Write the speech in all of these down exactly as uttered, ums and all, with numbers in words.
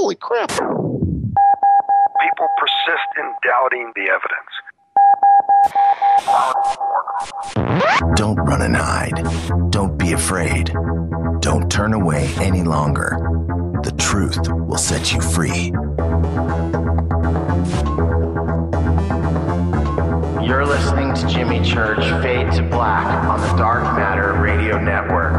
Holy crap. People persist in doubting the evidence. Don't run and hide. Don't be afraid. Don't turn away any longer. The truth will set you free. You're listening to Jimmy Church Fade to Black on the Dark Matter Radio Network.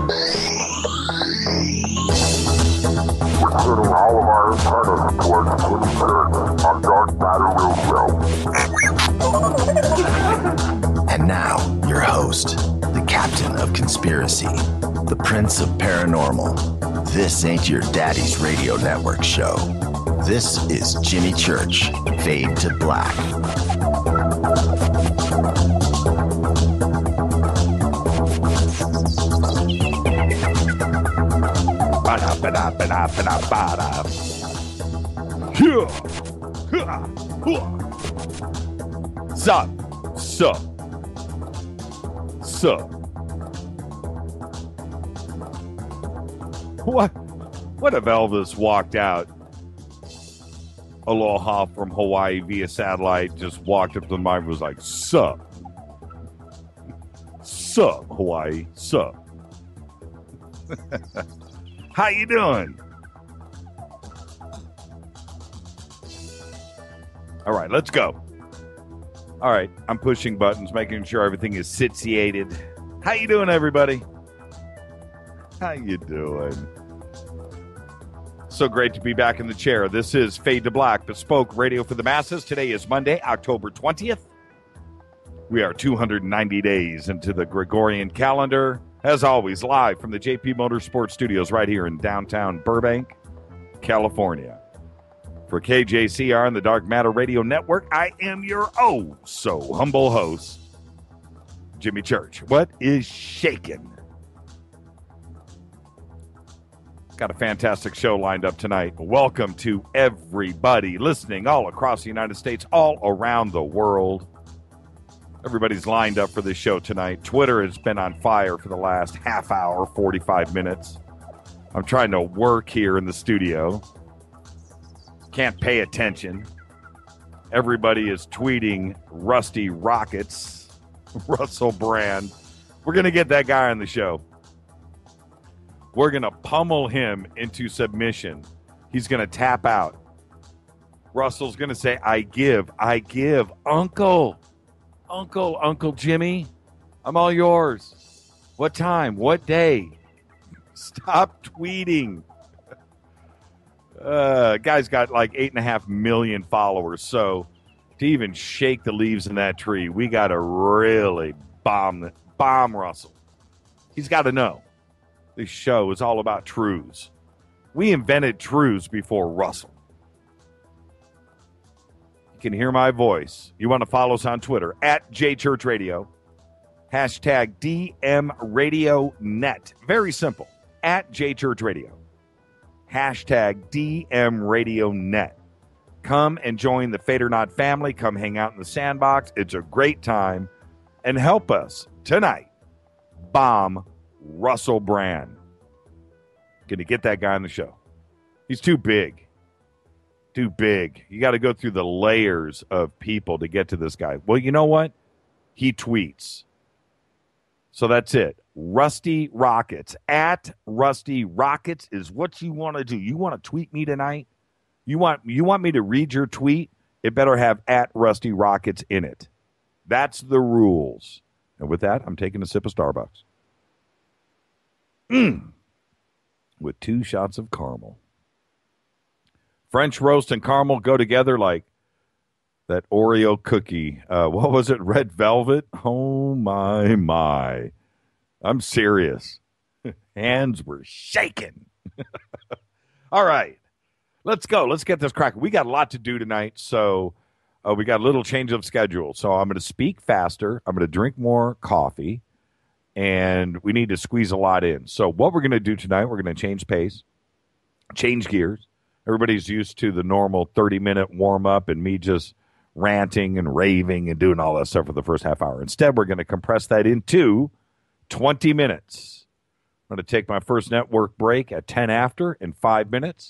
We're turning all of our antennas towards Jimmy Church on Dark Matter Radio. And now, your host, the captain of conspiracy, the prince of paranormal. This ain't your daddy's radio network show. This is Jimmy Church, Fade to Black. Sup, sup, sup. What? What if Elvis walked out? Aloha from Hawaii via satellite, just walked up to the mic and was like, sup. Sup, Hawaii, sup. How you doing? All right, let's go. All right, I'm pushing buttons, making sure everything is situated. How you doing, everybody? How you doing? So great to be back in the chair. This is Fade to Black, bespoke radio for the masses. Today is Monday, October twentieth. We are two hundred ninety days into the Gregorian calendar. As always, live from the J P Motorsports Studios right here in downtown Burbank, California. For K J C R and the Dark Matter Radio Network, I am your oh so humble host, Jimmy Church. What is shaking? Got a fantastic show lined up tonight. Welcome to everybody listening all across the United States, all around the world. Everybody's lined up for this show tonight. Twitter has been on fire for the last half hour, forty-five minutes. I'm trying to work here in the studio. Can't pay attention. Everybody is tweeting Rusty Rockets, Russell Brand. We're going to get that guy on the show. We're going to pummel him into submission. He's going to tap out. Russell's going to say, I give, I give. Uncle, Uncle, Uncle Jimmy, I'm all yours. What time? What day? Stop tweeting. Uh, guy's got like eight and a half million followers. So to even shake the leaves in that tree, we got to really bomb, bomb Russell. He's got to know. This show is all about truths. We invented truths before Russell. You can hear my voice. You want to follow us on Twitter, at JChurchRadio, hashtag D M Radio Net. Very simple, at JChurchRadio, hashtag D M Radio Net. Come and join the Fade or Not family. Come hang out in the sandbox. It's a great time. And help us tonight bomb Russell Brand. Going to get that guy on the show. He's too big. Too big. You got to go through the layers of people to get to this guy. Well, you know what? He tweets. So that's it. Rusty Rockets. At Rusty Rockets is what you want to do. You want to tweet me tonight? You want you want me to read your tweet? It better have at Rusty Rockets in it. That's the rules. And with that, I'm taking a sip of Starbucks. Mm. With two shots of caramel. French roast and caramel go together like that Oreo cookie. Uh, what was it? Red velvet? Oh, my, my. I'm serious. Hands were shaking. All right. Let's go. Let's get this cracking. We got a lot to do tonight, so uh, we got a little change of schedule. So I'm going to speak faster. I'm going to drink more coffee. And we need to squeeze a lot in. So what we're going to do tonight, we're going to change pace, change gears. Everybody's used to the normal thirty-minute warm-up and me just ranting and raving and doing all that stuff for the first half hour. Instead, we're going to compress that into twenty minutes. I'm going to take my first network break at ten after in five minutes.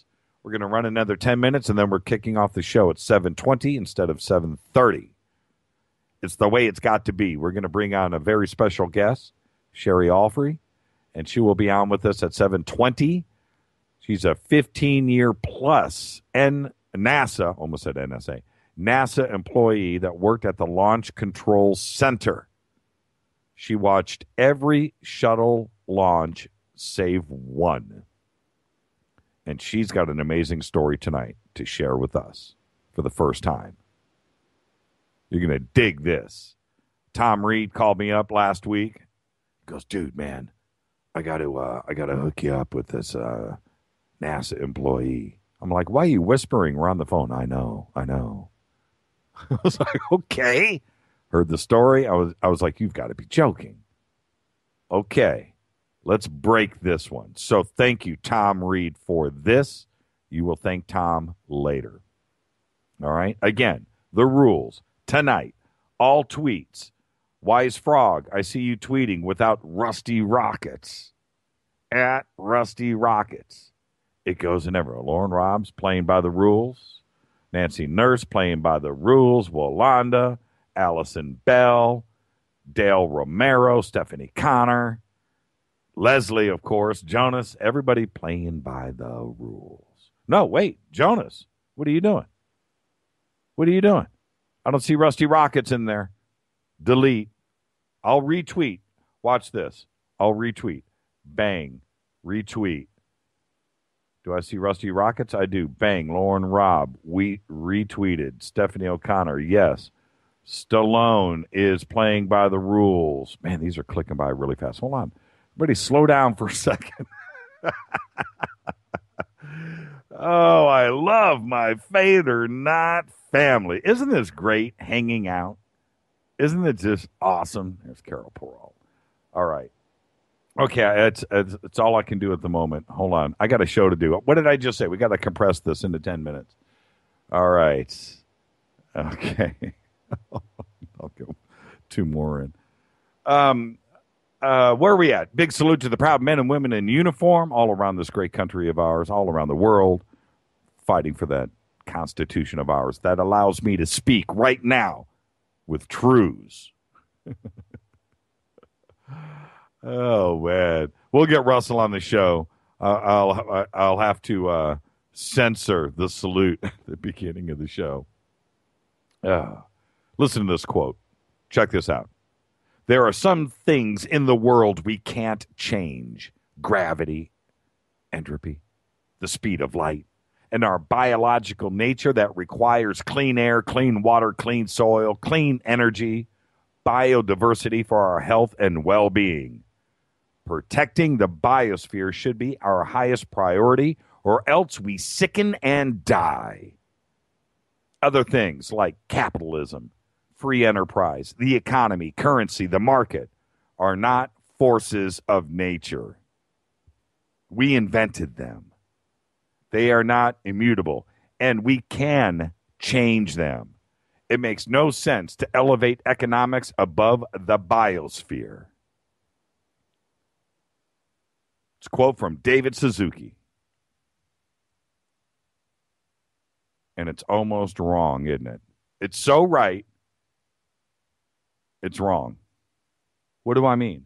We're going to run another ten minutes, and then we're kicking off the show at seven twenty instead of seven thirty. It's the way it's got to be. We're going to bring on a very special guest, Cherri Allfrey, and she will be on with us at seven twenty. She's a fifteen-year plus N- NASA, almost said N S A, NASA employee that worked at the Launch Control Center. She watched every shuttle launch save one. And she's got an amazing story tonight to share with us for the first time. You're going to dig this. Thom Reed called me up last week. He goes, dude, man, I got to uh, I got to hook you up with this uh, NASA employee. I'm like, why are you whispering? We're on the phone. I know, I know. I was like, okay. Heard the story. I was I was like, you've got to be joking. Okay, let's break this one. So thank you, Thom Reed, for this. You will thank Thom later. All right? Again, the rules. Tonight, all tweets. Wise Frog, I see you tweeting without Rusty Rockets. At Rusty Rockets. It goes in everywhere. Lauren Robbs playing by the rules. Nancy Nurse playing by the rules. Walanda, Allison Bell, Dale Romero, Stephanie Connor, Leslie, of course, Jonas, everybody playing by the rules. No, wait, Jonas, what are you doing? What are you doing? I don't see Rusty Rockets in there. Delete. I'll retweet. Watch this. I'll retweet. Bang. Retweet. Do I see Rusty Rockets? I do. Bang. Lauren Robb. We retweeted. Stephanie O'Connor. Yes. Stallone is playing by the rules. Man, these are clicking by really fast. Hold on. Everybody slow down for a second. Oh, I love my fade or not family. Isn't this great hanging out? Isn't it just awesome? There's Carol Perrault. All right. Okay, it's, it's it's all I can do at the moment. Hold on. I got a show to do. What did I just say? We got to compress this into ten minutes. All right. Okay. I'll go two more in. Um, uh, where are we at? Big salute to the proud men and women in uniform all around this great country of ours, all around the world, fighting for that Constitution of ours that allows me to speak right now with truths. Oh, man. We'll get Russell on the show. Uh, I'll I'll have to uh, censor the salute at the beginning of the show. Uh, listen to this quote. Check this out. There are some things in the world we can't change. Gravity, entropy, the speed of light, and our biological nature that requires clean air, clean water, clean soil, clean energy, biodiversity for our health and well-being. Protecting the biosphere should be our highest priority, or else we sicken and die. Other things like capitalism, free enterprise, the economy, currency, the market are not forces of nature. We invented them. They are not immutable, and we can change them. It makes no sense to elevate economics above the biosphere. It's a quote from David Suzuki. And it's almost wrong, isn't it? It's so right, it's wrong. What do I mean?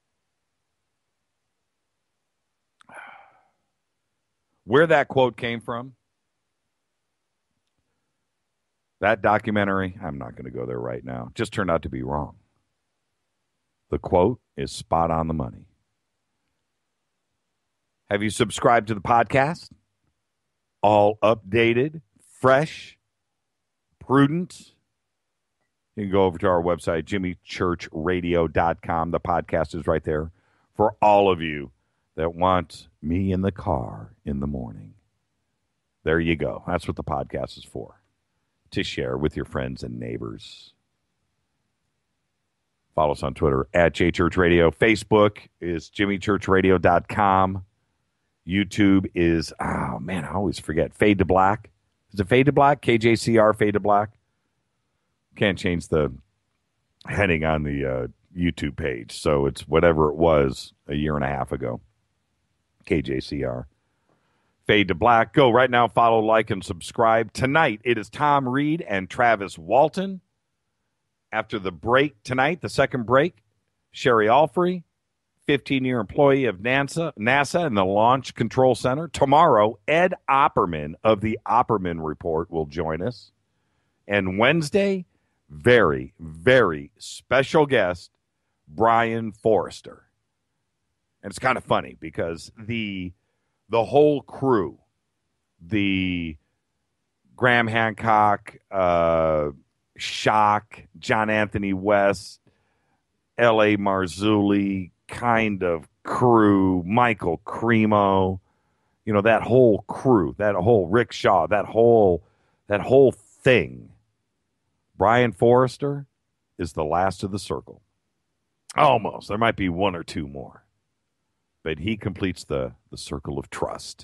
Where that quote came from, that documentary, I'm not going to go there right now, just turned out to be wrong. The quote is spot on the money. Have you subscribed to the podcast? All updated, fresh, prudent. You can go over to our website, jimmy church radio dot com. The podcast is right there for all of you that want me in the car in the morning. There you go. That's what the podcast is for, to share with your friends and neighbors. Follow us on Twitter, at jchurchradio. Facebook is jimmy church radio dot com. YouTube is, oh, man, I always forget. Fade to Black. Is it Fade to Black? K J C R, Fade to Black? Can't change the heading on the uh, YouTube page, so it's whatever it was a year and a half ago. K J C R. Fade to Black. Go right now, follow, like, and subscribe. Tonight, it is Thom Reed and Travis Walton. After the break tonight, the second break, Cherri Allfrey, fifteen-year employee of NASA, NASA and the Launch Control Center. Tomorrow, Ed Opperman of the Opperman Report will join us. And Wednesday, very, very special guest, Brian Forrester. And it's kind of funny because the the whole crew, the Graham Hancock, uh, Shock, John Anthony West, L A. Marzulli kind of crew, Michael Cremo, you know, that whole crew, that whole Rick Shaw, that whole that whole thing. Brian Forrester is the last of the circle. Almost. There might be one or two more. But he completes the, the circle of trust.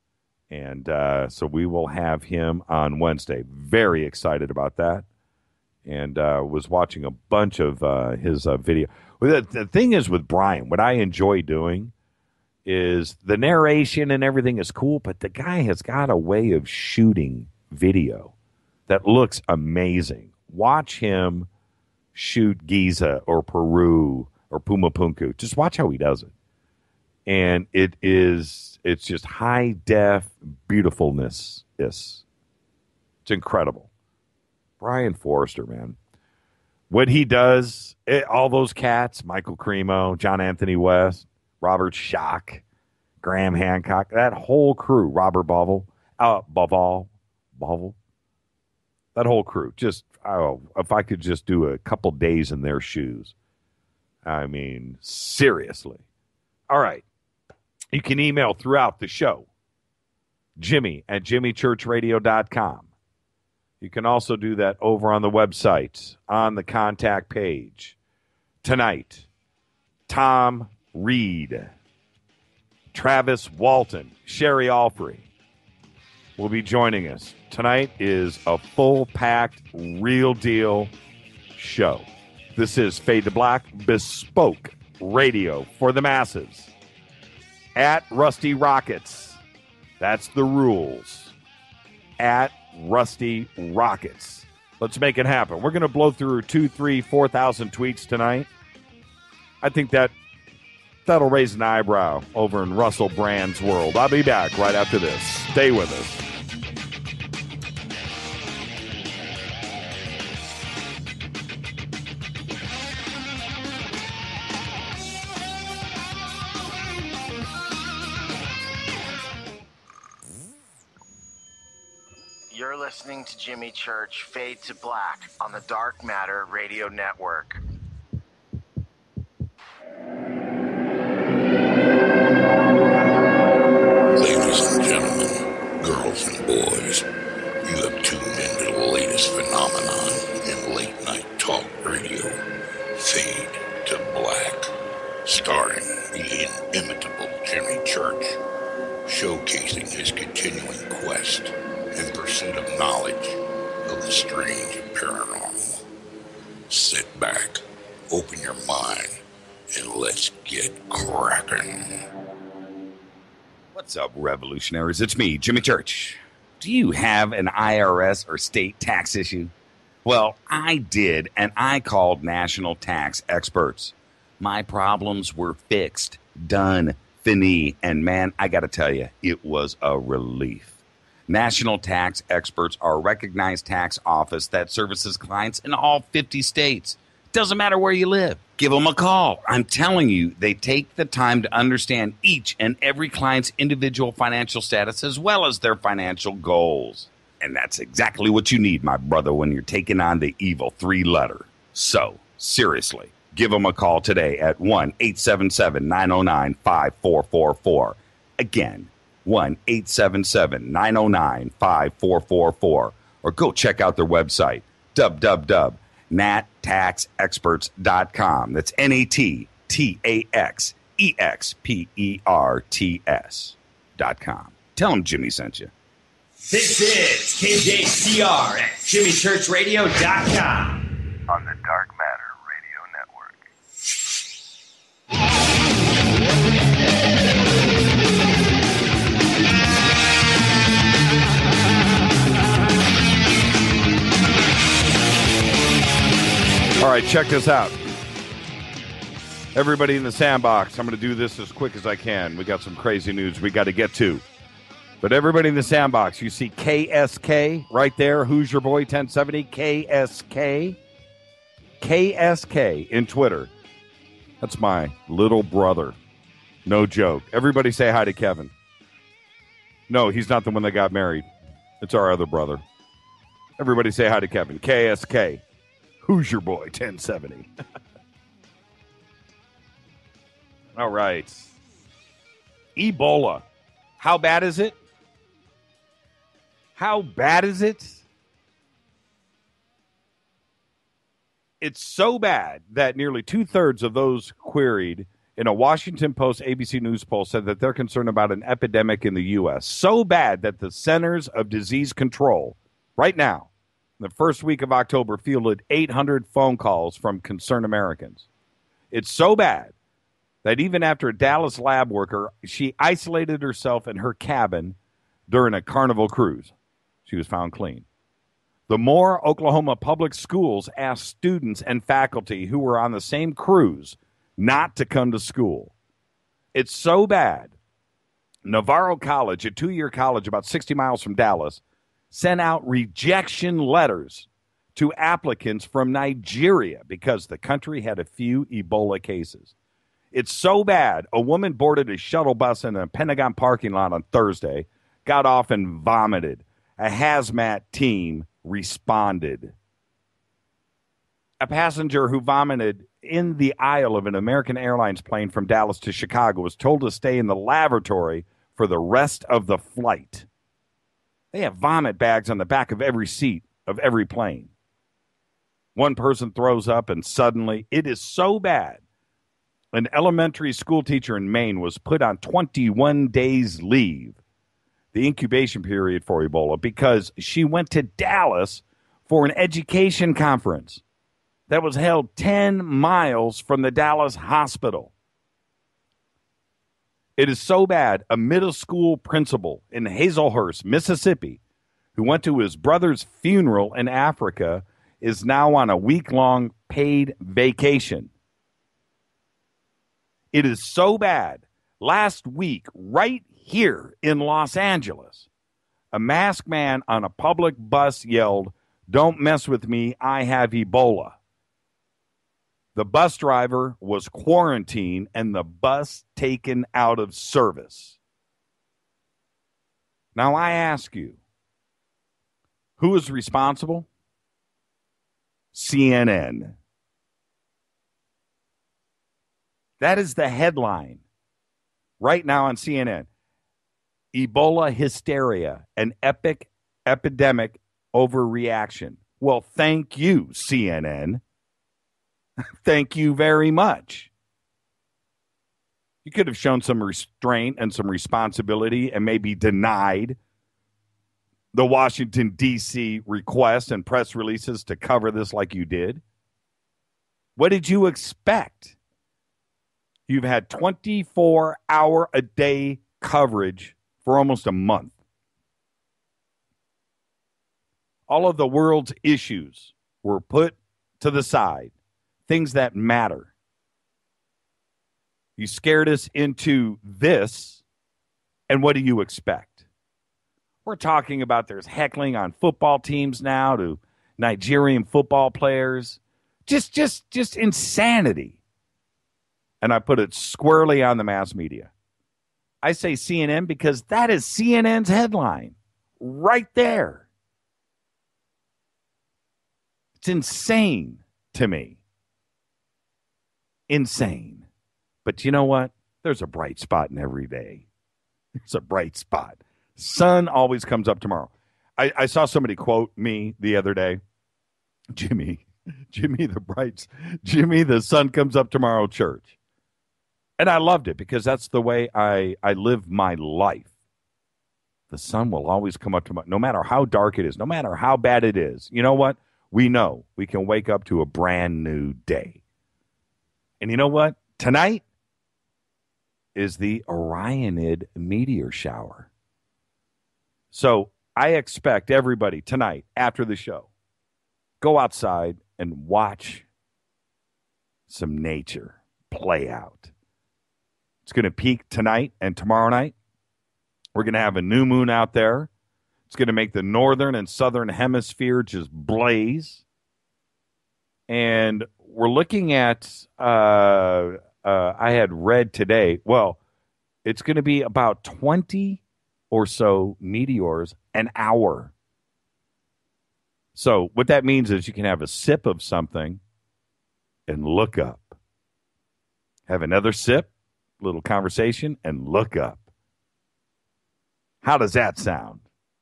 And uh, so we will have him on Wednesday. Very excited about that. And uh, was watching a bunch of uh, his uh, video. Well, the, the thing is with Brian, what I enjoy doing is the narration and everything is cool, but the guy has got a way of shooting video that looks amazing. Watch him shoot Giza or Peru or Pumapunku. Just watch how he does it. And it is, it's just high def beautifulness. It's incredible. Brian Forrester, man. What he does, it, all those cats, Michael Cremo, John Anthony West, Robert Schock, Graham Hancock, that whole crew, Robert Bovell, uh, Bovell, Bovell, that whole crew. Just, oh, if I could just do a couple days in their shoes. I mean, seriously. All right. You can email throughout the show, Jimmy at jimmy church radio dot com. You can also do that over on the website, on the contact page. Tonight, Thom Reed, Travis Walton, Cherri Allfrey will be joining us. Tonight is a full-packed, real-deal show. This is Fade to Black, bespoke radio for the masses. At Rusty Rockets. That's the rules. At Rusty Rockets. Let's make it happen. We're going to blow through two, three, four thousand tweets tonight. I think that that'll raise an eyebrow over in Russell Brand's world. I'll be back right after this. Stay with us. You're listening to Jimmy Church Fade to Black on the Dark Matter Radio Network. Ladies and gentlemen, girls and boys, you have tuned into the latest phenomenon in late night talk radio, Fade to Black, starring the inimitable Jimmy Church, showcasing his continuing quest in pursuit of knowledge of the strange and paranormal. Sit back, open your mind, and let's get cracking. What's up, revolutionaries? It's me, Jimmy Church. Do you have an I R S or state tax issue? Well, I did, and I called national tax experts. My problems were fixed, done, fini, and man, I gotta tell you, it was a relief. National Tax Experts are a recognized tax office that services clients in all fifty states. Doesn't matter where you live. Give them a call. I'm telling you, they take the time to understand each and every client's individual financial status as well as their financial goals. And that's exactly what you need, my brother, when you're taking on the evil three-letter. So, seriously, give them a call today at one eight seven seven, nine oh nine, five four four four. Again, one eight seven seven, nine oh nine, five four four four. Or go check out their website, w w w dot nat tax experts dot com. That's N A T T A X E X P E R T S dot com. Tell them Jimmy sent you. This is K J C R at jimmy church radio dot com. On the Dark Matter Radio Network. right, check this out. Everybody in the sandbox, I'm going to do this as quick as I can. We got some crazy news we got to get to. But everybody in the sandbox, you see K S K right there. Who's your boy ten seventy? K S K. K S K in Twitter. That's my little brother. No joke. Everybody say hi to Kevin. No, he's not the one that got married. It's our other brother. Everybody say hi to Kevin. K S K. Who's your boy ten seventy? All right. Ebola. How bad is it? How bad is it? It's so bad that nearly two-thirds of those queried in a Washington Post A B C News poll said that they're concerned about an epidemic in the U S. So bad that the Centers of Disease Control, right now, in the first week of October, fielded eight hundred phone calls from concerned Americans. It's so bad that even after a Dallas lab worker, she isolated herself in her cabin during a Carnival cruise. She was found clean. The Moore, Oklahoma public schools asked students and faculty who were on the same cruise not to come to school. It's so bad. Navarro College, a two-year college about sixty miles from Dallas, sent out rejection letters to applicants from Nigeria because the country had a few Ebola cases. It's so bad, a woman boarded a shuttle bus in a Pentagon parking lot on Thursday, got off and vomited. A hazmat team responded. A passenger who vomited in the aisle of an American Airlines plane from Dallas to Chicago was told to stay in the lavatory for the rest of the flight. They have vomit bags on the back of every seat of every plane. One person throws up and suddenly it is so bad. An elementary school teacher in Maine was put on twenty-one days leave, the incubation period for Ebola, because she went to Dallas for an education conference that was held ten miles from the Dallas hospital. It is so bad, a middle school principal in Hazelhurst, Mississippi, who went to his brother's funeral in Africa, is now on a week-long paid vacation. It is so bad. Last week, right here in Los Angeles, a masked man on a public bus yelled, "Don't mess with me, I have Ebola." The bus driver was quarantined and the bus taken out of service. Now I ask you, who is responsible? C N N. That is the headline right now on C N N. Ebola hysteria, an epic epidemic overreaction. Well, thank you, C N N. Thank you very much. You could have shown some restraint and some responsibility and maybe denied the Washington, D C request and press releases to cover this like you did. What did you expect? You've had twenty-four hour a day coverage for almost a month. All of the world's issues were put to the side, things that matter. You scared us into this, and what do you expect? We're talking about there's heckling on football teams now to Nigerian football players. Just, just, just insanity. And I put it squarely on the mass media. I say C N N because that is C N N's headline right there. It's insane to me. Insane. But you know what? There's a bright spot in every day. There's a bright spot. Sun always comes up tomorrow. I, I saw somebody quote me the other day. Jimmy, Jimmy the brights, Jimmy, the sun comes up tomorrow church. And I loved it because that's the way I, I live my life. The sun will always come up tomorrow, no matter how dark it is, no matter how bad it is. You know what? We know we can wake up to a brand new day. And you know what? Tonight is the Orionid meteor shower. So I expect everybody tonight after the show, go outside and watch some nature play out. It's going to peak tonight and tomorrow night. We're going to have a new moon out there. It's going to make the northern and southern hemisphere just blaze. And we're looking at, uh, uh, I had read today, well, it's going to be about twenty or so meteors an hour. So what that means is you can have a sip of something and look up. Have another sip, little conversation, and look up. How does that sound?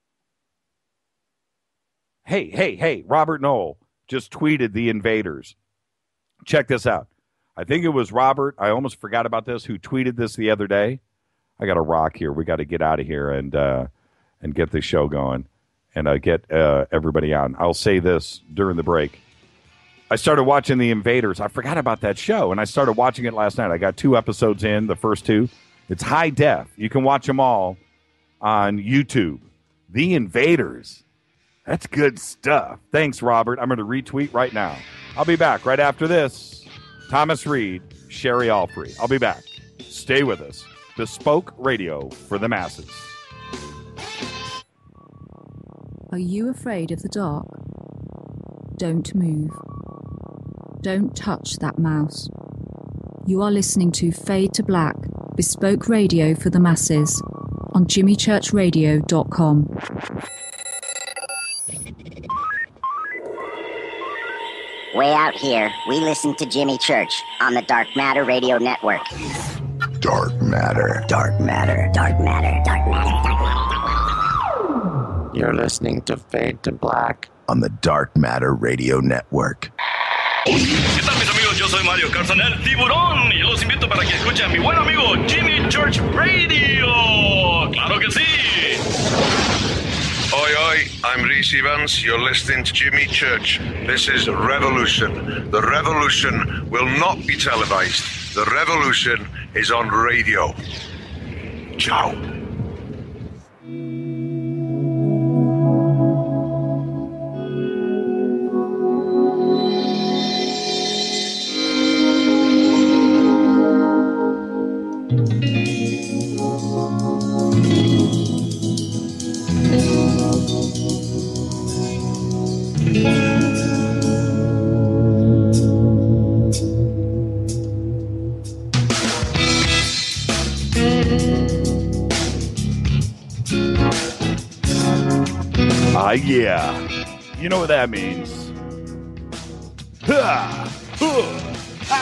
Hey, hey, hey, Robert Knoll just tweeted the invaders. Check this out. I think it was Robert, I almost forgot about this, who tweeted this the other day. I got a rock here. We got to get out of here and uh, and get the show going and uh, get uh, everybody on. I'll say this during the break. I started watching The Invaders. I forgot about that show, and I started watching it last night. I got two episodes in, the first two. It's high def. You can watch them all on YouTube. The Invaders. That's good stuff. Thanks, Robert. I'm going to retweet right now. I'll be back right after this. Thomas Reed, Cherri Allfrey. I'll be back. Stay with us. Bespoke radio for the masses. Are you afraid of the dark? Don't move. Don't touch that mouse. You are listening to Fade to Black, Bespoke radio for the masses on jimmy church radio dot com. Way out here, we listen to Jimmy Church on the Dark Matter Radio Network. Dark matter. Dark matter, dark matter, dark matter, dark matter. You're listening to Fade to Black on the Dark Matter Radio Network. ¿Qué tal, mis amigos? Yo soy Mario Carzan, el tiburón, y los invito para que escuchen a mi buen amigo Jimmy Church Radio. ¡Claro que sí! Oi, oi, I'm Reese Evans. You're listening to Jimmy Church. This is Revolution. The revolution will not be televised. The revolution is on radio. Ciao. Ah, uh, yeah. You know what that means. Ha! Huh!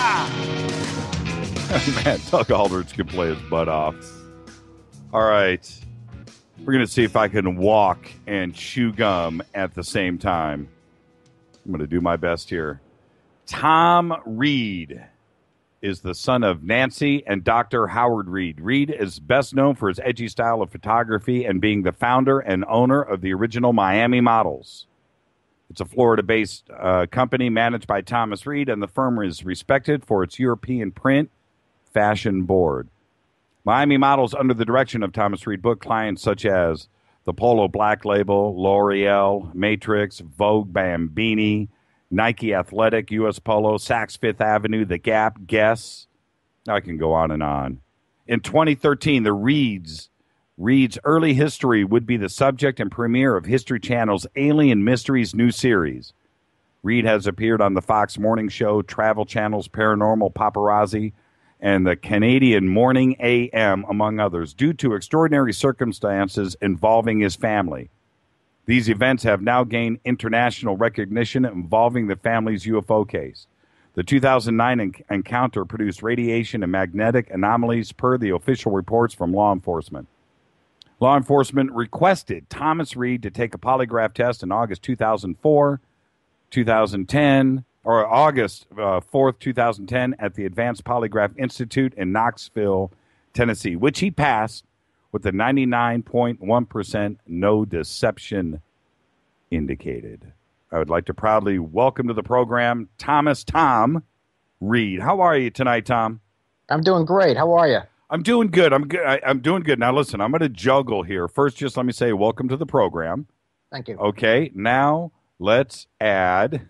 Ah! Man, Doug Aldrich can play his butt off. All right. We're going to see if I can walk and chew gum at the same time. I'm going to do my best here. Thom Reed is the son of Nancy and Doctor Howard Reed. Reed is best known for his edgy style of photography and being the founder and owner of the original Miami Models. It's a Florida-based uh, company managed by Thomas Reed, and the firm is respected for its European print fashion board. Miami Models, under the direction of Thomas Reed, booked clients such as the Polo Black Label, L'Oreal, Matrix, Vogue Bambini, Nike Athletic, U S Polo, Saks Fifth Avenue, The Gap, Guess. I can go on and on. In twenty thirteen, the Reeds, Reed's early history would be the subject and premiere of History Channel's Alien Mysteries new series. Reed has appeared on the Fox Morning Show, Travel Channel's Paranormal Paparazzi, and the Canadian Morning A M, among others, due to extraordinary circumstances involving his family. These events have now gained international recognition involving the family's U F O case. The two thousand nine en- encounter produced radiation and magnetic anomalies per the official reports from law enforcement. Law enforcement requested Thomas Reed to take a polygraph test in August two thousand four, two thousand ten, or August uh, fourth, two thousand ten at the Advanced Polygraph Institute in Knoxville, Tennessee, which he passed with a ninety-nine point one percent no deception indicated. I would like to proudly welcome to the program Thomas Thom Reed. How are you tonight, Thom? I'm doing great. How are you? I'm doing good. I'm good. I, I'm doing good. Now, listen, I'm going to juggle here. First, just let me say welcome to the program. Thank you. Okay. Now, let's add,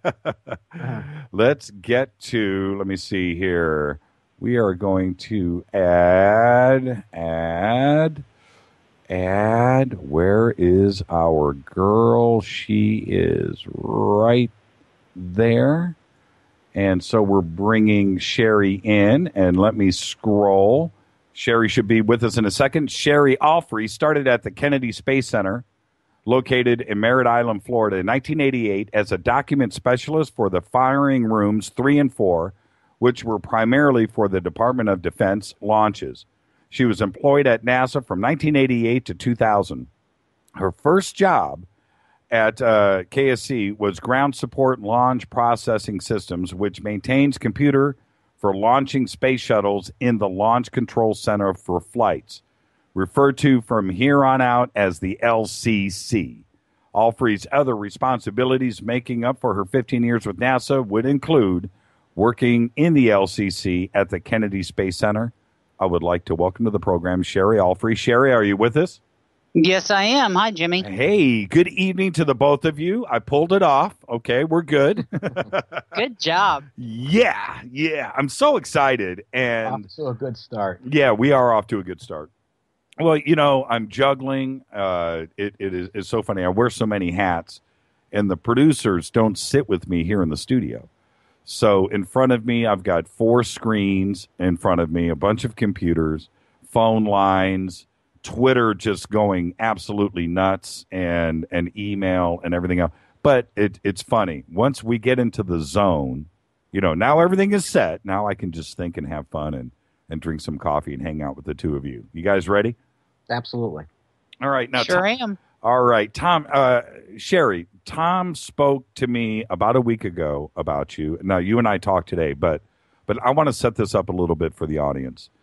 let's get to, let me see here. We are going to add, add, add. Where is our girl? She is right there. And so we're bringing Cherri in, and let me scroll. Cherri should be with us in a second. Cherri Allfrey started at the Kennedy Space Center, located in Merritt Island, Florida, in nineteen eighty-eight as a document specialist for the firing rooms three and four, which were primarily for the Department of Defense launches. She was employed at NASA from nineteen eighty-eight to two thousand. Her first job at uh, K S C was Ground Support Launch Processing Systems, which maintains computer for launching space shuttles in the Launch Control Center for flights, referred to from here on out as the L C C. Allfrey's other responsibilities making up for her fifteen years with NASA would include working in the L C C at the Kennedy Space Center. I would like to welcome to the program Cherri Allfrey. Cherri, are you with us? Yes, I am. Hi, Jimmy. Hey, good evening to the both of you. I pulled it off. Okay, we're good. Good job. Yeah, yeah. I'm so excited. And off to a good start. Yeah, we are off to a good start. Well, you know, I'm juggling. Uh, it it is it's so funny. I wear so many hats, and the producers don't sit with me here in the studio. So in front of me, I've got four screens in front of me, a bunch of computers, phone lines, Twitter just going absolutely nuts, and and email and everything else. But it it's funny. Once we get into the zone, you know, now everything is set. Now I can just think and have fun and, and drink some coffee and hang out with the two of you. You guys ready? Absolutely. All right. Now, sure Thom, am. All right. Thom, uh, Cherri, Thom spoke to me about a week ago about you. Now, you and I talked today, but but I want to set this up a little bit for the audience.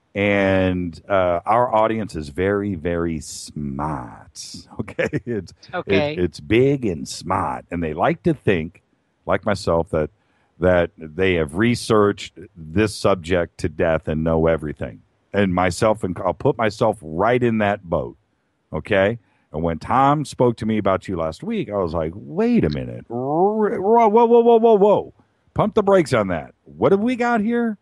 And uh, our audience is very, very smart. Okay, it's okay. It, it's big and smart, and they like to think, like myself, that that they have researched this subject to death and know everything. And myself, and I'll put myself right in that boat. Okay, and when Thom spoke to me about you last week, I was like, wait a minute, whoa, whoa, whoa, whoa, whoa, whoa, pump the brakes on that. What have we got here?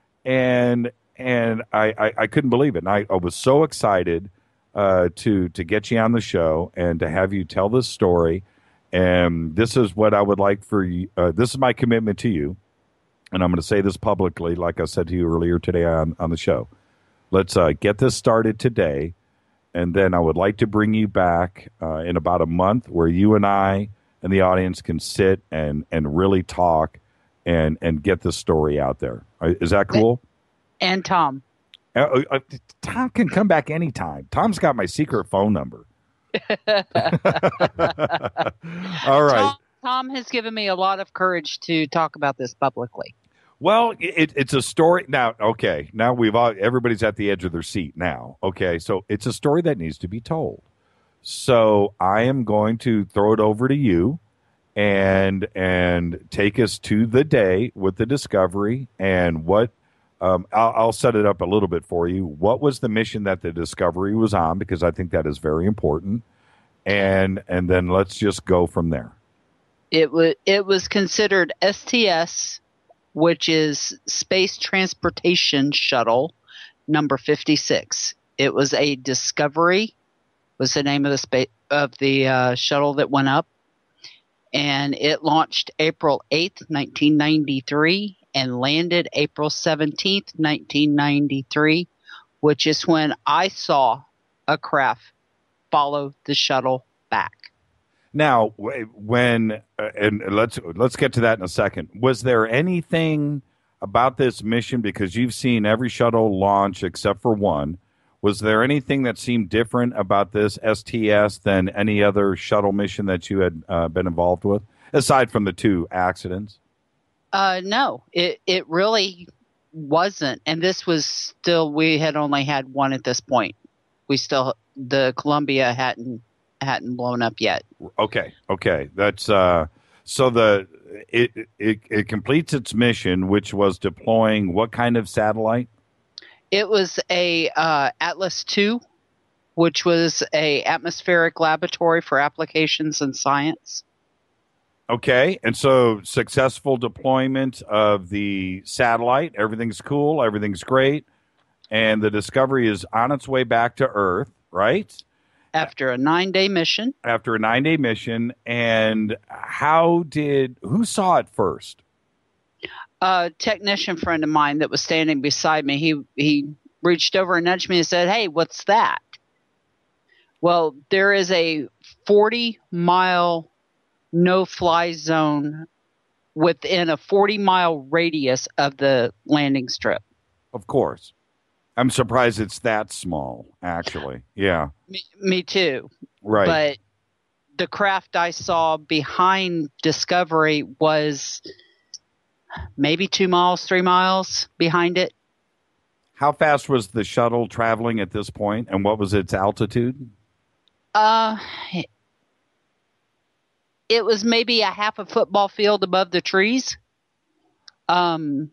And And I, I, I couldn't believe it. And I, I was so excited uh, to to get you on the show and to have you tell this story. And this is what I would like for you. Uh, this is my commitment to you. And I'm going to say this publicly, like I said to you earlier today on, on the show. Let's uh, get this started today. And then I would like to bring you back uh, in about a month where you and I and the audience can sit and, and really talk and, and get this story out there. Is that cool? And Thom. Uh, uh, Thom can come back anytime. Thom's got my secret phone number. All right. Thom, Thom has given me a lot of courage to talk about this publicly. Well, it, it's a story now. Okay, now we've all everybody's at the edge of their seat now. Okay, so it's a story that needs to be told. So I am going to throw it over to you, and and take us to the day with the discovery and what. Um, I'll, I'll set it up a little bit for you. What was the mission that the Discovery was on? Because I think that is very important. And and then let's just go from there. It was it was considered S T S, which is Space Transportation Shuttle number fifty-six. It was a Discovery, was the name of the space of the uh, shuttle that went up, and it launched April eighth, nineteen ninety-three. And landed April seventeenth, nineteen ninety-three, which is when I saw a craft follow the shuttle back. Now, when uh, and let's let's get to that in a second. Was there anything about this mission, because you've seen every shuttle launch except for one? Was there anything that seemed different about this S T S than any other shuttle mission that you had uh, been involved with, aside from the two accidents? Uh, no, it, it really wasn't. And this was still, we had only had one at this point. We still, the Columbia hadn't, hadn't blown up yet. Okay. Okay. That's, uh, so the, it, it, it completes its mission, which was deploying what kind of satellite? It was a, uh, Atlas two, which was a atmospheric laboratory for applications in science. Okay, and so successful deployment of the satellite. Everything's cool. Everything's great. And the Discovery is on its way back to Earth, right? After a nine-day mission. After a nine-day mission. And how did, who saw it first? A technician friend of mine that was standing beside me, he, he reached over and nudged me and said, "Hey, what's that?" Well, there is a forty-mile no-fly zone within a forty-mile radius of the landing strip. Of course. I'm surprised it's that small, actually. Yeah. Me, me too. Right. But the craft I saw behind Discovery was maybe two miles, three miles behind it. How fast was the shuttle traveling at this point, and what was its altitude? Uh, it was maybe a half a football field above the trees. Um,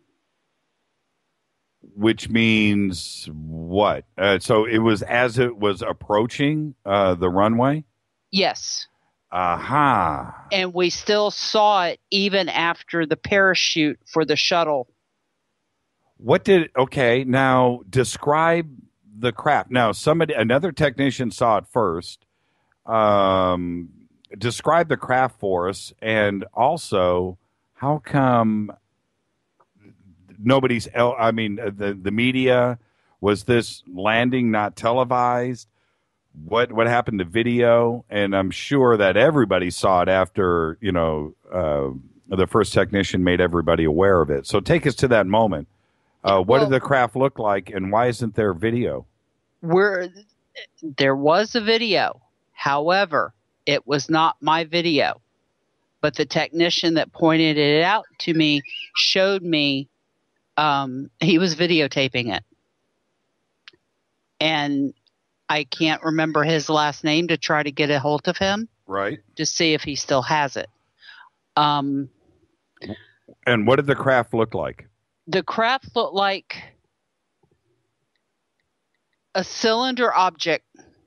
Which means what? Uh, so it was as it was approaching uh, the runway? Yes. Aha. Uh-huh. And we still saw it even after the parachute for the shuttle. What did, okay, now describe the craft. Now, somebody, another technician saw it first. Um, describe the craft for us, and also, how come nobody's, I mean, the, the media, was this landing not televised? What what happened to video? And I'm sure that everybody saw it after, you know, uh, the first technician made everybody aware of it. So take us to that moment. Uh, what well, did the craft look like, and why isn't there video? We're, there was a video. However, it was not my video. But the technician that pointed it out to me showed me um, he was videotaping it. And I can't remember his last name to try to get a hold of him. Right. To see if he still has it. Um, and what did the craft look like? The craft looked like a cylinder object,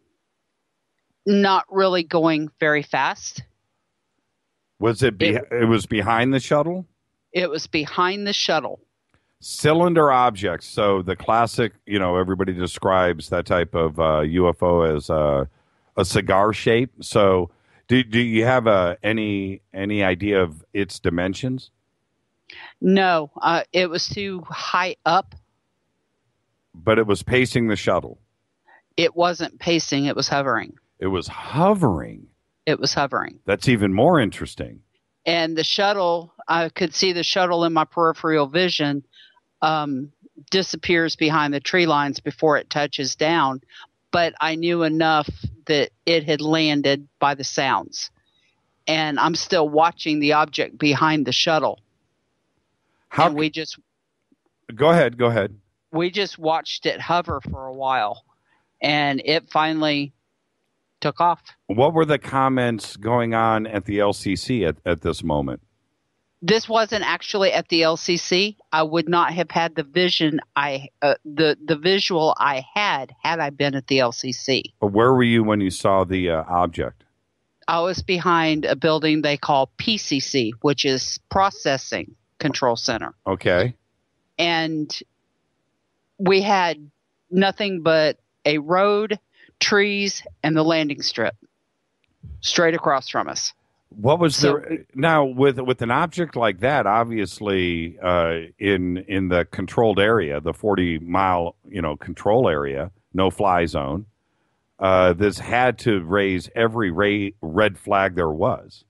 not really going very fast. Was it, be- it, it was behind the shuttle? It was behind the shuttle. Cylinder objects. So the classic, you know, everybody describes that type of uh, U F O as uh, a cigar shape. So do do you have uh, any any idea of its dimensions? No, uh, it was too high up. But it was pacing the shuttle. It wasn't pacing. It was hovering. It was hovering. It was hovering. That's even more interesting. And the shuttle, I could see the shuttle in my peripheral vision, um, disappears behind the tree lines before it touches down. But I knew enough that it had landed by the sounds. And I'm still watching the object behind the shuttle. How and we just go ahead, go ahead. We just watched it hover for a while, and it finally took off. What were the comments going on at the L C C at, at this moment? This wasn't actually at the L C C. I would not have had the vision I uh, the the visual I had had I been at the L C C. Where were you when you saw the uh, object? I was behind a building they call P C C, which is Processing Control Center. Okay. And we had nothing but a road, trees, and the landing strip straight across from us. What was so the we, now with with an object like that? Obviously, uh, in in the controlled area, the forty mile you know control area, no fly zone. Uh, this had to raise every ra- red flag there was.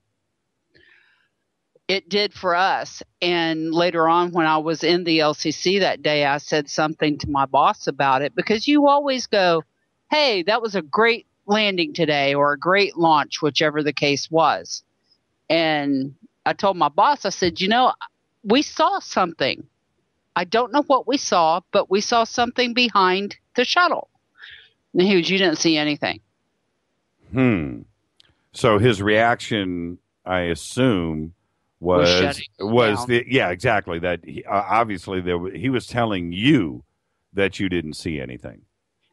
It did for us. And later on, when I was in the L C C that day, I said something to my boss about it, because you always go, hey, that was a great landing today, or a great launch, whichever the case was. And I told my boss, I said, you know, we saw something. I don't know what we saw, but we saw something behind the shuttle. And he was, you didn't see anything. Hmm. So his reaction, I assume, was was, was the yeah exactly that he, uh, obviously there he was telling you that you didn't see anything.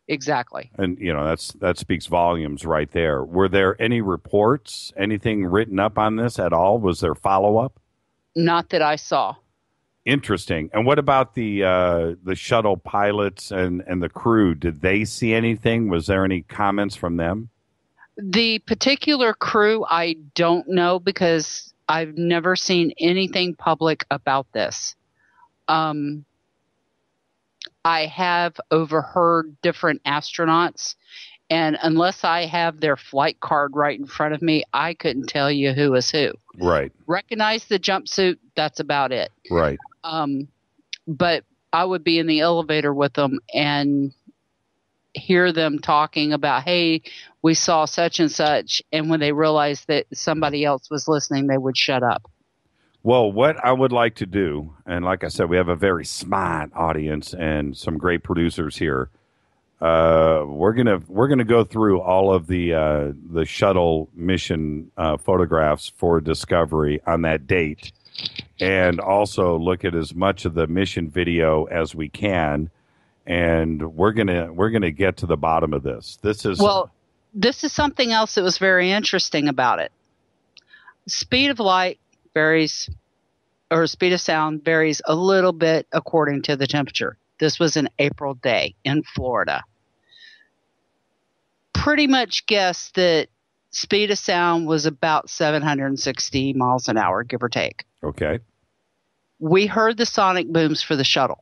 Exactly. And, you know, that's that speaks volumes right there. Were there any reports, anything written up on this at all? Was there follow-up? Not that I saw. Interesting. And what about the uh, the shuttle pilots and, and the crew? Did they see anything? Was there any comments from them? The particular crew, I don't know because I've never seen anything public about this. Um, I have overheard different astronauts, and unless I have their flight card right in front of me, I couldn't tell you who is who. Right. Recognize the jumpsuit, that's about it. Right. Um, but I would be in the elevator with them and hear them talking about, hey, we saw such and such, and when they realized that somebody else was listening, they would shut up. Well, what I would like to do, and like I said, we have a very smart audience and some great producers here. Uh, we're gonna we're gonna go through all of the uh, the shuttle mission uh, photographs for Discovery on that date, and also look at as much of the mission video as we can. And we're gonna we're gonna get to the bottom of this. This is well, this is something else that was very interesting about it. Speed of light varies, or speed of sound varies a little bit according to the temperature. This was an April day in Florida. Pretty much guessed that speed of sound was about seven hundred sixty miles an hour, give or take. Okay. We heard the sonic booms for the shuttle.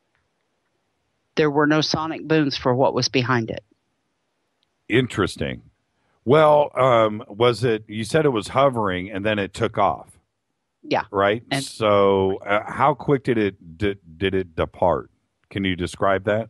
There were no sonic booms for what was behind it. Interesting. Well, um, was it, you said it was hovering and then it took off. Yeah. Right. And so uh, how quick did it did, did it depart? Can you describe that?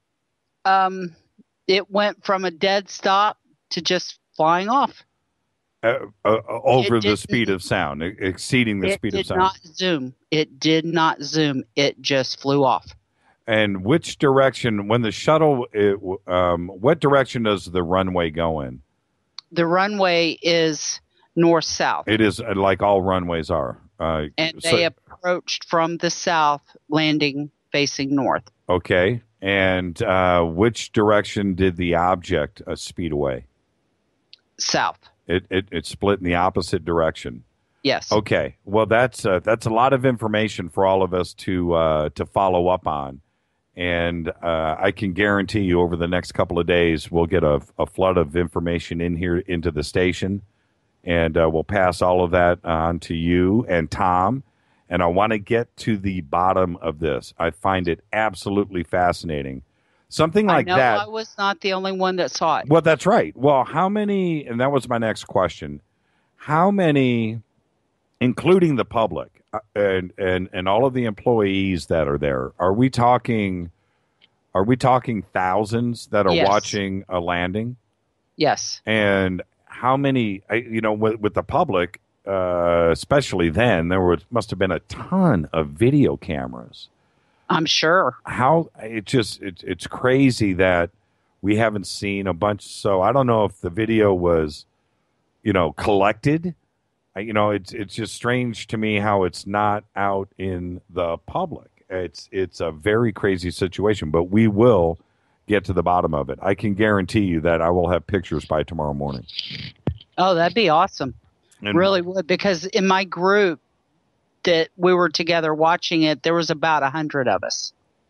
Um, it went from a dead stop to just flying off. Uh, uh, over It the didn't- speed of sound, e- exceeding the It speed did of sound. not zoom. It did not zoom. It just flew off. And which direction, when the shuttle, it, um, what direction does the runway go in? The runway is north-south. It is uh, like all runways are. Uh, And so- they approached from the south, landing facing north. okay. And uh, which direction did the object uh, speed away? South. It, it it split in the opposite direction. Yes. Okay. Well, that's uh, that's a lot of information for all of us to uh, to follow up on, and uh, I can guarantee you over the next couple of days we'll get a, a flood of information in here into the station, and uh, we'll pass all of that on to you and Thom. And I want to get to the bottom of this. I find it absolutely fascinating. Something like I know that. I was not the only one that saw it. Well, that's right. Well, how many, and that was my next question, how many, including the public uh, and, and, and all of the employees that are there, are we talking, are we talking thousands that are Yes. watching a landing? Yes. And how many, I- you know, with, with the public, uh, especially then, there was, must have been a ton of video cameras. I'm sure. How it just it, it's crazy that we haven't seen a bunch. So I don't know if the video was, you know, collected. I- You know, it's it's just strange to me how it's not out in the public. It's it's a very crazy situation, but we will get to the bottom of it. I can guarantee you that I will have pictures by tomorrow morning. Oh, that'd be awesome. And- Really would, because in my group that we were together watching it, there was about a hundred of us.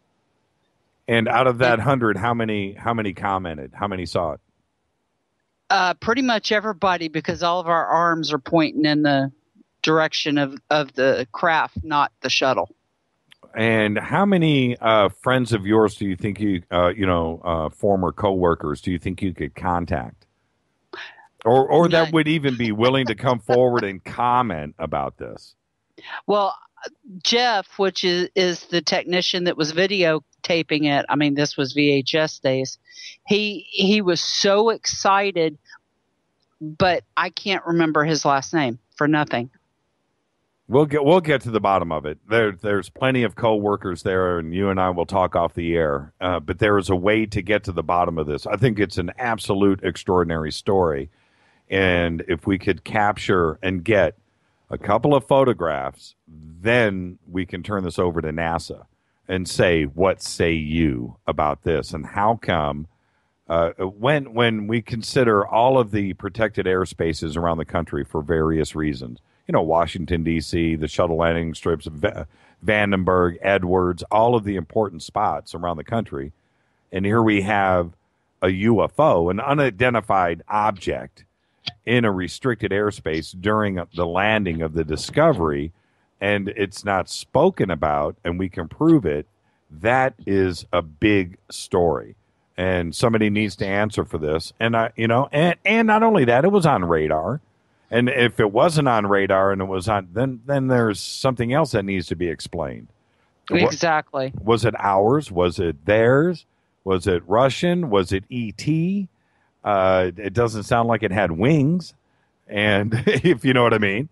And out of that hundred, how many how many commented? How many saw it? Uh, pretty much everybody, because all of our arms are pointing in the direction of, of the craft, not the shuttle. And how many uh, friends of yours do you think you, uh, you know, uh, former coworkers, do you think you could contact, or or that None. would even be willing to come forward and comment about this? Well, Jeff, which is, is the technician that was videotaping it, I mean, this was V H S days, he he was so excited, but I can't remember his last name for nothing. We'll get we'll get to the bottom of it. There there's plenty of coworkers there, and you and I will talk off the air. Uh, but there is a way to get to the bottom of this. I think it's an absolute extraordinary story, and if we could capture and get a couple of photographs, then we can turn this over to NASA and say, what say you about this? And how come uh, when when we consider all of the protected airspaces around the country for various reasons, you know, Washington, D C, the shuttle landing strips, Va- Vandenberg, Edwards, all of the important spots around the country. And here we have a U F O, an unidentified object in a restricted airspace during the landing of the Discovery, and it's not spoken about, and we can prove it. That is a big story, and somebody needs to answer for this. And I, you know, and and not only that, it was on radar. And if it wasn't on radar and it was on, then then there's something else that needs to be explained. Exactly. What, was it ours? Was it theirs? Was it Russian? Was it E T? Uh, it doesn't sound like it had wings, and if you know what I mean.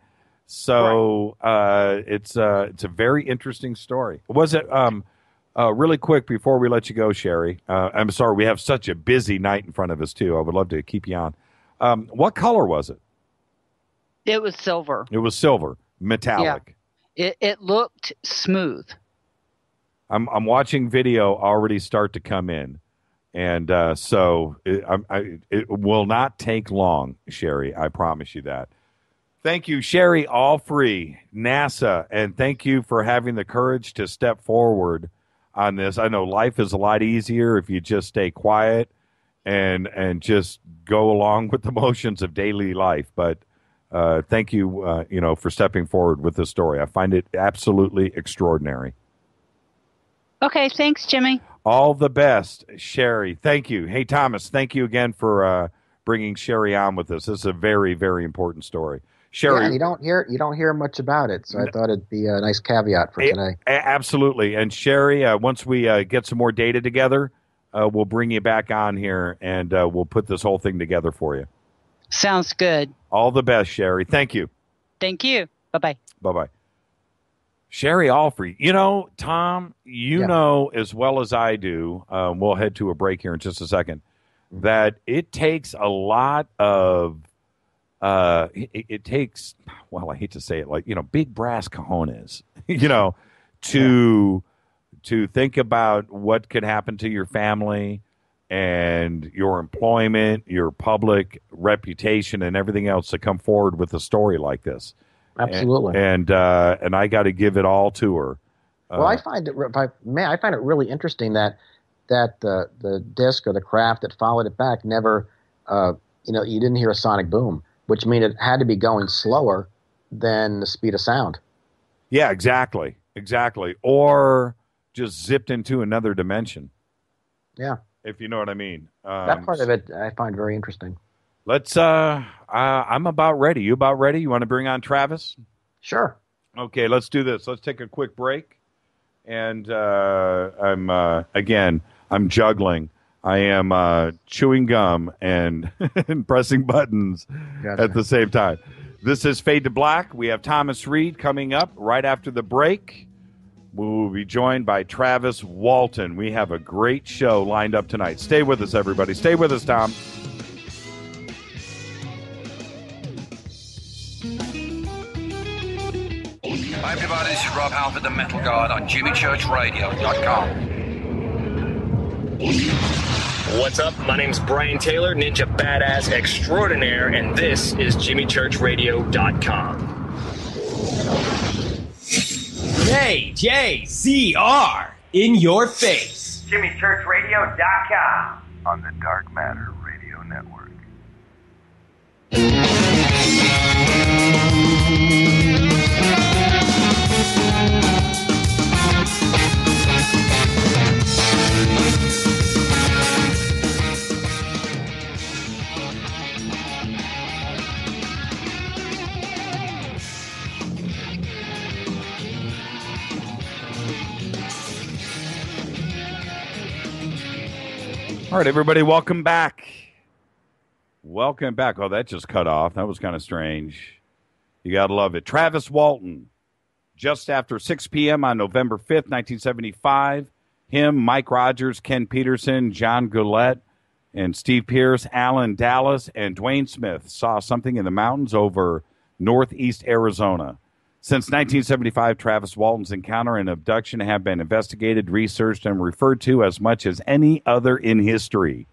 So right. uh, it's uh, it's a very interesting story. Was it um, uh, really quick before we let you go, Cherri? Uh, I'm sorry, we have such a busy night in front of us too. I would love to keep you on. Um, what color was it? It was silver. It was silver, metallic. Yeah. It it looked smooth. I'm I'm watching video already start to come in, and uh, so it, I, I, it will not take long, Cherri. I promise you that. Thank you, Cherri Allfrey, NASA, and thank you for having the courage to step forward on this. I know life is a lot easier if you just stay quiet and and just go along with the motions of daily life, but. Uh, thank you, uh, you know, for stepping forward with this story. I find it absolutely extraordinary. Okay, thanks, Jimmy. All the best, Cherri. Thank you. Hey, Thomas, thank you again for uh, bringing Cherri on with us. This is a very, very important story. Cherri, yeah, you don't hear you don't hear much about it, so I thought it'd be a nice caveat for today. A- absolutely. And Cherri, uh, once we uh, get some more data together, uh, we'll bring you back on here and uh, we'll put this whole thing together for you. Sounds good. All the best, Cherri. Thank you. Thank you. Bye-bye. Bye-bye. Cherri Allfrey. You know, Thom, you yeah. know as well as I do, um, we'll head to a break here in just a second, mm-hmm. that it takes a lot of, uh, it, it takes, well, I hate to say it, like, you know, big brass cojones, you know, to yeah. to think about what could happen to your family, and your employment, your public reputation, and everything else to come forward with a story like this. Absolutely. And and, uh, and I got to give it all to her. Uh, well, I find it, if I, man, I find it really interesting that that the the disc or the craft that followed it back never, uh, you know, you didn't hear a sonic boom, which means it had to be going slower than the speed of sound. Yeah, exactly, exactly, or just zipped into another dimension. Yeah. If you know what I mean. Um, that part of it I find very interesting. Let's, uh, uh, I'm about ready. You about ready? You want to bring on Travis? Sure. Okay, let's do this. Let's take a quick break. And uh, I'm, uh, again, I'm juggling. I am uh, chewing gum and, and pressing buttons gotcha. At the same time. This is Fade to Black. We have Thomas Reed coming up right after the break. We will be joined by Travis Walton. We have a great show lined up tonight. Stay with us, everybody. Stay with us, Thom. Hi, everybody. This is Rob Halford, the Metal Guard on Jimmy Church Radio dot com. What's up? My name's Brian Taylor, Ninja Badass Extraordinaire, and this is Jimmy Church Radio dot com. J J Z R in your face. Jimmy Church Radio dot com on the Dark Matter Radio Network. All right, everybody, welcome back. Welcome back. Oh, that just cut off. That was kind of strange. You got to love it. Travis Walton, just after six p.m. on November fifth, nineteen seventy-five. Him, Mike Rogers, Ken Peterson, John Goulet, and Steve Pierce, Alan Dallas, and Dwayne Smith saw something in the mountains over northeast Arizona. Since nineteen seventy-five, Travis Walton's encounter and abduction have been investigated, researched, and referred to as much as any other in history.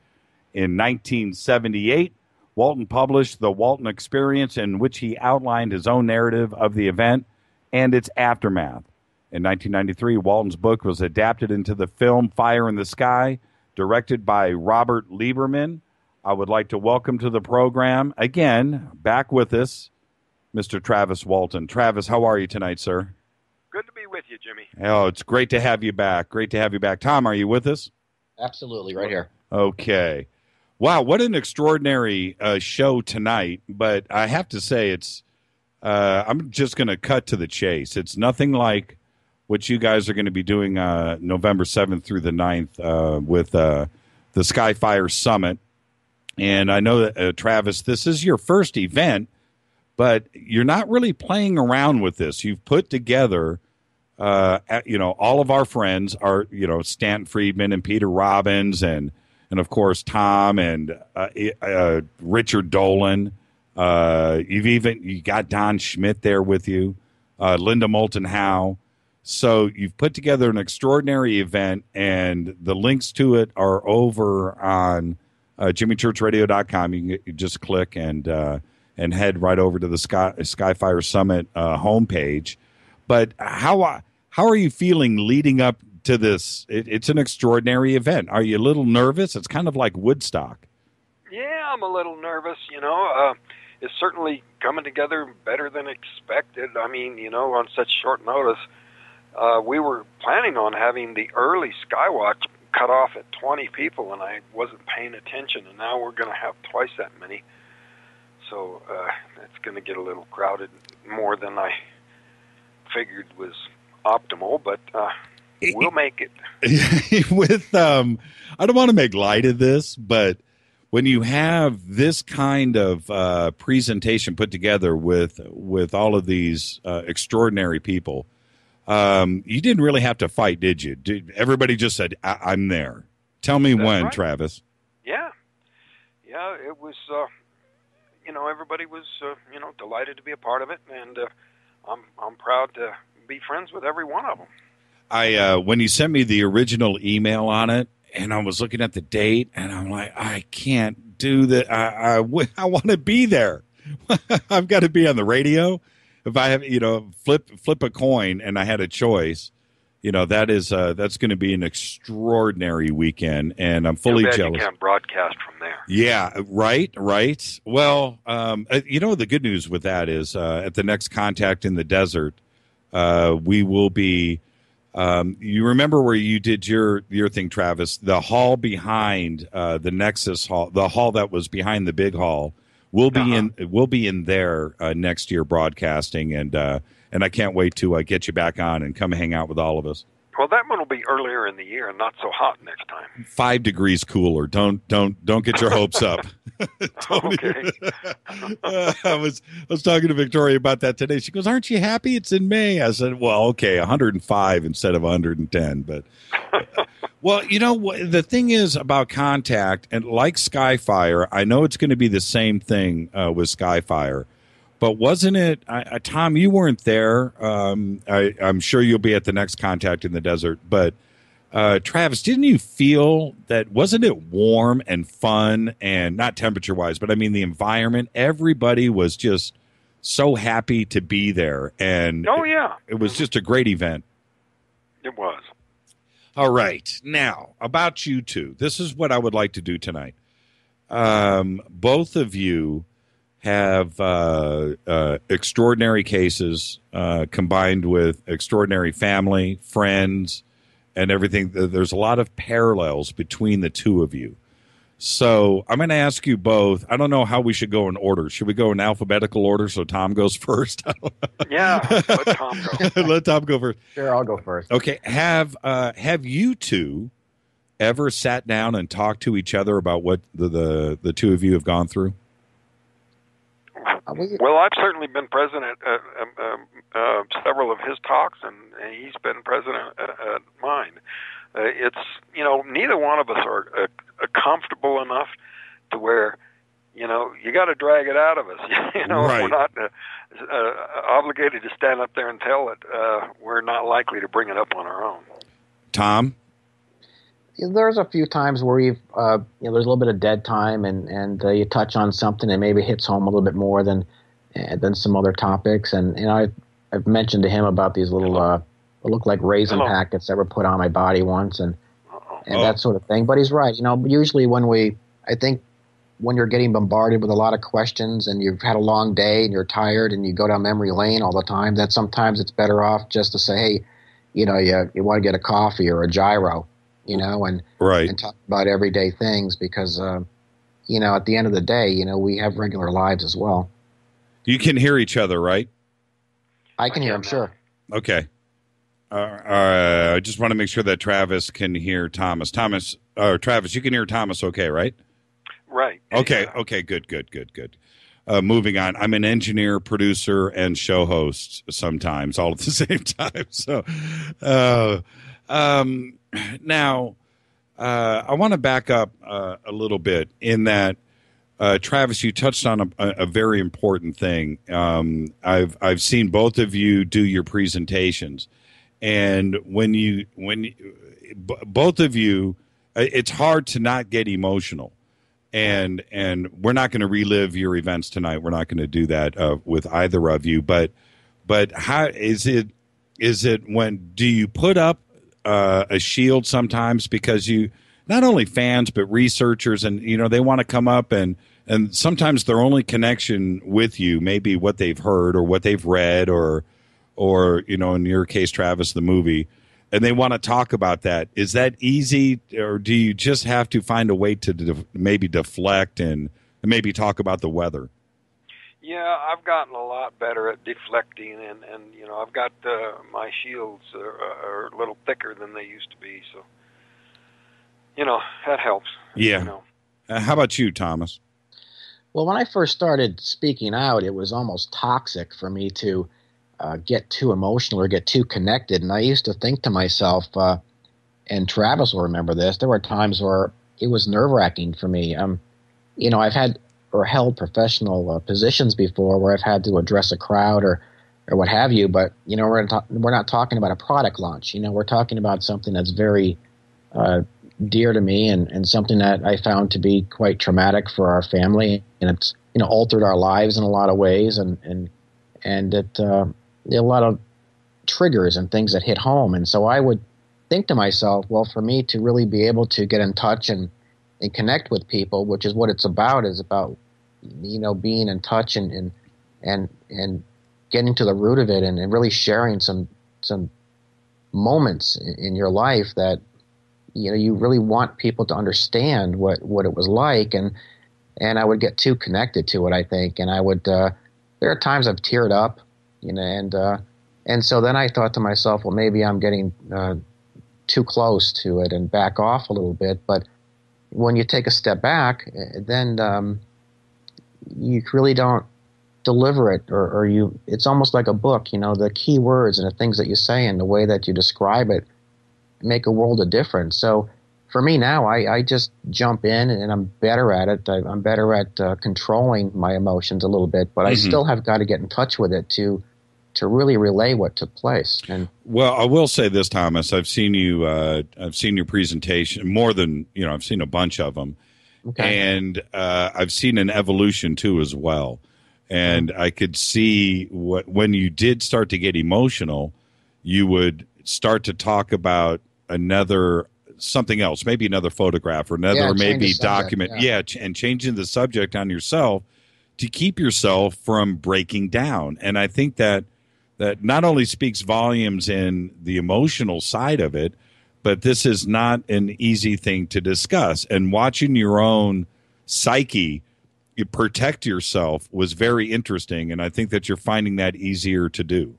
In nineteen seventy-eight, Walton published The Walton Experience, in which he outlined his own narrative of the event and its aftermath. In nineteen ninety-three, Walton's book was adapted into the film Fire in the Sky, directed by Robert Lieberman. I would like to welcome to the program, again, back with us, Mister Travis Walton. Travis, how are you tonight, sir? Good to be with you, Jimmy. Oh, it's great to have you back. Great to have you back. Tom, are you with us? Absolutely, right here. Okay. Wow, what an extraordinary uh, show tonight. But I have to say, it's uh, I'm just going to cut to the chase. It's nothing like what you guys are going to be doing uh, November seventh through the ninth uh, with uh, the Skyfire Summit. And I know that, uh, Travis, this is your first event, but you're not really playing around with this. You've put together, uh, you know, all of our friends are, you know, Stan Friedman and Peter Robbins and, and of course, Thom and uh, uh, Richard Dolan. Uh, you've even you got Don Schmidt there with you, uh, Linda Moulton Howe. So you've put together an extraordinary event, and the links to it are over on Uh, jimmy church radio dot com. You can you just click and uh, and head right over to the Sky, Skyfire Summit uh, homepage. But how how are you feeling leading up to this? It, it's an extraordinary event. Are you a little nervous? It's kind of like Woodstock. Yeah, I'm a little nervous. You know, uh, it's certainly coming together better than expected. I mean, you know, on such short notice, uh, we were planning on having the early Skywatch cut off at twenty people, and I wasn't paying attention, and now we're going to have twice that many. So uh, it's going to get a little crowded, more than I figured was optimal, but uh, we'll make it. With um, I don't want to make light of this, but when you have this kind of uh, presentation put together with with all of these uh, extraordinary people, Um, you didn't really have to fight, did you? Did, everybody just said, I- I'm there. Tell me That's when, right. Travis. Yeah. Yeah, it was, uh, you know, everybody was, uh, you know, delighted to be a part of it, and uh, I'm I'm proud to be friends with every one of them. I uh, when you sent me the original email on it, and I was looking at the date, and I'm like, I can't do that. I, I, I want to be there. I've got to be on the radio. If I have, you know, flip flip a coin and I had a choice, you know, that is uh, that's going to be an extraordinary weekend, and I'm fully Too bad jealous. You can't broadcast from there. Yeah, right, right. Well, um, uh, you know, the good news with that is uh, at the next Contact in the Desert, uh, we will be. Um, you remember where you did your your thing, Travis? The hall behind uh, the Nexus Hall, the hall that was behind the big hall. We'll be uh-huh. in. We'll be in there uh, next year broadcasting, and uh, and I can't wait to uh, get you back on and come hang out with all of us. Well, that one will be earlier in the year and not so hot next time. Five degrees cooler. Don't don't don't get your hopes up. Okay. uh, I was I was talking to Victoria about that today. She goes, "Aren't you happy? It's in May." I said, "Well, okay, one hundred five instead of one hundred ten." But well, you know what the thing is about Contact, and like Skyfire, I know it's going to be the same thing uh, with Skyfire. But wasn't it, I, I, Tom, you weren't there. Um, I, I'm sure you'll be at the next Contact in the Desert. But, uh, Travis, didn't you feel that, wasn't it warm and fun and not temperature-wise, but I mean the environment? Everybody was just so happy to be there. And oh, yeah. It, it was just a great event. It was. All right. Now, about you two. This is what I would like to do tonight. Um, both of you have uh, uh, extraordinary cases uh, combined with extraordinary family, friends, and everything. There's a lot of parallels between the two of you. So I'm going to ask you both. I don't know how we should go in order. Should we go in alphabetical order so Tom goes first? Yeah, let Tom go. Let Tom go first. Sure, I'll go first. Okay. Have uh, have you two ever sat down and talked to each other about what the, the, the two of you have gone through? Well, I've certainly been present at uh, uh, uh, several of his talks, and, and he's been present at, at mine. Uh, it's, you know, neither one of us are uh, uh, comfortable enough to where, you know, you got to drag it out of us. you know, right. We're not uh, uh, obligated to stand up there and tell it. Uh, we're not likely to bring it up on our own. Tom? there's a few times where you've, uh, you know, there's a little bit of dead time, and and uh, you touch on something and maybe hits home a little bit more than uh, than some other topics. And you know, I've, I've mentioned to him about these little, uh, what look like raisin Hello. packets that were put on my body once, and and Oh. that sort of thing. But he's right. You know, usually when we, I think, when you're getting bombarded with a lot of questions and you've had a long day and you're tired and you go down memory lane all the time, that sometimes it's better off just to say, hey, you know, you you want to get a coffee or a gyro, you know, and right. and talk about everyday things because, uh, you know, at the end of the day, you know, we have regular lives as well. You can hear each other, right? I can hear him, sure. Okay. Uh, uh, I just want to make sure that Travis can hear Thomas. Thomas, or Travis, you can hear Thomas okay, right? Right. Okay, okay, good, good, good, good. Uh, moving on. I'm an engineer, producer, and show host sometimes, all at the same time. So uh, um, now uh, I want to back up uh, a little bit in that, uh, Travis, you touched on a, a very important thing. Um, I've I've seen both of you do your presentations. And when you, when you, b- both of you, it's hard to not get emotional, and and we're not going to relive your events tonight. We're not going to do that uh, with either of you. But but how is it? Is it when do you put up uh, a shield sometimes because you not only fans but researchers, and you know they want to come up and and sometimes their only connection with you may be what they've heard or what they've read or. Or, you know, in your case, Travis, the movie, and they want to talk about that. Is that easy, or do you just have to find a way to de- maybe deflect and maybe talk about the weather? Yeah, I've gotten a lot better at deflecting, and, and you know, I've got uh, my shields are, are a little thicker than they used to be, so, you know, that helps. Yeah. You know. Uh, how about you, Thomas? Well, when I first started speaking out, it was almost toxic for me to Uh, get too emotional or get too connected. And I used to think to myself, uh, and Travis will remember this, there were times where it was nerve-wracking for me. Um, you know, I've had or held professional uh, positions before where I've had to address a crowd or, or what have you, but, you know, we're, ta- we're not talking about a product launch. You know, we're talking about something that's very uh, dear to me and, and something that I found to be quite traumatic for our family. And it's, you know, altered our lives in a lot of ways. And, and, and it, uh, a lot of triggers and things that hit home. And so I would think to myself, well, for me to really be able to get in touch and, and connect with people, which is what it's about, is about, you know, being in touch and, and, and, and getting to the root of it and, and really sharing some, some moments in, in your life that, you know, you really want people to understand what, what it was like. And, and I would get too connected to it, I think. And I would, uh, there are times I've teared up, you know, and uh, and so then I thought to myself, well, maybe I'm getting uh, too close to it and back off a little bit. But when you take a step back, then um, you really don't deliver it, or, or you. It's almost like a book, you know. The key words and the things that you say and the way that you describe it make a world of difference. So for me now, I, I just jump in and I'm better at it. I, I'm better at uh, controlling my emotions a little bit, but mm-hmm. I still have got to get in touch with it to. to really relay what took place. And well, I will say this, Thomas, I've seen you, uh, I've seen your presentation more than, you know, I've seen a bunch of them. Okay. And uh, I've seen an evolution too as well. And mm-hmm. I could see what, when you did start to get emotional, you would start to talk about another, something else, maybe another photograph or another, yeah, maybe subject, document. Yeah. yeah. Ch- and changing the subject on yourself to keep yourself from breaking down. And I think that, that not only speaks volumes in the emotional side of it, but this is not an easy thing to discuss. And watching your own psyche you protect yourself was very interesting, and I think that you're finding that easier to do.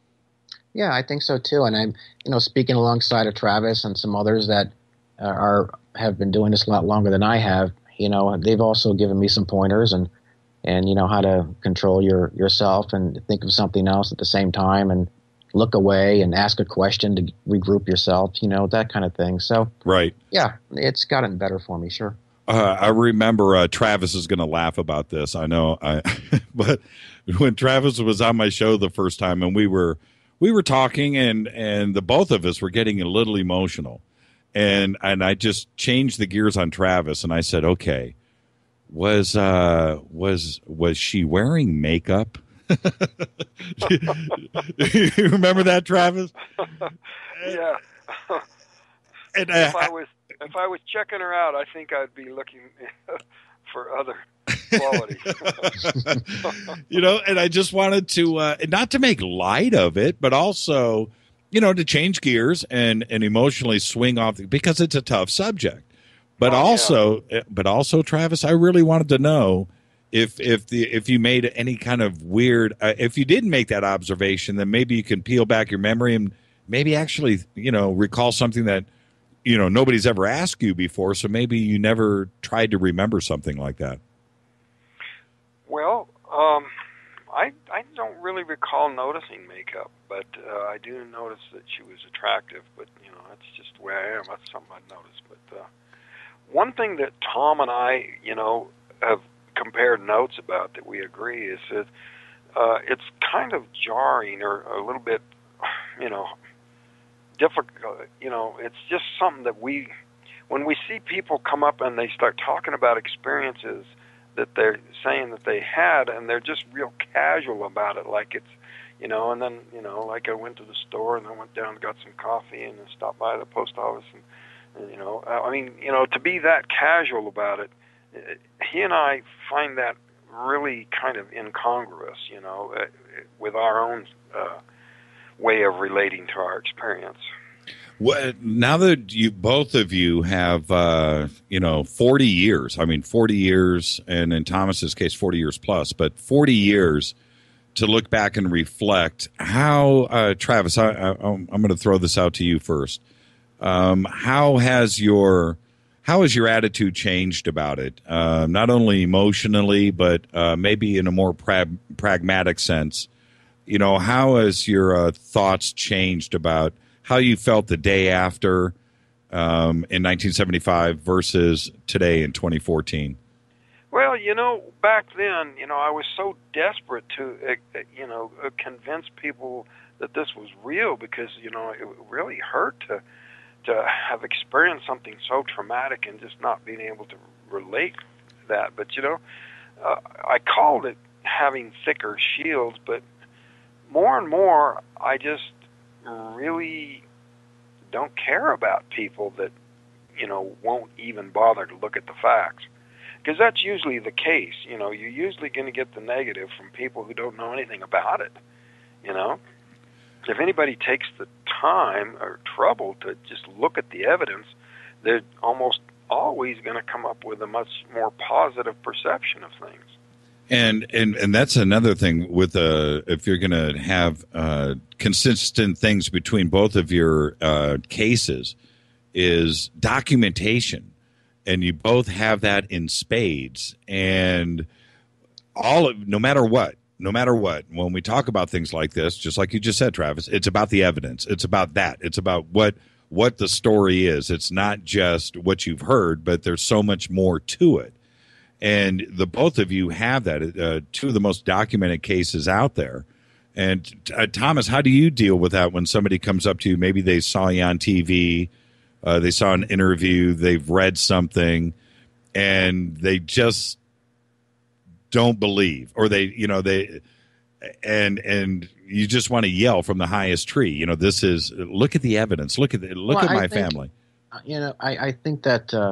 Yeah, I think so too. And I'm, you know, speaking alongside of Travis and some others that are have been doing this a lot longer than I have. You know, they've also given me some pointers and. And you know how to control your yourself and think of something else at the same time and look away and ask a question to regroup yourself, you know, that kind of thing. So, right. Yeah, it's gotten better for me, sure. Uh, I remember uh, Travis is going to laugh about this. I know, I, but when Travis was on my show the first time and we were we were talking and and the both of us were getting a little emotional. And and I just changed the gears on Travis, and I said, okay, was uh, was was she wearing makeup? You remember that, Travis? Yeah. And, uh, if I was if I was checking her out, I think I'd be looking for other qualities. You know, and I just wanted to uh, not to make light of it, but also, you know, to change gears and and emotionally swing off the, because it's a tough subject. But oh, also, yeah. but also, Travis, I really wanted to know if if the if you made any kind of weird, uh, if you didn't make that observation, then maybe you can peel back your memory and maybe actually, you know, recall something that, you know, nobody's ever asked you before. So maybe you never tried to remember something like that. Well, um, I I don't really recall noticing makeup, but uh, I do notice that she was attractive. But you know, that's just the way I am. That's something I noticed. But uh, one thing that Thom and I, you know, have compared notes about that we agree is that uh, it's kind of jarring or a little bit, you know, difficult. You know, it's just something that we, when we see people come up and they start talking about experiences that they're saying that they had, and they're just real casual about it, like it's, you know, and then, you know, like I went to the store and I went down and got some coffee and then stopped by the post office and, and, you know, I mean, you know, to be that casual about it, he and I find that really kind of incongruous, you know, uh, with our own uh, way of relating to our experience. Well, now that you both of you have, uh, you know, forty years, I mean, forty years, and in Thomas's case, forty years plus, but forty years to look back and reflect how, uh, Travis, I, I, I'm going to throw this out to you first. Um, how has your how has your attitude changed about it? Uh, not only emotionally, but uh, maybe in a more pra- pragmatic sense. You know, how has your uh, thoughts changed about how you felt the day after um, in nineteen seventy-five versus today in twenty fourteen? Well, you know, back then, you know, I was so desperate to, uh, you know, uh, convince people that this was real because, you know, it really hurt to to have experienced something so traumatic and just not being able to relate to that. But, you know, uh, I called it having thicker shields, but more and more I just really don't care about people that, you know, won't even bother to look at the facts. Because that's usually the case. You know, you're usually going to get the negative from people who don't know anything about it, you know. If anybody takes the time or trouble to just look at the evidence, they're almost always going to come up with a much more positive perception of things. And and and that's another thing with uh, if you're going to have uh, consistent things between both of your uh, cases is documentation, and you both have that in spades. And all of, no matter what, no matter what, when we talk about things like this, just like you just said, Travis, it's about the evidence. It's about that. It's about what what the story is. It's not just what you've heard, but there's so much more to it. And the both of you have that, uh, two of the most documented cases out there. And uh, Thomas, how do you deal with that when somebody comes up to you? Maybe they saw you on T V, uh, they saw an interview, they've read something, and they just don't believe, or they, you know, they, and and you just want to yell from the highest tree. You know, this is, look at the evidence. Look at the, look well, at my I think, family. You know, I, I think that. Uh,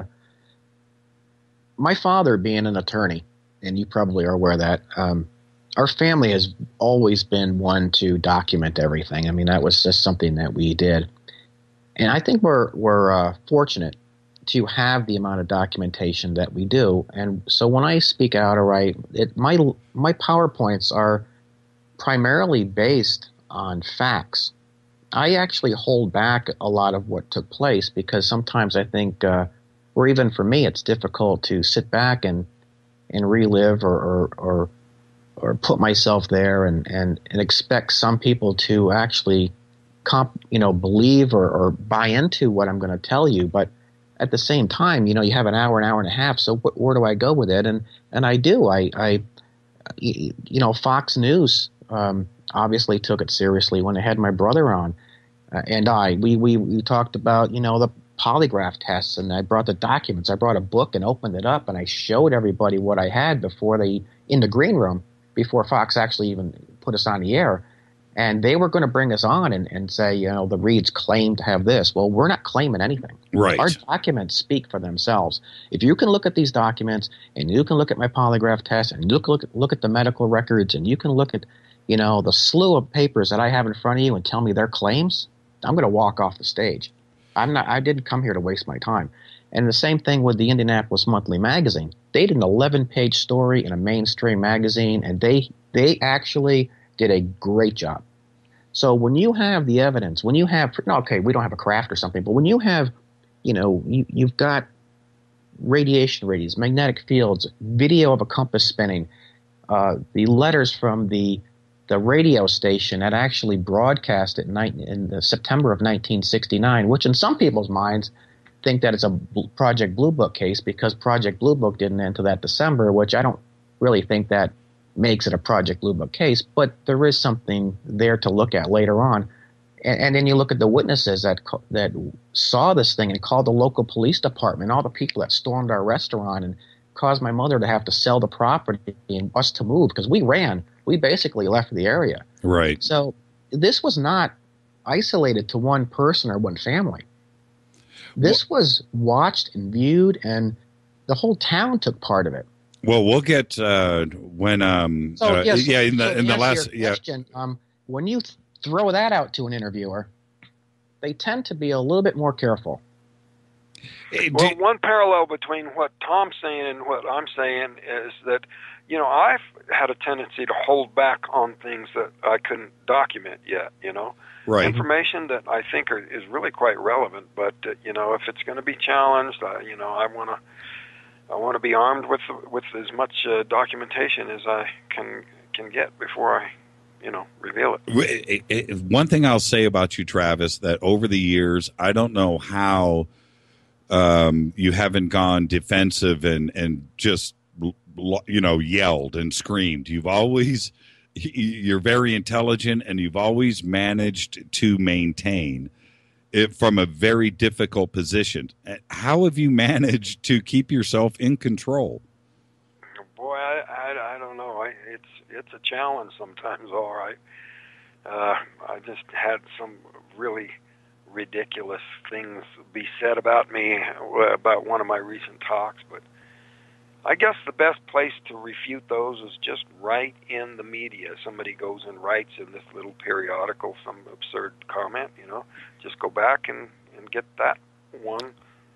My father, being an attorney, and you probably are aware of that, um, our family has always been one to document everything. I mean, that was just something that we did. And I think we're we're uh, fortunate to have the amount of documentation that we do. And so when I speak out or write, it, my, my PowerPoints are primarily based on facts. I actually hold back a lot of what took place because sometimes I think uh, – or even for me, it's difficult to sit back and and relive or or or, or put myself there and, and, and expect some people to actually comp, you know, believe or, or buy into what I'm going to tell you. But at the same time, you know, you have an hour, an hour and a half. So wh- where do I go with it? And and I do. I, I you know, Fox News um, obviously took it seriously when they had my brother on, uh, and I we, we we talked about, you know, the polygraph tests, and I brought the documents. I brought a book and opened it up, and I showed everybody what I had before they, in the green room, before Fox actually even put us on the air. And they were going to bring us on and, and say, you know, the Reeds claim to have this. Well, we're not claiming anything. Right. Our documents speak for themselves. If you can look at these documents, and you can look at my polygraph test, and you can look at, look at the medical records, and you can look at, you know, the slew of papers that I have in front of you and tell me their claims, I'm going to walk off the stage. I'm not. I didn't come here to waste my time. And the same thing with the Indianapolis Monthly Magazine. They did an eleven-page story in a mainstream magazine, and they they actually did a great job. So when you have the evidence, when you have, no, okay, we don't have a craft or something, but when you have, you know, you, you've got radiation readings, magnetic fields, video of a compass spinning, uh, the letters from the the radio station that actually broadcast it in, in the September of nineteen sixty-nine, which in some people's minds think that it's a Project Blue Book case because Project Blue Book didn't end until that December, which I don't really think that makes it a Project Blue Book case, but there is something there to look at later on. And, and then you look at the witnesses that that saw this thing and called the local police department, all the people that stormed our restaurant and caused my mother to have to sell the property and us to move because we ran. We basically left the area. Right. So this was not isolated to one person or one family. This well, was watched and viewed, and the whole town took part of it. Well, we'll get uh, when, um, so, uh, yes, yeah, in the so in the last, yeah. Question, um, when you th- throw that out to an interviewer, they tend to be a little bit more careful. Well, one parallel between what Tom's saying and what I'm saying is that, you know, I've had a tendency to hold back on things that I couldn't document yet, you know. Right. Information that I think are, is really quite relevant, but, uh, you know, if it's going to be challenged, uh, you know, I want to I want to be armed with with as much uh, documentation as I can can get before I, you know, reveal it. One thing I'll say about you, Travis, that over the years, I don't know how um, you haven't gone defensive and, and just, you know, yelled and screamed. You've always, you're very intelligent, and you've always managed to maintain it from a very difficult position. How have you managed to keep yourself in control? Boy, I, I, I don't know. I, it's it's a challenge sometimes, all right. Uh, I just had some really ridiculous things be said about me, about one of my recent talks, but I guess the best place to refute those is just write in the media. Somebody goes and writes in this little periodical some absurd comment, you know, just go back and, and get that one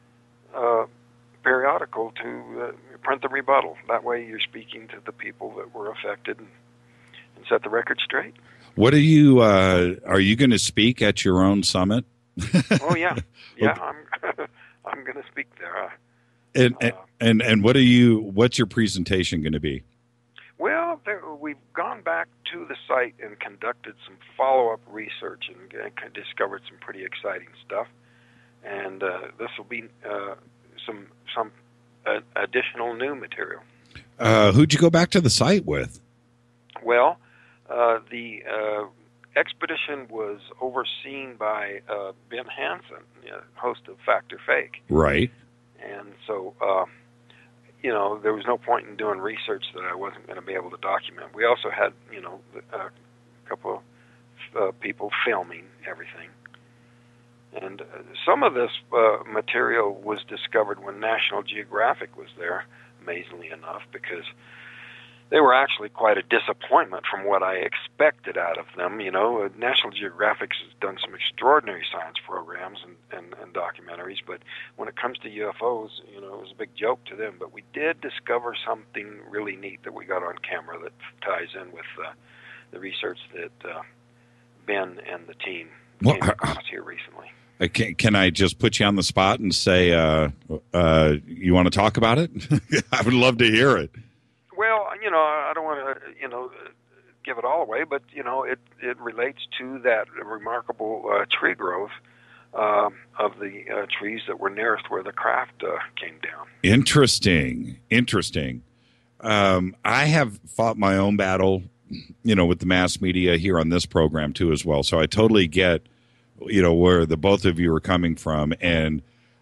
uh, periodical to uh, print the rebuttal. That way you're speaking to the people that were affected and, and set the record straight. What are you, uh, are you going to speak at your own summit? Oh, yeah. Yeah, I'm, I'm going to speak there. Uh, And, and and and what are you? What's your presentation going to be? Well, there, we've gone back to the site and conducted some follow-up research and, and discovered some pretty exciting stuff. And uh, this will be uh, some some uh, additional new material. Uh, who'd you go back to the site with? Well, uh, the uh, expedition was overseen by uh, Ben Hansen, uh, host of Fact or Fake. Right. And so, uh, you know, there was no point in doing research that I wasn't going to be able to document. We also had, you know, a couple of uh, people filming everything. And uh, some of this uh, material was discovered when National Geographic was there, amazingly enough, because they were actually quite a disappointment from what I expected out of them. You know, National Geographic has done some extraordinary science programs and, and, and documentaries, but when it comes to U F Os, you know, it was a big joke to them. But we did discover something really neat that we got on camera that ties in with uh, the research that uh, Ben and the team well, came across here recently. Can, can I just put you on the spot and say, uh, uh, you want to talk about it? I would love to hear it. Well, you know, I don't want to, you know, give it all away, but, you know, it, it relates to that remarkable uh, tree growth uh, of the uh, trees that were nearest where the craft uh, came down. Interesting. Interesting. Um, I have fought my own battle, you know, with the mass media here on this program, too, as well. So I totally get, you know, where the both of you are coming from. And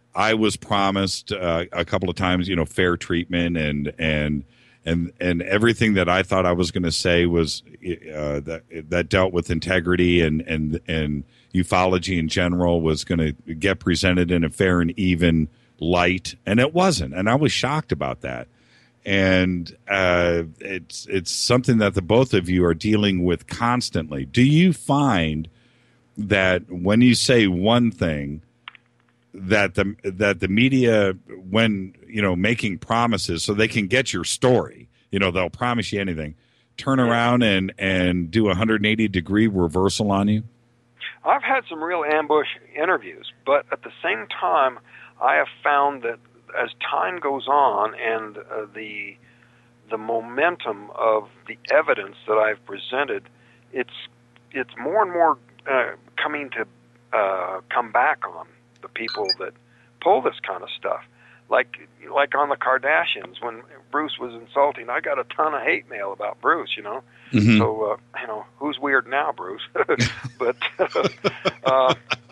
I was promised uh, a couple of times, you know, fair treatment and and and and everything that I thought I was going to say was uh, that that dealt with integrity and and and ufology in general was going to get presented in a fair and even light, and it wasn't, and I was shocked about that. And uh, it's it's something that the both of you are dealing with constantly. Do you find that when you say one thing, that the that the media, when you know making promises so they can get your story, you know they'll promise you anything, turn around and and do a one hundred eighty degree reversal on you? I've had some real ambush interviews, but at the same time, I have found that as time goes on and uh, the the momentum of the evidence that I've presented, it's it's more and more uh, coming to uh, come back on the people that pull this kind of stuff. Like like on the Kardashians, when Bruce was insulting, I got a ton of hate mail about Bruce, you know. Mm-hmm. So, uh, you know, who's weird now, Bruce? But uh,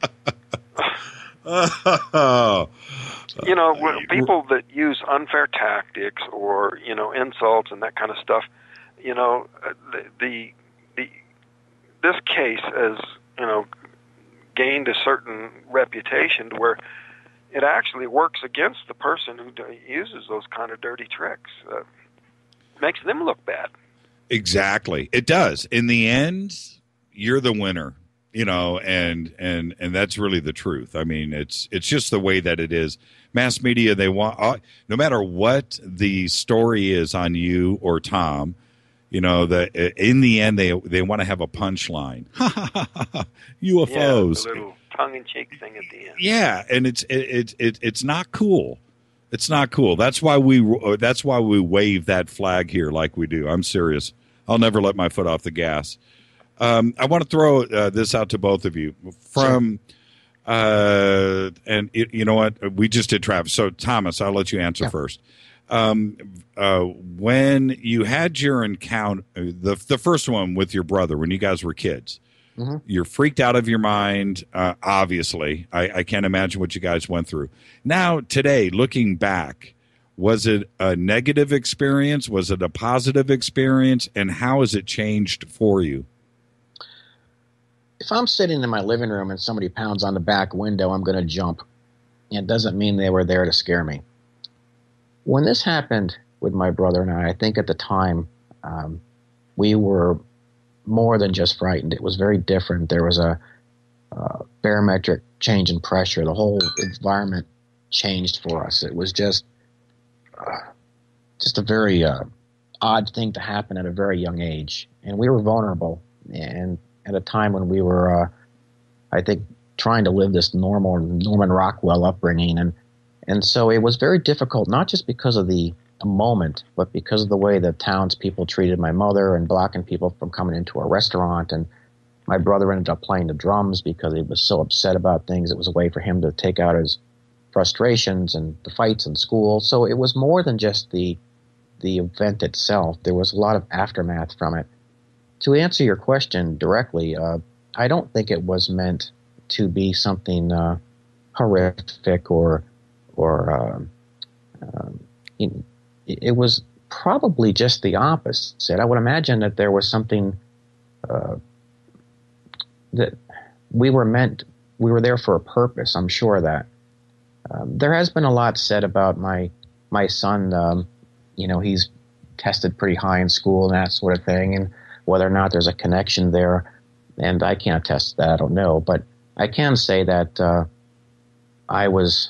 oh. you know, when people that use unfair tactics or, you know, insults and that kind of stuff, you know, the the, the this case has, you know, gained a certain reputation to where it actually works against the person who uses those kind of dirty tricks. Uh, makes them look bad. Exactly. It does. In the end, you're the winner, you know, and and and that's really the truth. I mean, it's it's just the way that it is. Mass media, they want, uh, no matter what the story is on you or Thom, you know, that in the end they they want to have a punchline. U F Os. Yeah, the little tongue-in-cheek thing at the end. Yeah, and it's it, it, it it's not cool. It's not cool. That's why we that's why we wave that flag here like we do. I'm serious. I'll never let my foot off the gas. Um, I want to throw uh, this out to both of you from, sure. uh, and it, you know what? We just did Travis. So Thomas, I'll let you answer yeah. first. Um, uh, when you had your encounter, the the first one with your brother, when you guys were kids, mm-hmm. you're freaked out of your mind. Uh, obviously, I, I can't imagine what you guys went through. Now, today, looking back, was it a negative experience? Was it a positive experience? And how has it changed for you? If I'm sitting in my living room and somebody pounds on the back window, I'm going to jump. It doesn't mean they were there to scare me. When this happened with my brother and I, I think at the time um, we were more than just frightened. It was very different. There was a uh, barometric change in pressure. The whole environment changed for us. It was just uh, just a very uh, odd thing to happen at a very young age. And we were vulnerable. And at a time when we were, uh, I think, trying to live this normal Norman Rockwell upbringing. And And so it was very difficult, not just because of the moment, but because of the way the townspeople treated my mother and blocking people from coming into a restaurant. And my brother ended up playing the drums because he was so upset about things. It was a way for him to take out his frustrations and the fights in school. So it was more than just the the event itself. There was a lot of aftermath from it. To answer your question directly, uh, I don't think it was meant to be something uh, horrific or or um, um, it, it was probably just the opposite. I would imagine that there was something uh, that we were meant, we were there for a purpose. I'm sure of that. Um, there has been a lot said about my my son. Um, you know, he's tested pretty high in school and that sort of thing, and whether or not there's a connection there. And I can't attest to that. I don't know, but I can say that uh, I was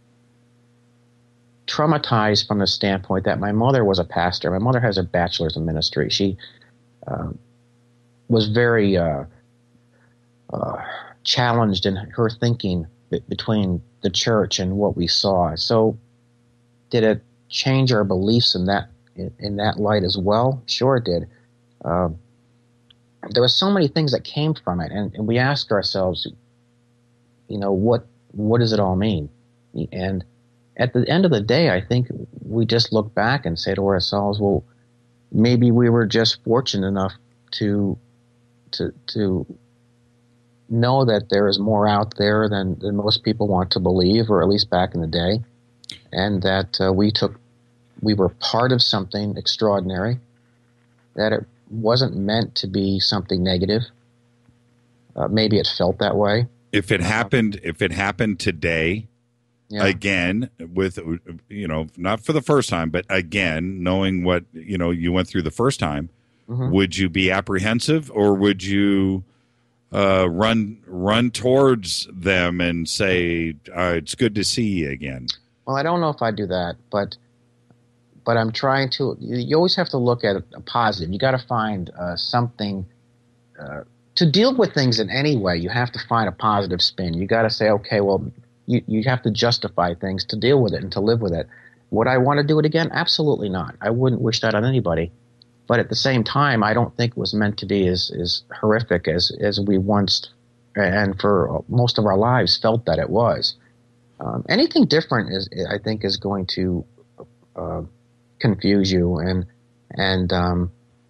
traumatized from the standpoint that my mother was a pastor. My mother has a bachelor's in ministry. She uh, was very uh, uh, challenged in her thinking b- between the church and what we saw. So did it change our beliefs in that in, in that light as well? Sure it did. Uh, there were so many things that came from it, and, and we asked ourselves, you know, what what does it all mean? And at the end of the day, I think we just look back and say to ourselves, well, maybe we were just fortunate enough to to to know that there is more out there than, than most people want to believe, or at least back in the day, and that uh, we took, we were part of something extraordinary, that it wasn't meant to be something negative. Uh, maybe it felt that way. If it happened, if it happened today, Yeah. again, with, you know, not for the first time, but again, knowing what, you know, you went through the first time, Mhm. would you be apprehensive, or would you uh, run run towards them and say, uh, it's good to see you again? Well, I don't know if I do that, but but I'm trying to. You, you always have to look at a positive. You got to find uh, something uh, to deal with things in any way. You have to find a positive spin. You got to say, okay, well, you you have to justify things to deal with it and to live with it. Would I want to do it again? Absolutely not. I wouldn't wish that on anybody. But at the same time, I don't think it was meant to be as, as horrific as, as we once, and for most of our lives, felt that it was. Um, anything different is, I think, is going to uh, confuse you and and um,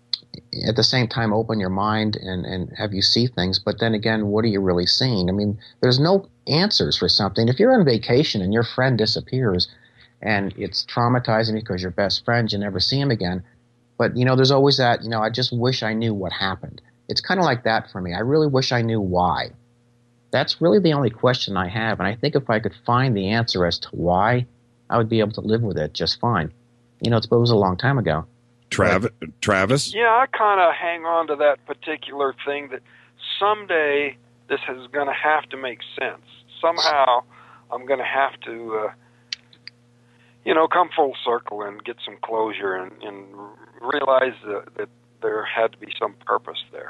at the same time open your mind and, and have you see things. But then again, what are you really seeing? I mean, there's no answers for something. If you're on vacation and your friend disappears and it's traumatizing because your best friend, you never see him again. But, you know, there's always that, you know, I just wish I knew what happened. It's kind of like that for me. I really wish I knew why. That's really the only question I have. And I think if I could find the answer as to why, I would be able to live with it just fine. You know, it's, it was a long time ago. Travis? Travis? Yeah, I kind of hang on to that particular thing that someday this is going to have to make sense. Somehow I'm going to have to, uh, you know, come full circle and get some closure and, and realize that, that there had to be some purpose there.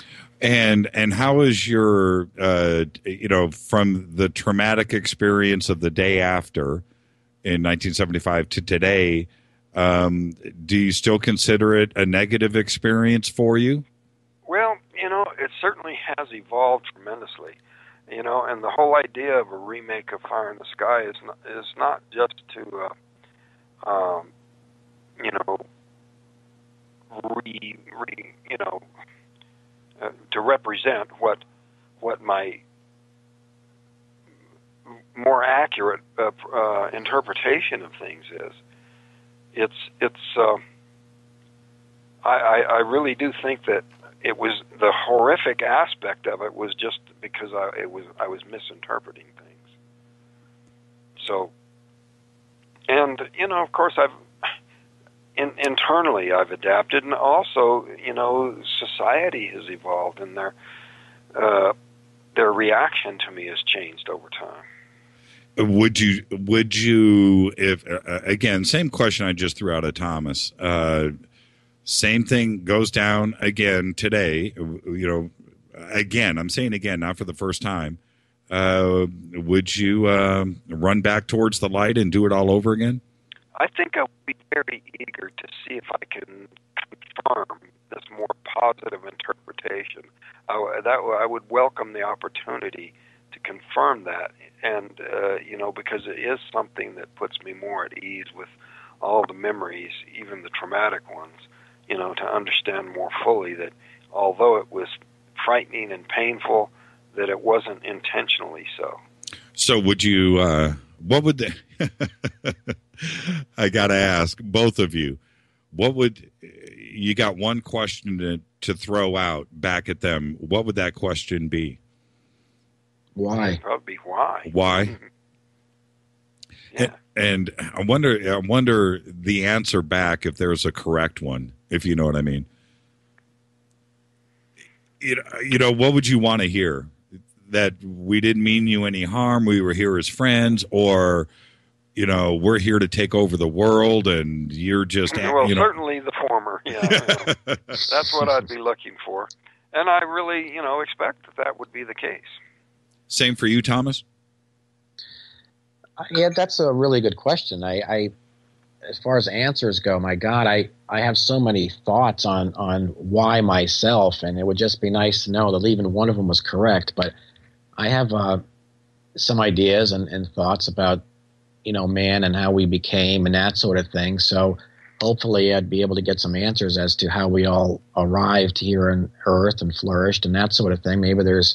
And and how is your, uh, you know, from the traumatic experience of the day after in nineteen seventy-five to today, um, do you still consider it a negative experience for you? Well, you know, it certainly has evolved tremendously. You know, and the whole idea of a remake of Fire in the Sky is not, is not just to, uh, um, you know, re, re you know, uh, to represent what what my more accurate uh, uh, interpretation of things is. It's it's. Uh, I, I I really do think that it was the horrific aspect of it was just because I it was I was misinterpreting things. So, and you know, of course, I've in, internally I've adapted, and also, you know, society has evolved, and their uh, their reaction to me has changed over time. Would you, would you, if, uh, again, same question I just threw out at Thomas, uh, same thing goes down again today, you know, again, I'm saying again, not for the first time, uh, would you uh, run back towards the light and do it all over again? I think I would be very eager to see if I can confirm this more positive interpretation. I, that I would welcome the opportunity to confirm that, and uh, you know, because it is something that puts me more at ease with all the memories, even the traumatic ones. You know, to understand more fully that although it was frightening and painful, that it wasn't intentionally so. So, would you? Uh, what would the? I got to ask both of you. What would you got one question to to throw out back at them? What would that question be? Why? Probably why. Why? Yeah. And, and I wonder, I wonder the answer back if there's a correct one, if you know what I mean. You know, you know, what would you want to hear? That we didn't mean you any harm, we were here as friends, or, you know, we're here to take over the world and you're just, well, you know. Certainly the former. Yeah, you know, that's what I'd be looking for. And I really, you know, expect that that would be the case. Same for you, Thomas? Yeah, that's a really good question. I, I, as far as answers go, my God, I, I have so many thoughts on, on why myself, and it would just be nice to know that even one of them was correct. But I have uh, some ideas and, and thoughts about, you know, man and how we became and that sort of thing. So hopefully I'd be able to get some answers as to how we all arrived here on Earth and flourished and that sort of thing. Maybe there's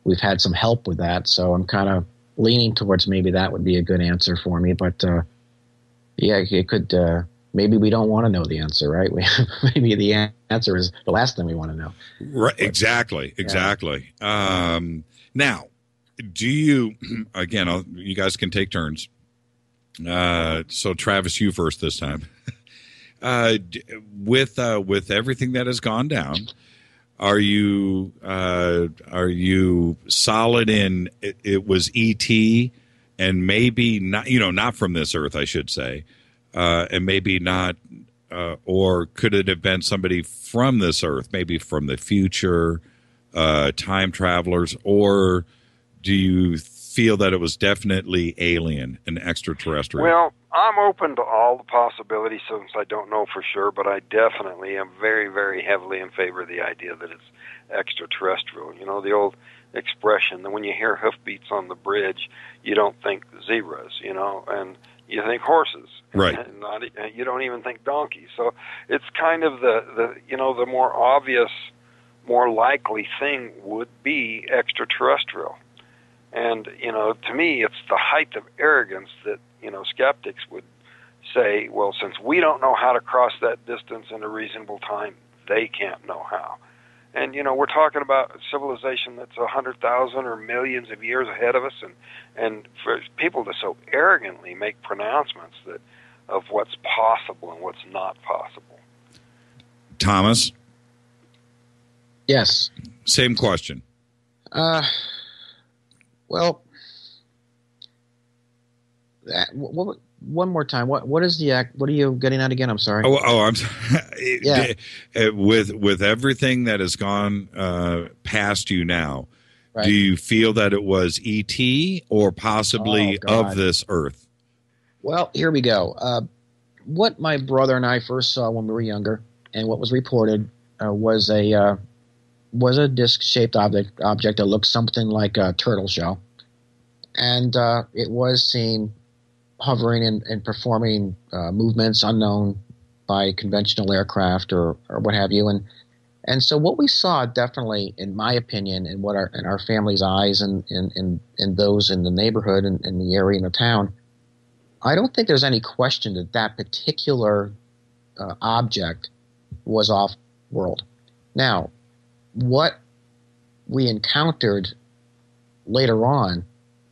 we've had some help with that. So I'm kind of leaning towards maybe that would be a good answer for me. But uh, yeah, it could. Uh, maybe we don't want to know the answer, right? We, maybe the answer is the last thing we want to know. Right. But, exactly. Exactly. Yeah. Um, now, do you? Again, I'll, you guys can take turns. Uh, so Travis, you first this time. uh, with uh, with everything that has gone down, are you uh, are you solid in it, it was E T and maybe not? You know, not from this earth, I should say, uh, and maybe not, uh, or could it have been somebody from this earth, maybe from the future, uh, time travelers, or do you feel that it was definitely alien and extraterrestrial? Well, I'm open to all the possibilities since I don't know for sure, but I definitely am very, very heavily in favor of the idea that it's extraterrestrial. You know, the old expression that when you hear hoofbeats on the bridge, you don't think zebras, you know, and you think horses. Right. And not, you don't even think donkeys. So it's kind of the, the, you know, the more obvious, more likely thing would be extraterrestrial. And, you know, to me, it's the height of arrogance that, you know, skeptics would say, well, since we don't know how to cross that distance in a reasonable time, they can't know how. And, you know, we're talking about a civilization that's one hundred thousand or millions of years ahead of us, and, and for people to so arrogantly make pronouncements that of what's possible and what's not possible. Thomas? Yes. Same question. Uh... Well, that, what, one more time. What what is the act? What are you getting at again? I'm sorry. Oh, oh I'm sorry. Yeah. With with everything that has gone uh, past you now, right. Do you feel that it was E T or possibly oh, of this Earth? Well, here we go. Uh, what my brother and I first saw when we were younger, and what was reported uh, was a. Uh, was a disc-shaped object, object that looked something like a turtle shell. And uh, it was seen hovering and, and performing uh, movements unknown by conventional aircraft or, or what have you. And and so what we saw definitely, in my opinion, in what our in our family's eyes and, and, and, and those in the neighborhood and in the area and the town, I don't think there's any question that that particular uh, object was off-world. Now, what we encountered later on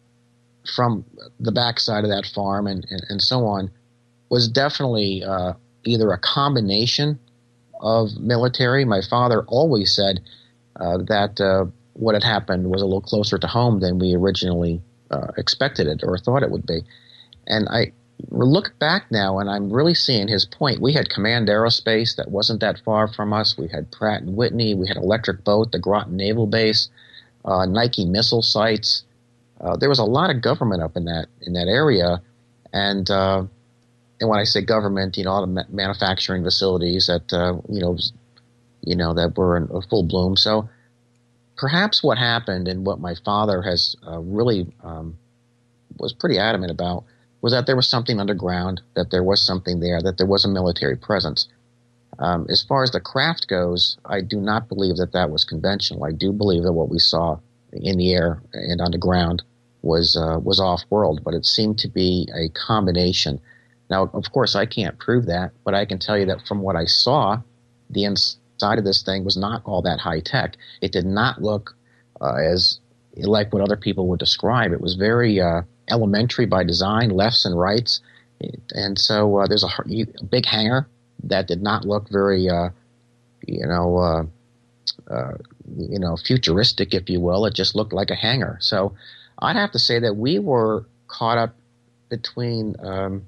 from the backside of that farm and, and, and so on was definitely uh, either a combination of military. My father always said uh, that uh, what had happened was a little closer to home than we originally uh, expected it or thought it would be. And I look back now, and I'm really seeing his point. We had Command Aerospace that wasn't that far from us. We had Pratt and Whitney. We had Electric Boat, the Groton Naval Base, uh, Nike missile sites. Uh, there was a lot of government up in that in that area, and uh, and when I say government, you know, all the ma- manufacturing facilities that uh, you know, you know that were in full bloom. So perhaps what happened and what my father has uh, really um, was pretty adamant about was that there was something underground, that there was something there, that there was a military presence. Um, as far as the craft goes, I do not believe that that was conventional. I do believe that what we saw in the air and on the ground was uh, was off-world, but it seemed to be a combination. Now, of course, I can't prove that, but I can tell you that from what I saw, the inside of this thing was not all that high-tech. It did not look uh, as like what other people would describe. It was very uh, elementary by design, lefts and rights, and so uh, there's a, a big hangar that did not look very, uh, you know, uh, uh, you know, futuristic, if you will. It just looked like a hangar. So I'd have to say that we were caught up between um,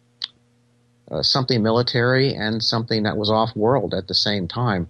uh, something military and something that was off-world at the same time.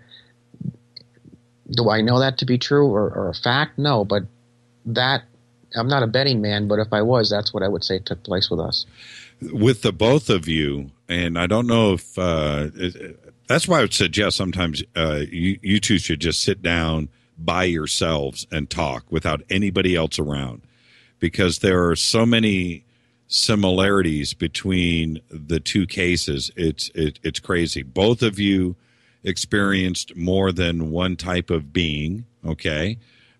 Do I know that to be true or, or a fact? No, but that, I'm not a betting man, but if I was, that's what I would say took place with us. With the both of you, and I don't know if uh, it, that's why I would suggest sometimes uh, you, you two should just sit down by yourselves and talk without anybody else around, because there are so many similarities between the two cases. It's it, it's crazy. Both of you experienced more than one type of being, okay?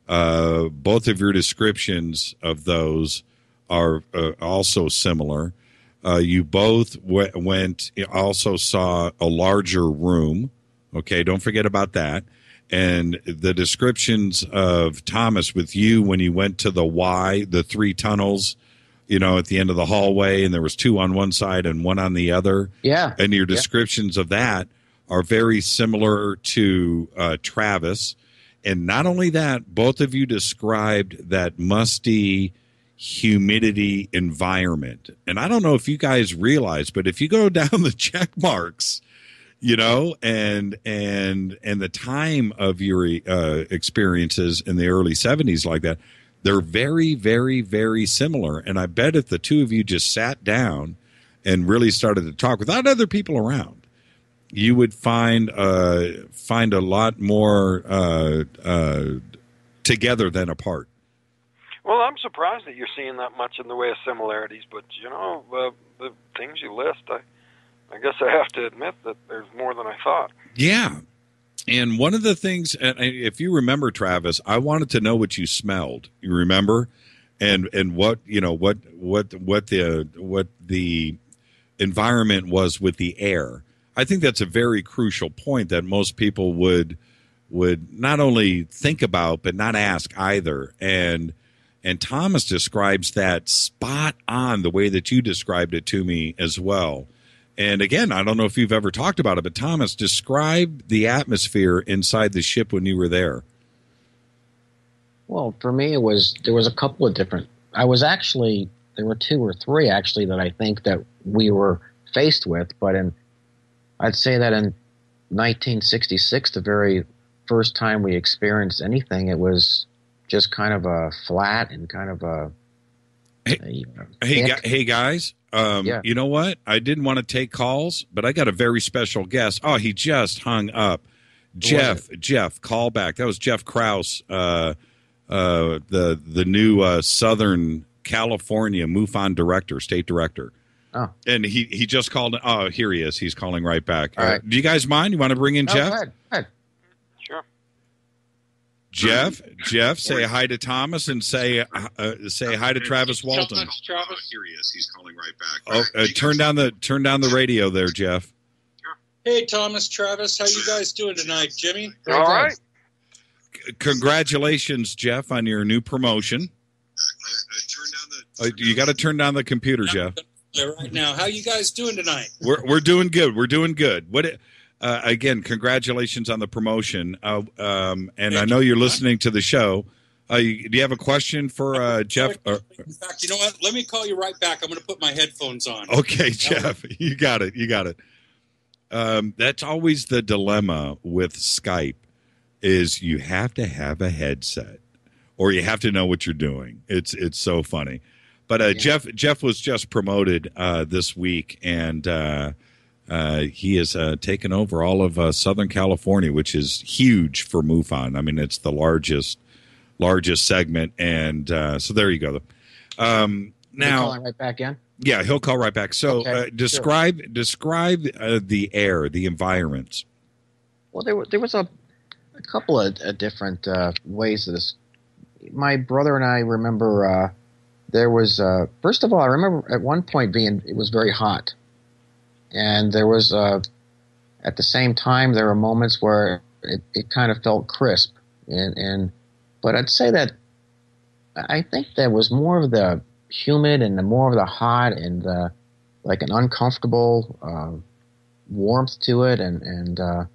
Uh, both of your descriptions of those are uh, also similar. Uh, you both w- went, also saw a larger room. Okay, don't forget about that. And the descriptions of Thomas with you when you went to the Y, the three tunnels, you know, at the end of the hallway, and there was two on one side and one on the other. Yeah. And your Yeah. descriptions of that are very similar to uh, Travis. And not only that, both of you described that musty humidity environment. And I don't know if you guys realize, but if you go down the check marks, you know, and and and the time of your uh, experiences in the early seventies like that, they're very, very, very similar. And I bet if the two of you just sat down and really started to talk without other people around, you would find uh, find a lot more uh, uh, together than apart. Well, I'm surprised that you're seeing that much in the way of similarities, but, you know, uh, the things you list, I, I guess I have to admit that there's more than I thought. Yeah. And one of the things, and if you remember, Travis, I wanted to know what you smelled. You remember? And and what, you know, what what what the what the environment was with the air. I think that's a very crucial point that most people would would not only think about but not ask either. And And Thomas describes that spot on the way that you described it to me as well. And again, I don't know if you've ever talked about it, but Thomas, describe the atmosphere inside the ship when you were there. Well, for me, it was there was a couple of different. I was actually there were two or three actually that I think that we were faced with, but in I'd say that in nineteen sixty-six, the very first time we experienced anything, it was just kind of a flat and kind of a. Hey, a hey, gu- hey guys. Um, Yeah. You know what? I didn't want to take calls, but I got a very special guest. Oh, he just hung up. Jeff, Jeff, call back. That was Jeff Krause, uh, uh, the the new uh, Southern California MUFON director, state director. Oh. And he, he just called. Oh, here he is. He's calling right back. All Uh, right. do you guys mind? You want to bring in Oh, Jeff? go ahead, go ahead. Sure. Jeff, Jeff, say hi to Thomas and say uh, say hi to Travis Walton. Travis, here he is. He's calling right back. Oh, uh, turn down the turn down the radio there, Jeff. Hey, Thomas, Travis, how you guys doing tonight? Jimmy? All right. C- Congratulations, Jeff, on your new promotion. Uh, you got to turn down the computer, Jeff. Yeah, right now. How you guys doing tonight? We're we're doing good. We're doing good. What? Uh, again, congratulations on the promotion. Uh, um, and I know you're listening to the show. Uh, you, do you have a question for uh, Jeff? Uh, In fact, you know what? Let me call you right back. I'm going to put my headphones on. Okay, Jeff, you got it. You got it. Um, that's always the dilemma with Skype is you have to have a headset or you have to know what you're doing. It's it's so funny. But uh, Jeff Jeff was just promoted uh, this week, and uh, uh, he has uh, taken over all of uh, Southern California, which is huge for MUFON. I mean, it's the largest largest segment, and uh, so there you go. Um, You're now, calling right back in. yeah, he'll call right back. So, Okay, uh, sure. describe describe uh, the air, the environments. Well, there were there was a, a couple of uh, different uh, ways of this. My brother and I remember uh, there was uh, first of all, I remember at one point being it was very hot, and there was uh, at the same time there were moments where it, it kind of felt crisp, and and but I'd say that I think there was more of the humid and the more of the hot and the, like an uncomfortable uh, warmth to it, and and uh,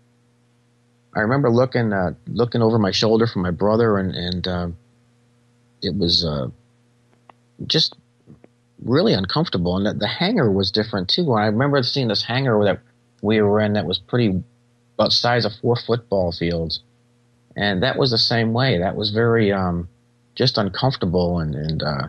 I remember looking uh, looking over my shoulder from my brother, and and uh, it was uh, just really uncomfortable, and the, the hangar was different too. And I remember seeing this hangar that we were in that was pretty about the size of four football fields, and that was the same way. That was very um, just uncomfortable and and uh,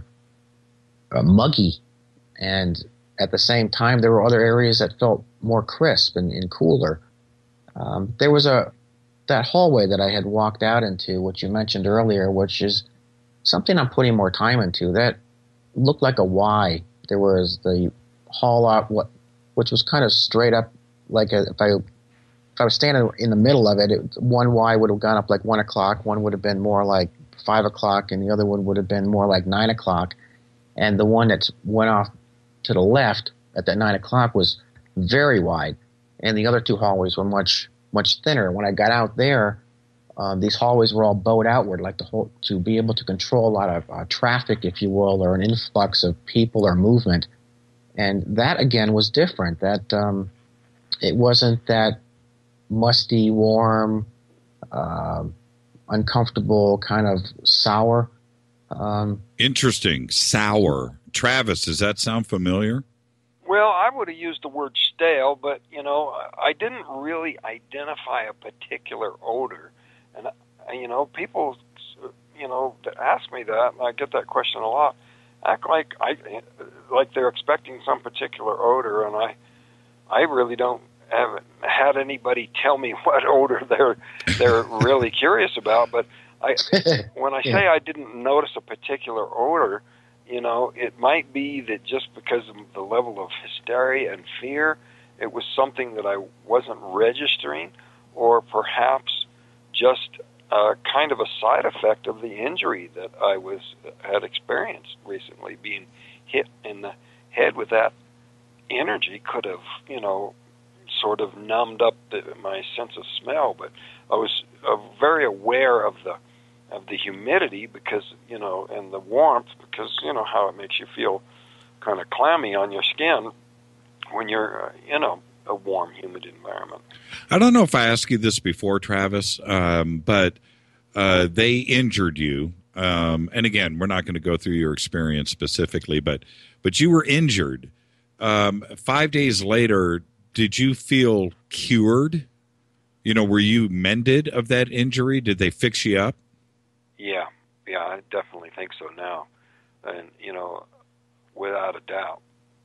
uh, muggy, and at the same time there were other areas that felt more crisp and, and cooler. Um, there was a that hallway that I had walked out into, which you mentioned earlier, which is something I'm putting more time into. That looked like a Y. There was the hall out, what, which was kind of straight up, like a, if I if I was standing in the middle of it, it, one Y would have gone up like one o'clock. One would have been more like five o'clock, and the other one would have been more like nine o'clock. And the one that went off to the left at that nine o'clock was very wide, and the other two hallways were much much thinner. When I got out there, uh, these hallways were all bowed outward, like to hold, to be able to control a lot of uh, traffic, if you will, or an influx of people or movement. And that again was different. That um, it wasn't that musty, warm, uh, uncomfortable, kind of sour. Um, Interesting. Sour. Travis, does that sound familiar? Well, I would have used the word stale, but, you know, I didn't really identify a particular odor. And, you know, people, you know, ask me that, and I get that question a lot, act like I like they're expecting some particular odor, and I I really don't have had anybody tell me what odor they're they're really curious about. But I when I say I didn't notice a particular odor, you know, it might be that just because of the level of hysteria and fear, it was something that I wasn't registering, or perhaps just uh, kind of a side effect of the injury that I was had experienced recently. Being hit in the head with that energy could have, you know, sort of numbed up the, my sense of smell. But I was uh, very aware of the of the humidity, because, you know, and the warmth, because, you know, how it makes you feel kind of clammy on your skin when you're uh, in a, a warm, humid environment. I don't know if I asked you this before, Travis, um, but uh, they injured you. Um, and again, we're not going to go through your experience specifically, but but you were injured. Um, five days later, did you feel cured? You know, were you mended of that injury? Did they fix you up? Yeah, yeah, I definitely think so now, and, you know, without a doubt.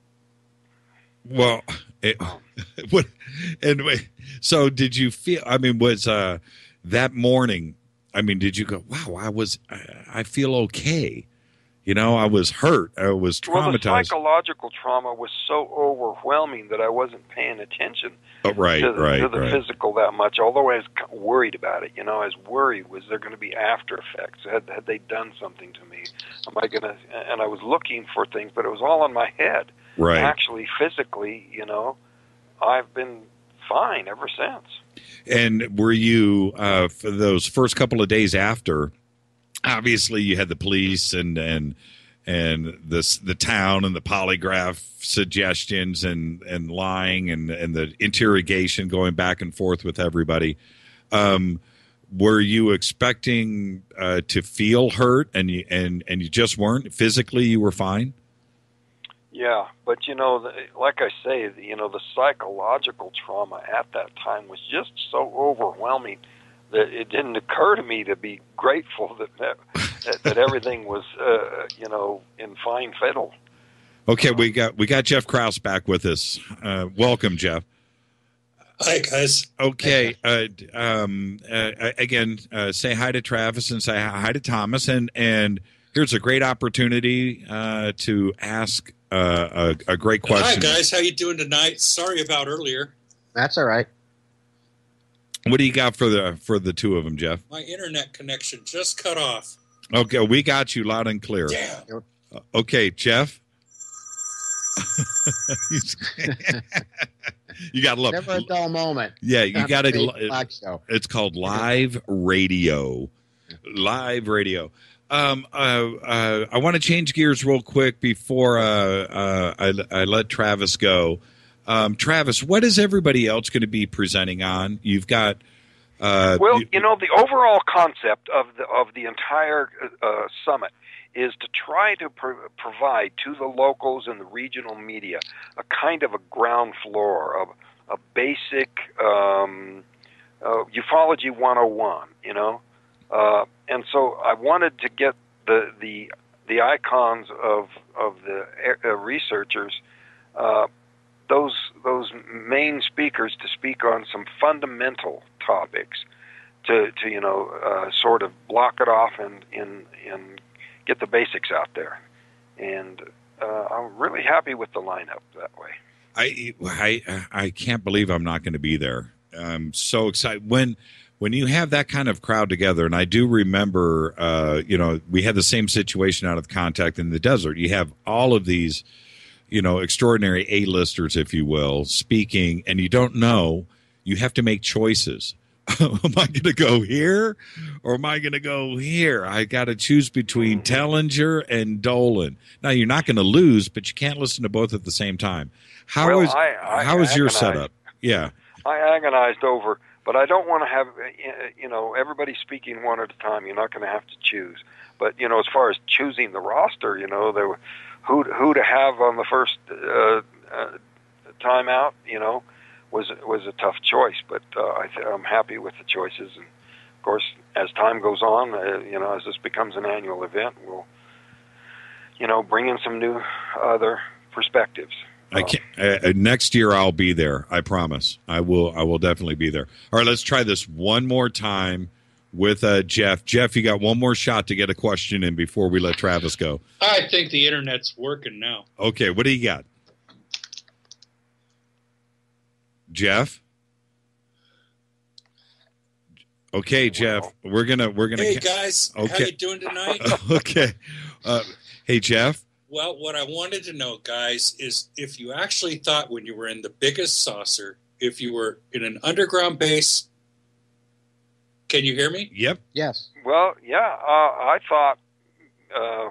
Well, it, what, anyway, so did you feel, I mean, was uh, that morning, I mean, did you go, wow, I was, I, I feel okay. You know, I was hurt. I was traumatized. Well, the psychological trauma was so overwhelming that I wasn't paying attention oh, right, to the, right, to the right. physical that much, although I was worried about it. You know, I was worried, was there going to be after effects? Had, had they done something to me? Am I going to, and I was looking for things, but it was all in my head. Right. Actually, physically, you know, I've been fine ever since. And were you, uh, for those first couple of days after, obviously you had the police and and and the the town and the polygraph suggestions and and lying and and the interrogation going back and forth with everybody. Um, were you expecting uh, to feel hurt, and you and and you just weren't? Physically, you were fine? Yeah, but, you know, the, like I say, the, you know, the psychological trauma at that time was just so overwhelming that it didn't occur to me to be grateful that that, that everything was, uh, you know, in fine fiddle. Okay, we got we got Jeff Krause back with us. Uh, welcome, Jeff. Hi, guys. Okay, uh, um, uh, again, uh, say hi to Travis and say hi to Thomas, and and here's a great opportunity uh, to ask uh, a, a great question. Hi, guys. How you doing tonight? Sorry about earlier. That's all right. What do you got for the for the two of them, Jeff? My internet connection just cut off. Okay, we got you loud and clear. Damn. Uh, okay, Jeff. You got to love. Never a dull moment. Yeah, you got to. It's called live radio. Live radio. Um, uh, uh, I want to change gears real quick before uh, uh, I, I let Travis go. Um, Travis, what is everybody else going to be presenting on? You've got. Uh, well, you, you know, the overall concept of the of the entire uh, summit is to try to pro- provide to the locals and the regional media a kind of a ground floor of a basic um, uh, ufology one oh one. You know, uh, and so I wanted to get the the the icons of of the uh, researchers. Uh, those those main speakers to speak on some fundamental topics to, to you know, uh, sort of block it off and, and, and get the basics out there. And uh, I'm really happy with the lineup that way. I, I, I can't believe I'm not going to be there. I'm so excited. When when you have that kind of crowd together, and I do remember, uh, you know, we had the same situation out of Contact in the Desert. You have all of these, you know, extraordinary A-listers, if you will, speaking, and you don't know. You have to make choices. Am I going to go here or am I going to go here? I got to choose between Tellinger and Dolan. Now, you're not going to lose, but you can't listen to both at the same time. How well, is I, I how is your agonized. setup? Yeah. I agonized over, but I don't want to have, you know, everybody speaking one at a time. You're not going to have to choose. But, you know, as far as choosing the roster, you know, there, who, who to have on the first uh, uh, time out, you know, was was a tough choice, but uh, I th- I'm happy with the choices. And of course, as time goes on, uh, you know, as this becomes an annual event, we'll, you know, bring in some new other perspectives. I can't. Uh, next year, I'll be there. I promise. I will. I will definitely be there. All right, let's try this one more time with uh, Jeff. Jeff, you got one more shot to get a question in before we let Travis go. I think the internet's working now. Okay, what do you got? Jeff. Okay, Jeff. We're gonna we're gonna. Hey guys, okay. how you doing tonight? Okay. Uh, hey, Jeff. Well, what I wanted to know, guys, is if you actually thought when you were in the biggest saucer, if you were in an underground base. Can you hear me? Yep. Yes. Well, yeah. Uh, I thought. Uh,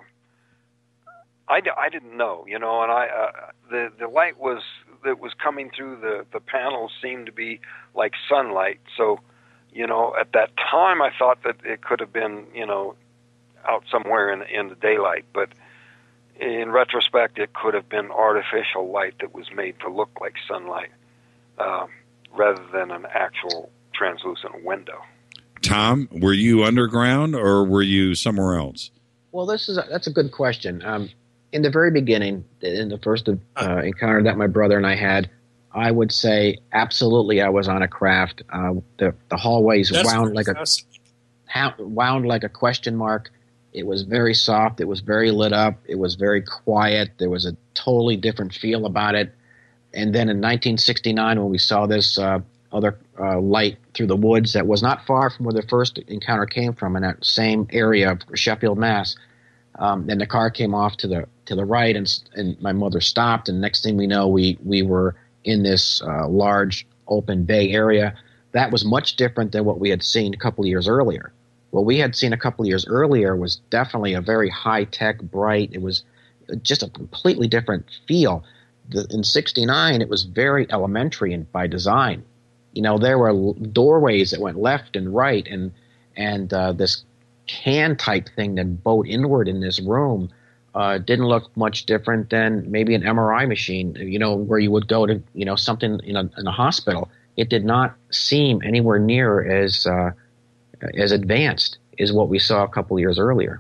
I, I didn't know, you know, and I uh, the the light was. that was coming through the, the panels seemed to be like sunlight. So, you know, at that time I thought that it could have been, you know, out somewhere in, in the daylight. But in retrospect, it could have been artificial light that was made to look like sunlight uh, rather than an actual translucent window. Thom, were you underground or were you somewhere else? Well, this is a, that's a good question. Um, In the very beginning, in the first uh, encounter that my brother and I had, I would say absolutely I was on a craft. Uh, the the hallways That's wound like a fascinating. wound like a question mark. It was very soft. It was very lit up. It was very quiet. There was a totally different feel about it. And then in nineteen sixty-nine, when we saw this uh, other uh, light through the woods that was not far from where the first encounter came from, in that same area of Sheffield, Mass. Um, and the car came off to the to the right, and and my mother stopped. And next thing we know, we we were in this uh, large open bay area. That was much different than what we had seen a couple of years earlier. What we had seen a couple of years earlier was definitely a very high tech, bright. It was just a completely different feel. The, in sixty-nine, it was very elementary and by design. You know, there were doorways that went left and right, and and uh, this can type thing that bowed inward in this room uh, didn't look much different than maybe an M R I machine, you know, where you would go to, you know, something in a, in a hospital. It did not seem anywhere near as uh, as advanced as what we saw a couple of years earlier.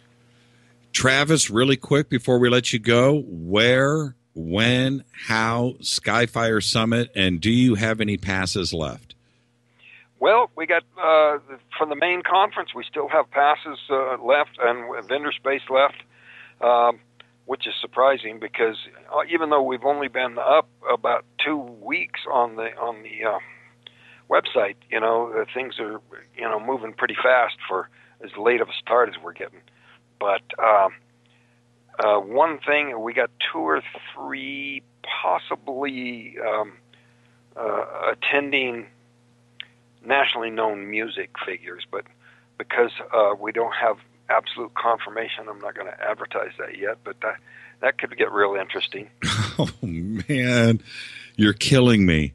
Travis, really quick before we let you go, where, when, how, Skyfire Summit, and do you have any passes left? Well, we got, uh, from the main conference, we still have passes uh, left and vendor space left, um, which is surprising because uh, even though we've only been up about two weeks on the on the uh, website, you know, uh, things are, you know, moving pretty fast for as late of a start as we're getting. But um, uh, one thing, we got two or three possibly um, uh, attending nationally known music figures, but because uh, we don't have absolute confirmation, I'm not going to advertise that yet, but that, that could get real interesting. Oh, man, you're killing me.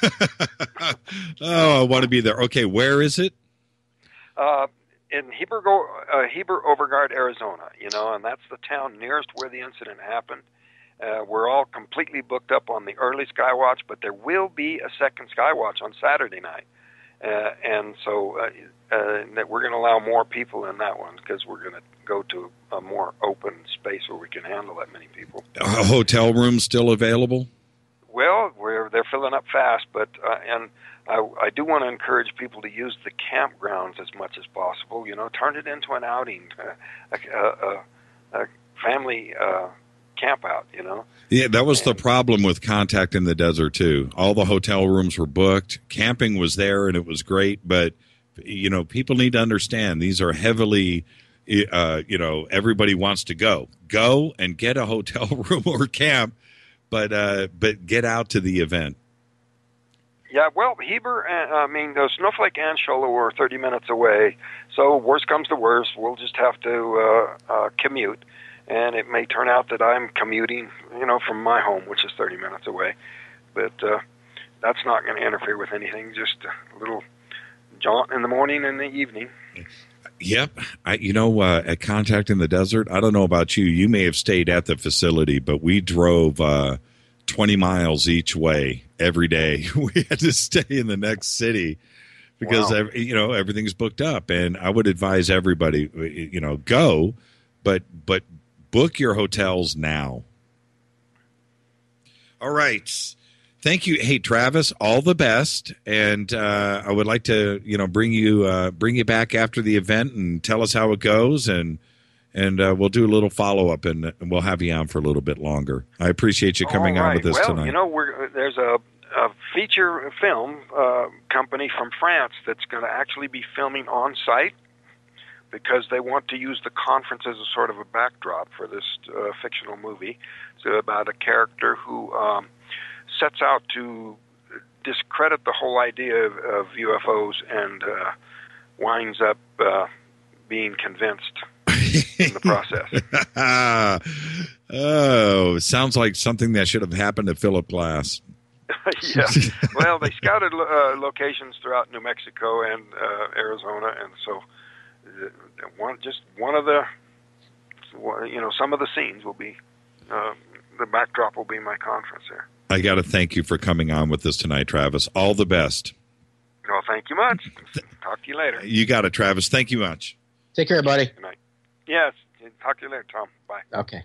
Oh, I want to be there. Okay, where is it? Uh, in Heber, uh, Heber Overgaard, Arizona, you know, and that's the town nearest where the incident happened. Uh, we're all completely booked up on the early Skywatch, but there will be a second Skywatch on Saturday night. Uh, and so uh, uh, that we're going to allow more people in that one because we're going to go to a more open space where we can handle that many people. A hotel room still available? Well, we're they're filling up fast, but uh, and I, I do want to encourage people to use the campgrounds as much as possible. You know, turn it into an outing, uh, a, a, a family uh, camp out. You know. Yeah, that was the problem with Contact in the Desert, too. All the hotel rooms were booked. Camping was there, and it was great, but you know, people need to understand these are heavily, uh, you know, everybody wants to go. Go and get a hotel room or camp, but uh, but get out to the event. Yeah, well, Heber, uh, I mean, the Snowflake and Sholo are thirty minutes away, so worst comes to worst, we'll just have to uh, uh, commute, and it may turn out that I'm commuting, you know, from my home, which is thirty minutes away, but uh, that's not going to interfere with anything, just a little jaunt in the morning and the evening. Yep. I, you know, uh, at Contact in the Desert, I don't know about you, you may have stayed at the facility, but we drove uh, twenty miles each way every day. We had to stay in the next city because, wow. you know, everything's booked up. And I would advise everybody, you know, go, but but book your hotels now. All right. Thank you. Hey, Travis, all the best. And uh, I would like to, you know, bring you uh, bring you back after the event and tell us how it goes. And and uh, we'll do a little follow-up, and, and we'll have you on for a little bit longer. I appreciate you coming All right. on with us well, tonight. You know, we're, there's a, a feature film uh, company from France that's going to actually be filming on site because they want to use the conference as a sort of a backdrop for this uh, fictional movie. It's about a character who um, sets out to discredit the whole idea of, of U F Os and uh, winds up uh, being convinced in the process. Oh, sounds like something that should have happened to Philip Glass. Yeah. Well, they scouted uh, locations throughout New Mexico and uh, Arizona, and so uh, one just one of the, you know, some of the scenes will be uh, the backdrop will be my conference there. I got to thank you for coming on with us tonight, Travis. All the best. Well, thank you much. Talk to you later. You got it, Travis. Thank you much. Take care, buddy. Good night. Yes. Talk to you later, Tom. Bye. Okay.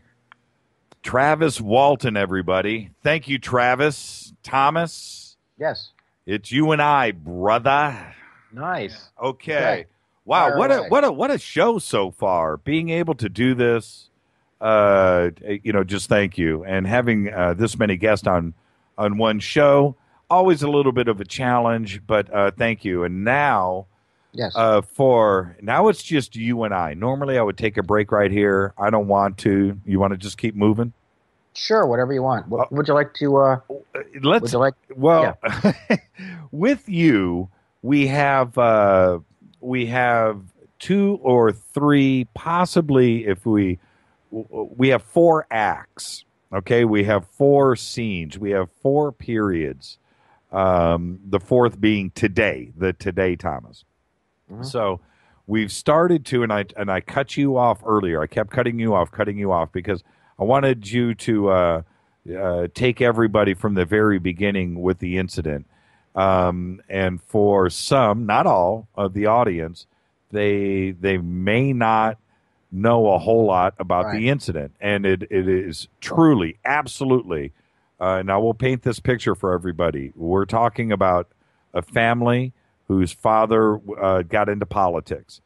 Travis Walton, everybody. Thank you, Travis. Thomas. Yes. It's you and I, brother. Nice. Okay. Okay. Wow, Fire what away. a what a what a show so far. Being able to do this, uh, you know, just thank you, and having uh, this many guests on on one show, always a little bit of a challenge, but uh, thank you. And now, yes, uh, for now it's just you and I. Normally, I would take a break right here. I don't want to. You want to just keep moving? Sure, whatever you want. What, would you like to? Uh, Let's. would you like? Well, yeah. With you, we have uh, we have two or three, possibly if we we have four acts. Okay, we have four scenes. We have four periods. Um, the fourth being today, the today Thomas. Mm-hmm. So we've started to, and I and I cut you off earlier. I kept cutting you off, cutting you off because I wanted you to uh, uh, take everybody from the very beginning with the incident. Um, and for some, not all of the audience, they they may not know a whole lot about right. the incident, and it it is truly, absolutely. Uh, now we'll paint this picture for everybody. We're talking about a family whose father uh, got into politics,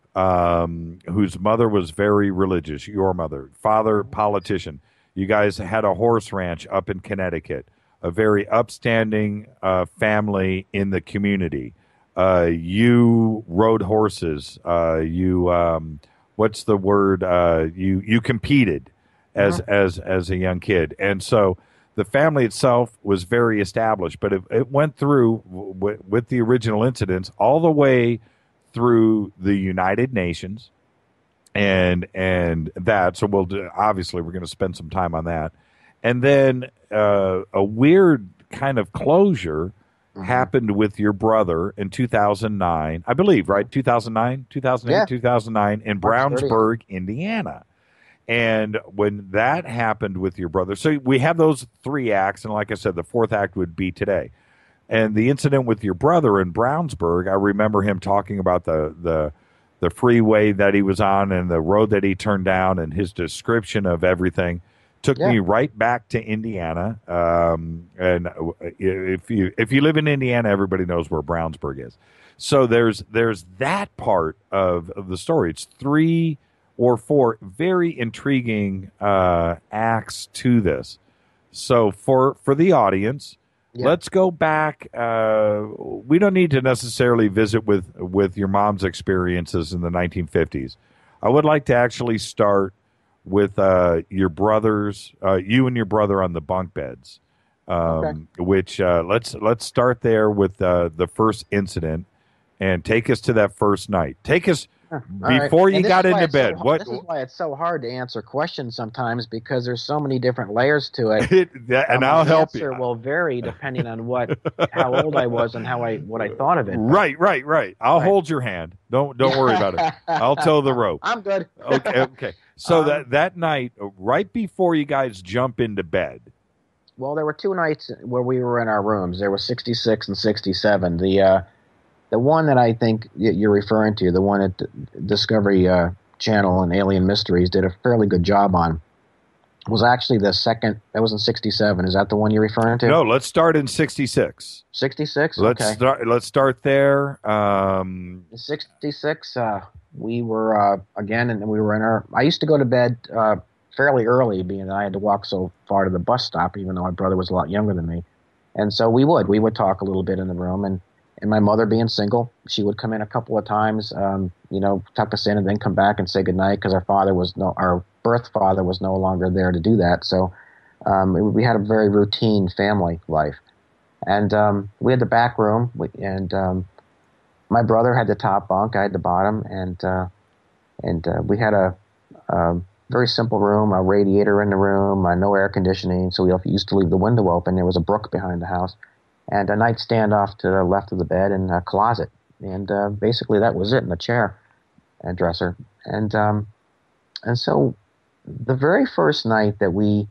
um, whose mother was very religious. Your mother, father, politician. You guys had a horse ranch up in Connecticut. A very upstanding uh, family in the community. Uh, you rode horses. Uh, you, um, what's the word? Uh, you you competed as uh-huh. as as a young kid, and so the family itself was very established. But it, it went through w- with the original incidents all the way through the United Nations, and and that. So we'll do, obviously we're going to spend some time on that. And then uh, a weird kind of closure mm-hmm. happened with your brother in two thousand nine, I believe, right? two thousand nine, two thousand eight, yeah. two thousand nine in Brownsburg, Indiana. And when that happened with your brother, so we have those three acts, and like I said, the fourth act would be today. And the incident with your brother in Brownsburg, I remember him talking about the the the freeway that he was on and the road that he turned down, and his description of everything. Took yeah. me right back to Indiana, um, and if you if you live in Indiana, everybody knows where Brownsburg is. So there's there's that part of, of the story. It's three or four very intriguing uh, acts to this. So for for the audience, Yeah. Let's go back. Uh, we don't need to necessarily visit with, with your mom's experiences in the nineteen fifties. I would like to actually start with uh, your brothers, uh, you and your brother on the bunk beds. Um, Okay. Which uh, let's let's start there with uh, the first incident, and take us to that first night. Take us All right. before you And this got is why into it's so bed. hard- What This is why it's so hard to answer questions sometimes because there's so many different layers to it. that, and Uh, I'll my help answer you. will vary depending on what, how old I was and how I what I thought of it. But- Right, right, right. I'll Right. hold your hand. Don't don't worry about it. I'll toe the rope. I'm good. Okay, okay. So Um, that that night, right before you guys jump into bed. Well, there were two nights where we were in our rooms. There were sixty-six and sixty-seven. The uh, the one that I think y- you're referring to, the one at D- Discovery uh, Channel and Alien Mysteries did a fairly good job on, was actually the second. That was in sixty-seven. Is that the one you're referring to? No, let's start in sixty-six. sixty-six. Let's Okay. start. Let's start there. Um, sixty-six. Uh, we were uh, again, and we were in our. I used to go to bed uh, fairly early, being that I had to walk so far to the bus stop, even though my brother was a lot younger than me. And so we would we would talk a little bit in the room, and, and my mother being single, she would come in a couple of times, um, you know, tuck us in, and then come back and say goodnight because our father was no our birth father was no longer there to do that. So um, it, we had a very routine family life, and um, we had the back room, we, and um, my brother had the top bunk, I had the bottom, and uh, and uh, we had a, a very simple room, a radiator in the room, uh, no air conditioning, so we used to leave the window open. There was a brook behind the house, and a nightstand off to the left of the bed, and a closet, and uh, basically that was it, and a chair and dresser, and um, and so the very first night that we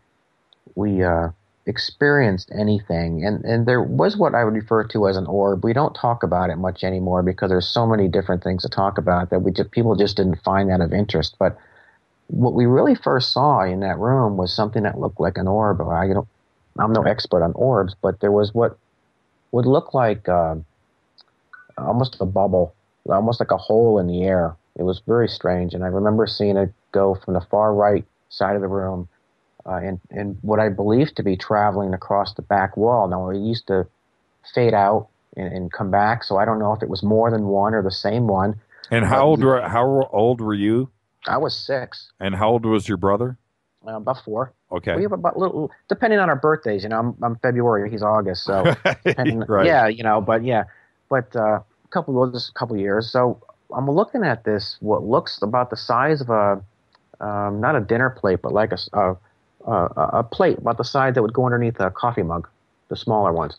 we uh, experienced anything, and, and there was what I would refer to as an orb. We don't talk about it much anymore because there's so many different things to talk about that we just, people just didn't find that of interest. But what we really first saw in that room was something that looked like an orb. I don't, I'm no expert on orbs, but there was what would look like uh, almost a bubble, almost like a hole in the air. It was very strange, and I remember seeing it go from the far right side of the room uh, and, and what I believed to be traveling across the back wall. Now, it used to fade out and, and come back, so I don't know if it was more than one or the same one. and how old were how old were you? I was six. And how old was your brother? Uh, about four. Okay. We have about little, depending on our birthdays. You know, I'm, I'm February, he's August, so depending- Right. yeah, you know, but yeah, but uh, a couple, well, just a couple of years. So I'm looking at this, what looks about the size of a, um, not a dinner plate, but like a, a, a, a plate about the size that would go underneath a coffee mug, the smaller ones,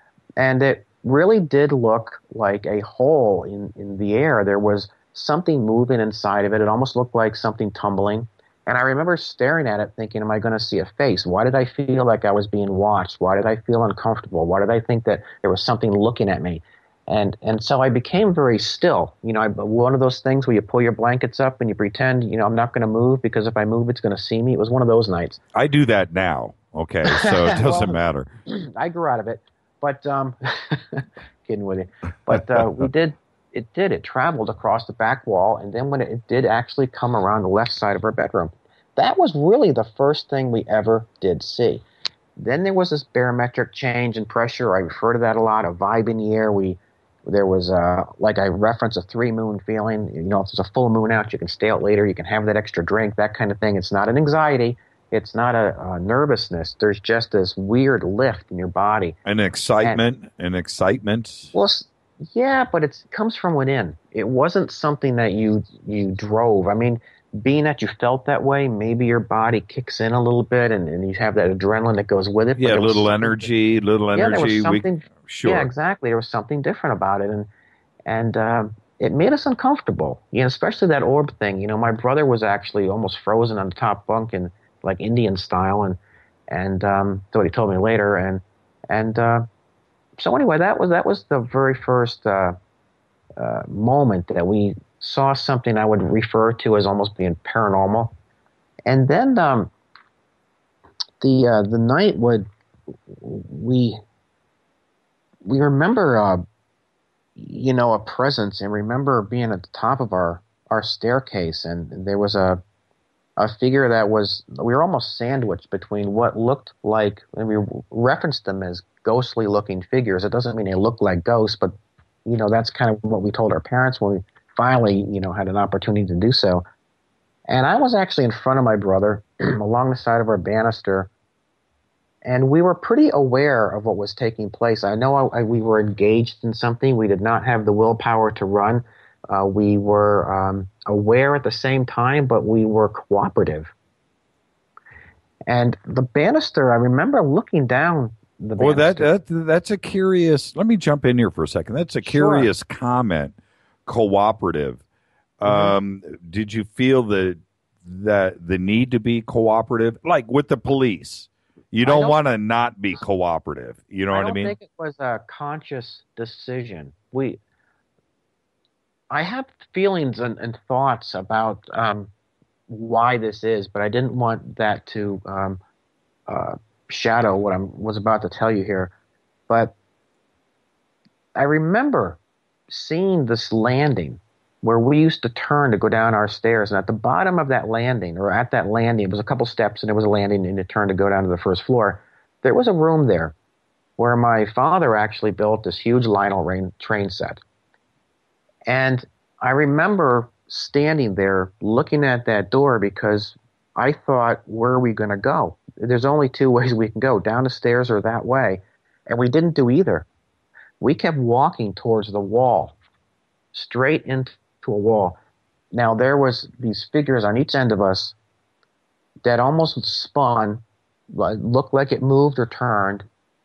and it really did look like a hole in, in the air. There was something moving inside of it. It almost looked like something tumbling. And I remember staring at it thinking, am I going to see a face? Why did I feel like I was being watched? Why did I feel uncomfortable? Why did I think that there was something looking at me? And and so I became very still. You know, I, one of those things where you pull your blankets up and you pretend, you know, I'm not going to move because if I move, it's going to see me. It was one of those nights. I do that now. Okay, so it doesn't Well, matter. I grew out of it. But, um, kidding with you. But uh, we did. It did. It traveled across the back wall, and then when it, it did actually come around the left side of our bedroom, that was really the first thing we ever did see. Then there was this barometric change in pressure. I refer to that a lot. A vibe in the air. We there was uh, like I reference a three moon feeling. You know, if there's a full moon out, you can stay out later. You can have that extra drink. That kind of thing. It's not an anxiety. It's not a, a nervousness. There's just this weird lift in your body. An excitement, an excitement. Well, s- yeah, but it comes from within. It wasn't something that you you drove. I mean, being that you felt that way, maybe your body kicks in a little bit, and, and you have that adrenaline that goes with it. but Yeah, there was little something- energy, little Yeah, there energy. was something. we, sure. Yeah, exactly. There was something different about it, and and um, it made us uncomfortable. You know, especially that orb thing. You know, my brother was actually almost frozen on the top bunk in like Indian style, and and um, that's what he told me later, and and. Uh, So anyway, that was that was the very first uh, uh, moment that we saw something I would refer to as almost being paranormal, and then um, the uh, the night would we we remember uh, you know a presence, and remember being at the top of our, our staircase, and there was a a figure that was, we were almost sandwiched between what looked like, and we referenced them as ghostly looking figures. It doesn't mean they look like ghosts, but, you know, that's kind of what we told our parents when we finally, you know, had an opportunity to do so. And I was actually in front of my brother along the side of our banister, and we were pretty aware of what was taking place. I know I, I, we were engaged in something. We did not have the willpower to run. Uh, we were um, aware at the same time, but we were cooperative. And the banister, I remember looking down the Well, that, banister. that that's a curious. Let me jump in here for a second. That's a curious Sure. comment. Cooperative. Mm-hmm. Um, did you feel the that the need to be cooperative, like with the police? You don't, don't want to not be cooperative. You know I what I don't mean? think it was a conscious decision. We, I have feelings and, and thoughts about um, why this is, but I didn't want that to um, uh, shadow what I was about to tell you here. But I remember seeing this landing where we used to turn to go down our stairs, and at the bottom of that landing, or at that landing, it was a couple steps, and it was a landing, and you turned to go down to the first floor. There was a room there where my father actually built this huge Lionel rain, train set. And I remember standing there looking at that door because I thought, where are we going to go? There's only two ways we can go, down the stairs or that way. And we didn't do either. We kept walking towards the wall, straight into a wall. Now, there was these figures on each end of us that almost spun, looked like it moved or turned.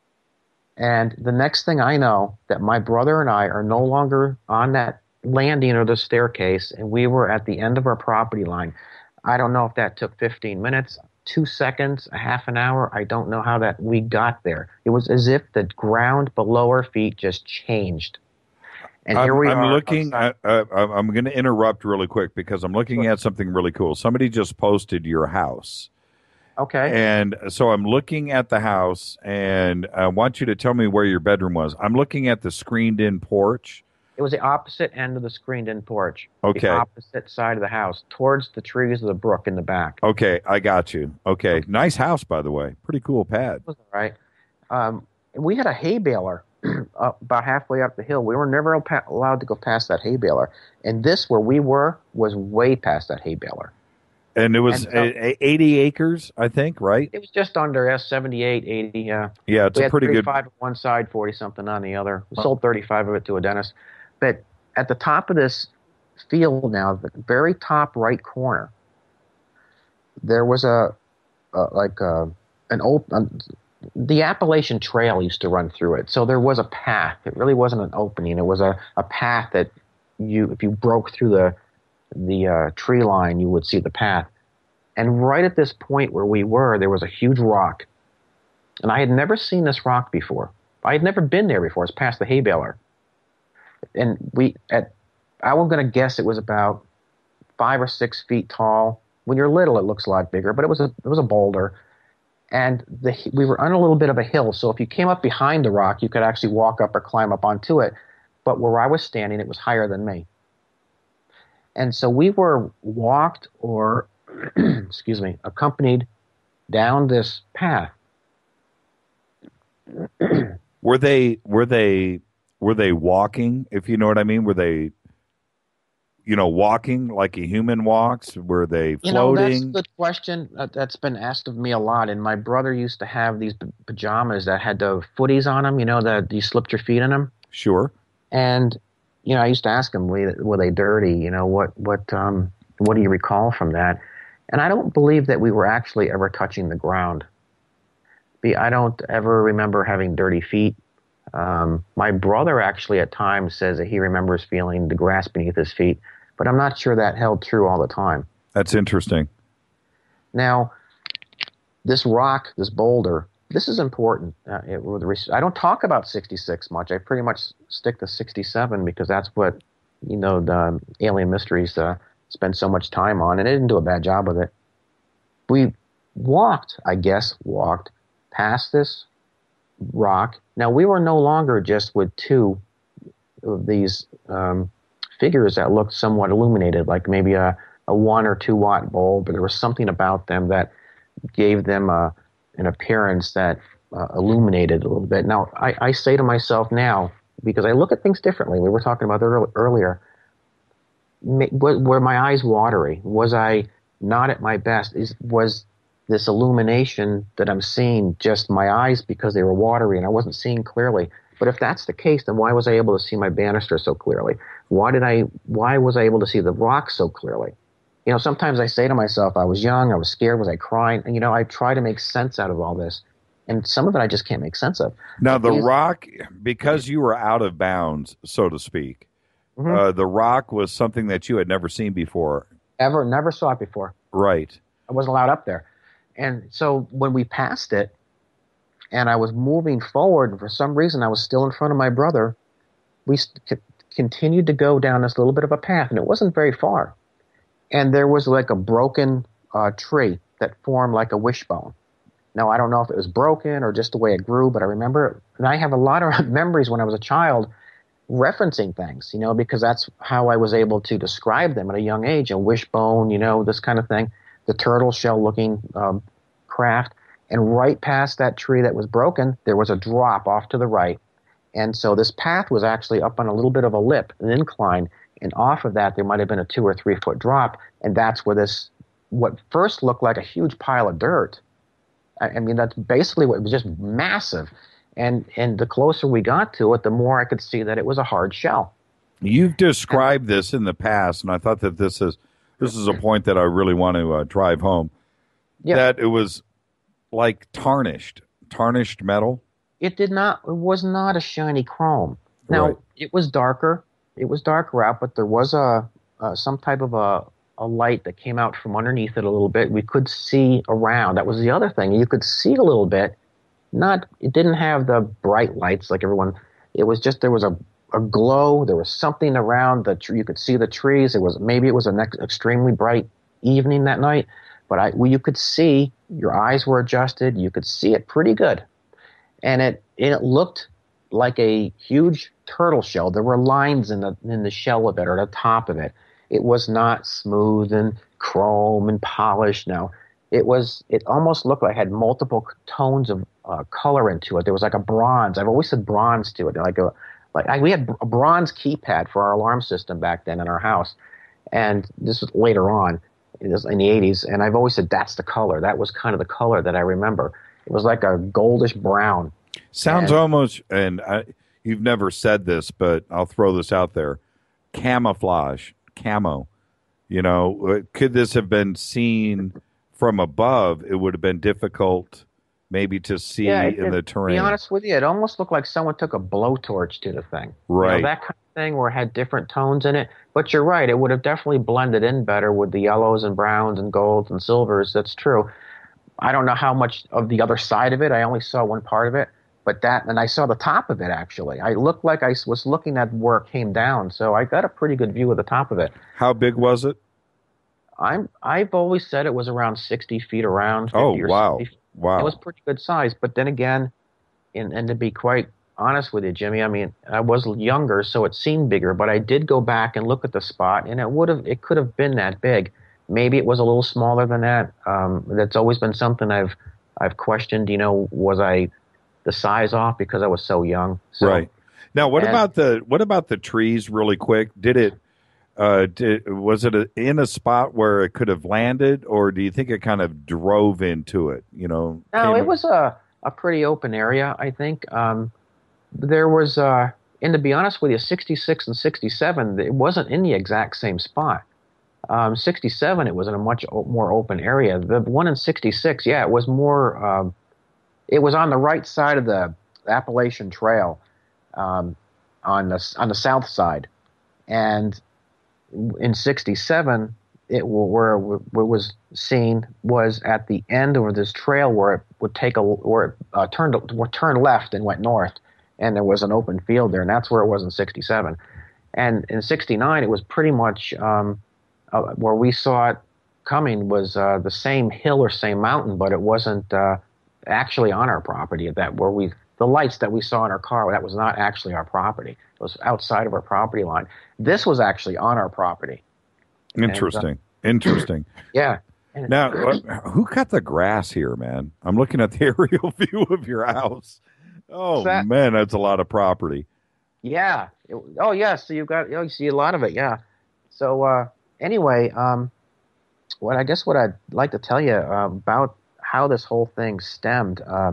And the next thing I know, that my brother and I are no longer on that landing or the staircase, and we were at the end of our property line. I don't know if that took fifteen minutes, two seconds, a half an hour. I don't know how that we got there. It was as if the ground below our feet just changed. And I'm, here we I'm are. looking. At, uh, I'm going to interrupt really quick because I'm looking Sure. at something really cool. Somebody just posted your house. Okay. And so I'm looking at the house, and I want you to tell me where your bedroom was. I'm looking at the screened-in porch. It was the opposite end of the screened-in porch. Okay. The opposite side of the house, towards the trees of the brook in the back. Okay, I got you. Okay, nice house, by the way. Pretty cool pad. It was all right. Um, we had a hay baler up about halfway up the hill. We were never allowed to go past that hay baler. And this, where we were, was way past that hay baler. And it was And so- a- a- eighty acres, I think, right? It was just under uh, seventy-eight, eighty. Uh, Yeah, it's we a had pretty good. thirty-five on one side, forty-something on the other. We sold thirty-five of it to a dentist. But at the top of this field now, the very top right corner, there was a, a like a, an open. The Appalachian Trail used to run through it, so there was a path. It really wasn't an opening. It was a, a path that you, if you broke through the the uh, tree line, you would see the path. And right at this point where we were, there was a huge rock. And I had never seen this rock before. I had never been there before. It's past the hay baler. And we, at, I was going to guess it was about five or six feet tall. When you're little, it looks a lot bigger, but it was a, it was a boulder. And the, we were on a little bit of a hill, so if you came up behind the rock, you could actually walk up or climb up onto it. But where I was standing, it was higher than me. And so we were walked or, excuse me, accompanied down this path. Were they were they were they walking? If you know what I mean, were they, you know, walking like a human walks? Were they floating? You know, that's a good question. Uh, that's been asked of me a lot. And my brother used to have these p- pajamas that had the footies on them. You know, that you slipped your feet in them. Sure. And you know, I used to ask him, were they, were they dirty? You know, what what um what do you recall from that? And I don't believe that we were actually ever touching the ground. I don't ever remember having dirty feet. Um, my brother actually at times says that he remembers feeling the grass beneath his feet, but I'm not sure that held true all the time. That's interesting. Now, this rock, this boulder, this is important. Uh, it, I don't talk about sixty-six much. I pretty much stick to sixty-seven because that's what, you know, the Alien Mysteries uh, spend so much time on, and they didn't do a bad job with it. We walked, I guess, walked past this rock. Now, we were no longer just with two of these um, figures that looked somewhat illuminated, like maybe a, a one or two watt bulb, but there was something about them that gave them a, an appearance that uh, illuminated a little bit. Now, I, I say to myself now, because I look at things differently, we were talking about that earlier, were my eyes watery? Was I not at my best? Is was this illumination that I'm seeing just my eyes because they were watery and I wasn't seeing clearly? But if that's the case, then why was I able to see my banister so clearly? Why did I? Why was I able to see the rock so clearly? You know, sometimes I say to myself, I was young, I was scared, was I crying? And, you know, I try to make sense out of all this. And some of it I just can't make sense of. Now, the rock, because you were out of bounds, so to speak, mm-hmm. uh, the rock was something that you had never seen before. Ever, never saw it before. Right. I wasn't allowed up there. And so when we passed it, and I was moving forward, and for some reason I was still in front of my brother, we st- continued to go down this little bit of a path, and it wasn't very far. And there was like a broken uh, tree that formed like a wishbone. Now, I don't know if it was broken or just the way it grew, but I remember it. And I have a lot of memories when I was a child referencing things, you know, because that's how I was able to describe them at a young age, a wishbone, you know, this kind of thing, the turtle shell-looking um, craft. And right past that tree that was broken, there was a drop off to the right. And so this path was actually up on a little bit of a lip, an incline. And off of that, there might have been a two or three foot drop. And that's where this, what first looked like a huge pile of dirt. I, I mean, that's basically what it was, just massive. And and the closer we got to it, the more I could see that it was a hard shell. You've described this in the past, and I thought that this is this is a point that I really want to uh, drive home. Yeah. That it was like tarnished, tarnished metal. It did not. It was not a shiny chrome. Now right. It was darker. It was darker out, but there was a uh, some type of a, a light that came out from underneath it a little bit. We could see around. That was the other thing. You could see a little bit. Not. It didn't have the bright lights like everyone. It was just there was a, a glow. There was something around the tree. You could see the trees. It was maybe it was an ex- extremely bright evening that night, but I well, you could see. Your eyes were adjusted. You could see it pretty good, and it it looked like a huge turtle shell. There were lines in the in the shell of it or the top of it. It was not smooth and chrome and polished. No, it was. It almost looked like it had multiple tones of uh, color into it. There was like a bronze. I've always said bronze to it. Like a like I, we had a bronze keypad for our alarm system back then in our house, and this was later on in the eighties. And I've always said that's the color. That was kind of the color that I remember. It was like a goldish brown. Sounds and, almost, and I, you've never said this, but I'll throw this out there. Camouflage, camo. You know, could this have been seen from above? It would have been difficult maybe to see yeah, it, in the it, terrain. To be honest with you, it almost looked like someone took a blowtorch to the thing. Right. You know, that kind of thing where it had different tones in it. But you're right, it would have definitely blended in better with the yellows and browns and golds and silvers. That's true. I don't know how much of the other side of it. I only saw one part of it. But that, and I saw the top of it, actually. I looked like I was looking at where it came down, so I got a pretty good view of the top of it. How big was it? I'm, I've always said it was around sixty feet around. Oh, wow. Wow. It was pretty good size. But then again, and, and to be quite honest with you, Jimmy, I mean, I was younger, so it seemed bigger, but I did go back and look at the spot, and it would have, it could have been that big. Maybe it was a little smaller than that. Um, that's always been something I've, I've questioned, you know, was I the size off because I was so young. So, right. Now, what and, about the what about the trees? Really quick, did it? Uh, did, was it a, in a spot where it could have landed, or do you think it kind of drove into it? You know. No, it was a a pretty open area. I think um, there was, uh, and to be honest with you, sixty-six and sixty-seven, it wasn't in the exact same spot. Um, sixty-seven, it was in a much o- more open area. The one in sixty-six, yeah, it was more. Um, It was on the right side of the Appalachian Trail, um, on the on the south side, and in sixty-seven, it where it was seen was at the end of this trail where it would take a where it uh, turned turned left and went north, and there was an open field there, and that's where it was in sixty-seven, and in sixty-nine, it was pretty much um, uh, where we saw it coming was uh, the same hill or same mountain, but it wasn't. Uh, actually on our property, that where we the lights that we saw in our car, that was not actually our property. It was outside of our property line. This was actually on our property. Interesting. And, Interesting. Yeah. Now, uh, who cut the grass here, man? I'm looking at the aerial view of your house. Oh, that? man, that's a lot of property. Yeah. It- oh, yeah. So you've got, oh, you see a lot of it. Yeah. So uh, anyway, um, what I guess what I'd like to tell you uh, about how this whole thing stemmed. Uh,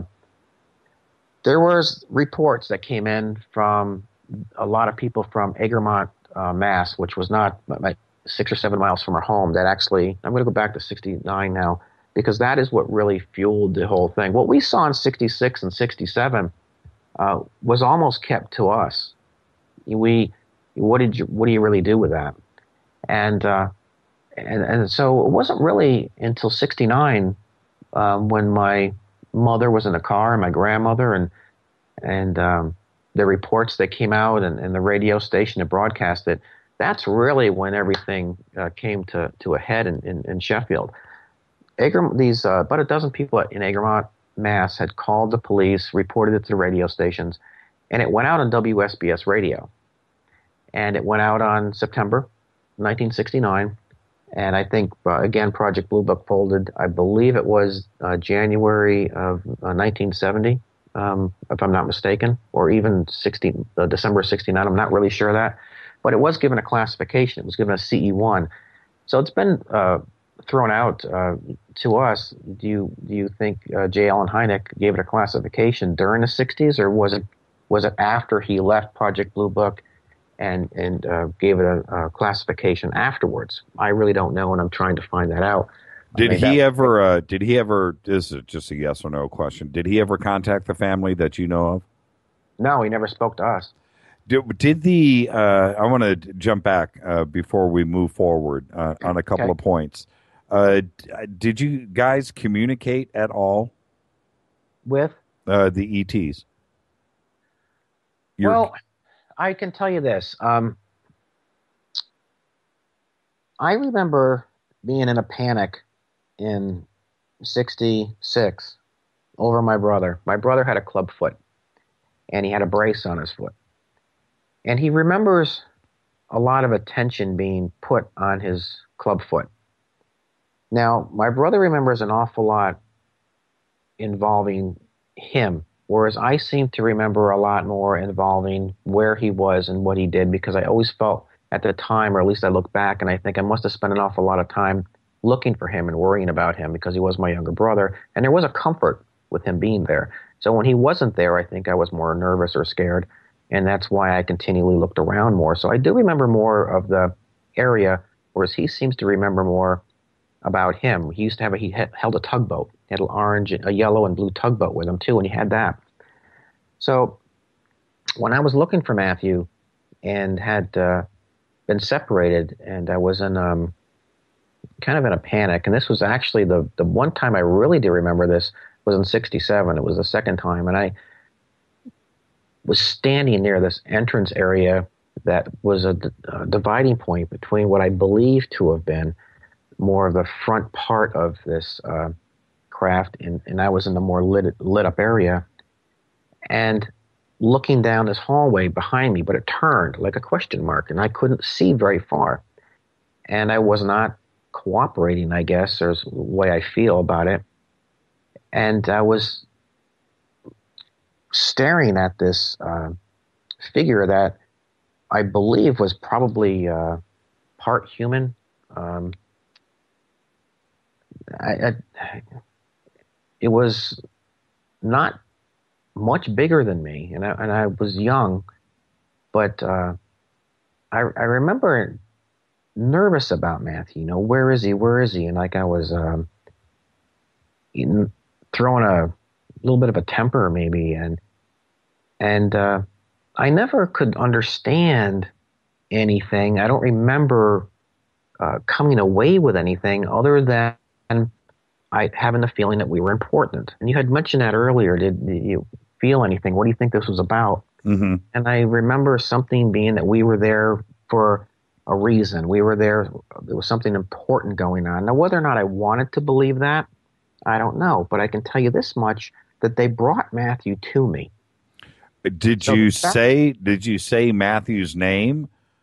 there was reports that came in from a lot of people from Egremont, uh, Mass, which was not like six or seven miles from our home. That actually, I'm going to go back to sixty-nine now, because that is what really fueled the whole thing. What we saw in sixty-six and sixty-seven uh, was almost kept to us. We, what did you, what do you really do with that? And uh, and and so it wasn't really until sixty-nine um, when my mother was in the car and my grandmother and and um, the reports that came out and, and the radio station that broadcast it. That's really when everything uh, came to, to a head in, in, in Sheffield. Egremont, these uh, about a dozen people in Egremont, Mass, had called the police, reported it to the radio stations, and it went out on W S B S radio. And it went out on September nineteen sixty-nine. And I think, uh, again, Project Blue Book folded, I believe it was uh, January of uh, nineteen seventy, um, if I'm not mistaken, or even sixty, uh, December sixty-nine. I'm not really sure of that. But it was given a classification. It was given a C E one. So it's been uh, thrown out uh, to us. Do you do you think uh, J. Allen Hynek gave it a classification during the sixties, or was it was it after he left Project Blue Book and and uh, gave it a, a classification afterwards? I really don't know, and I'm trying to find that out. Did I mean, he that, ever? Uh, did he ever? This is just a yes or no question. Did he ever contact the family that you know of? No, he never spoke to us. Did, did the, uh, I want to jump back uh, before we move forward uh, on a couple Okay. of points. Uh, d- did you guys communicate at all? With? Uh, the E Ts? You're- Well, I can tell you this. Um, I remember being in a panic in sixty-six over my brother. My brother had a club foot, and he had a brace on his foot. And he remembers a lot of attention being put on his club foot. Now, my brother remembers an awful lot involving him, whereas I seem to remember a lot more involving where he was and what he did, because I always felt at the time, or at least I look back and I think I must have spent an awful lot of time looking for him and worrying about him because he was my younger brother, and there was a comfort with him being there. So when he wasn't there, I think I was more nervous or scared, and that's why I continually looked around more. So I do remember more of the area, whereas he seems to remember more about him. He used to have a, he held a tugboat. He had an orange, a yellow and blue tugboat with him too, and he had that. So when I was looking for Matthew and had uh, been separated, and I was in um, kind of in a panic, and this was actually the, the one time I really do remember this was in sixty-seven. It was the second time, and I was standing near this entrance area that was a, a dividing point between what I believe to have been more of the front part of this uh, craft, and, and I was in the more lit, lit up area, and looking down this hallway behind me, but it turned like a question mark, and I couldn't see very far. And I was not cooperating, I guess, or the way I feel about it. And I was staring at this uh, figure that I believe was probably uh, part human. Um, I, I, it was not much bigger than me, and I, and I was young, but uh, I, I remember nervous about Matthew. You know, where is he? Where is he? And like I was um, in, throwing a little bit of a temper, maybe, and and uh, I never could understand anything. I don't remember uh, coming away with anything other than I having the feeling that we were important. And you had mentioned that earlier. Did, did you feel anything? What do you think this was about? Mm-hmm. And I remember something being that we were there for a reason. We were there. There was something important going on. Now, whether or not I wanted to believe that, I don't know. But I can tell you this much, that they brought Matthew to me. Did So you that- say, did you say Matthew's name?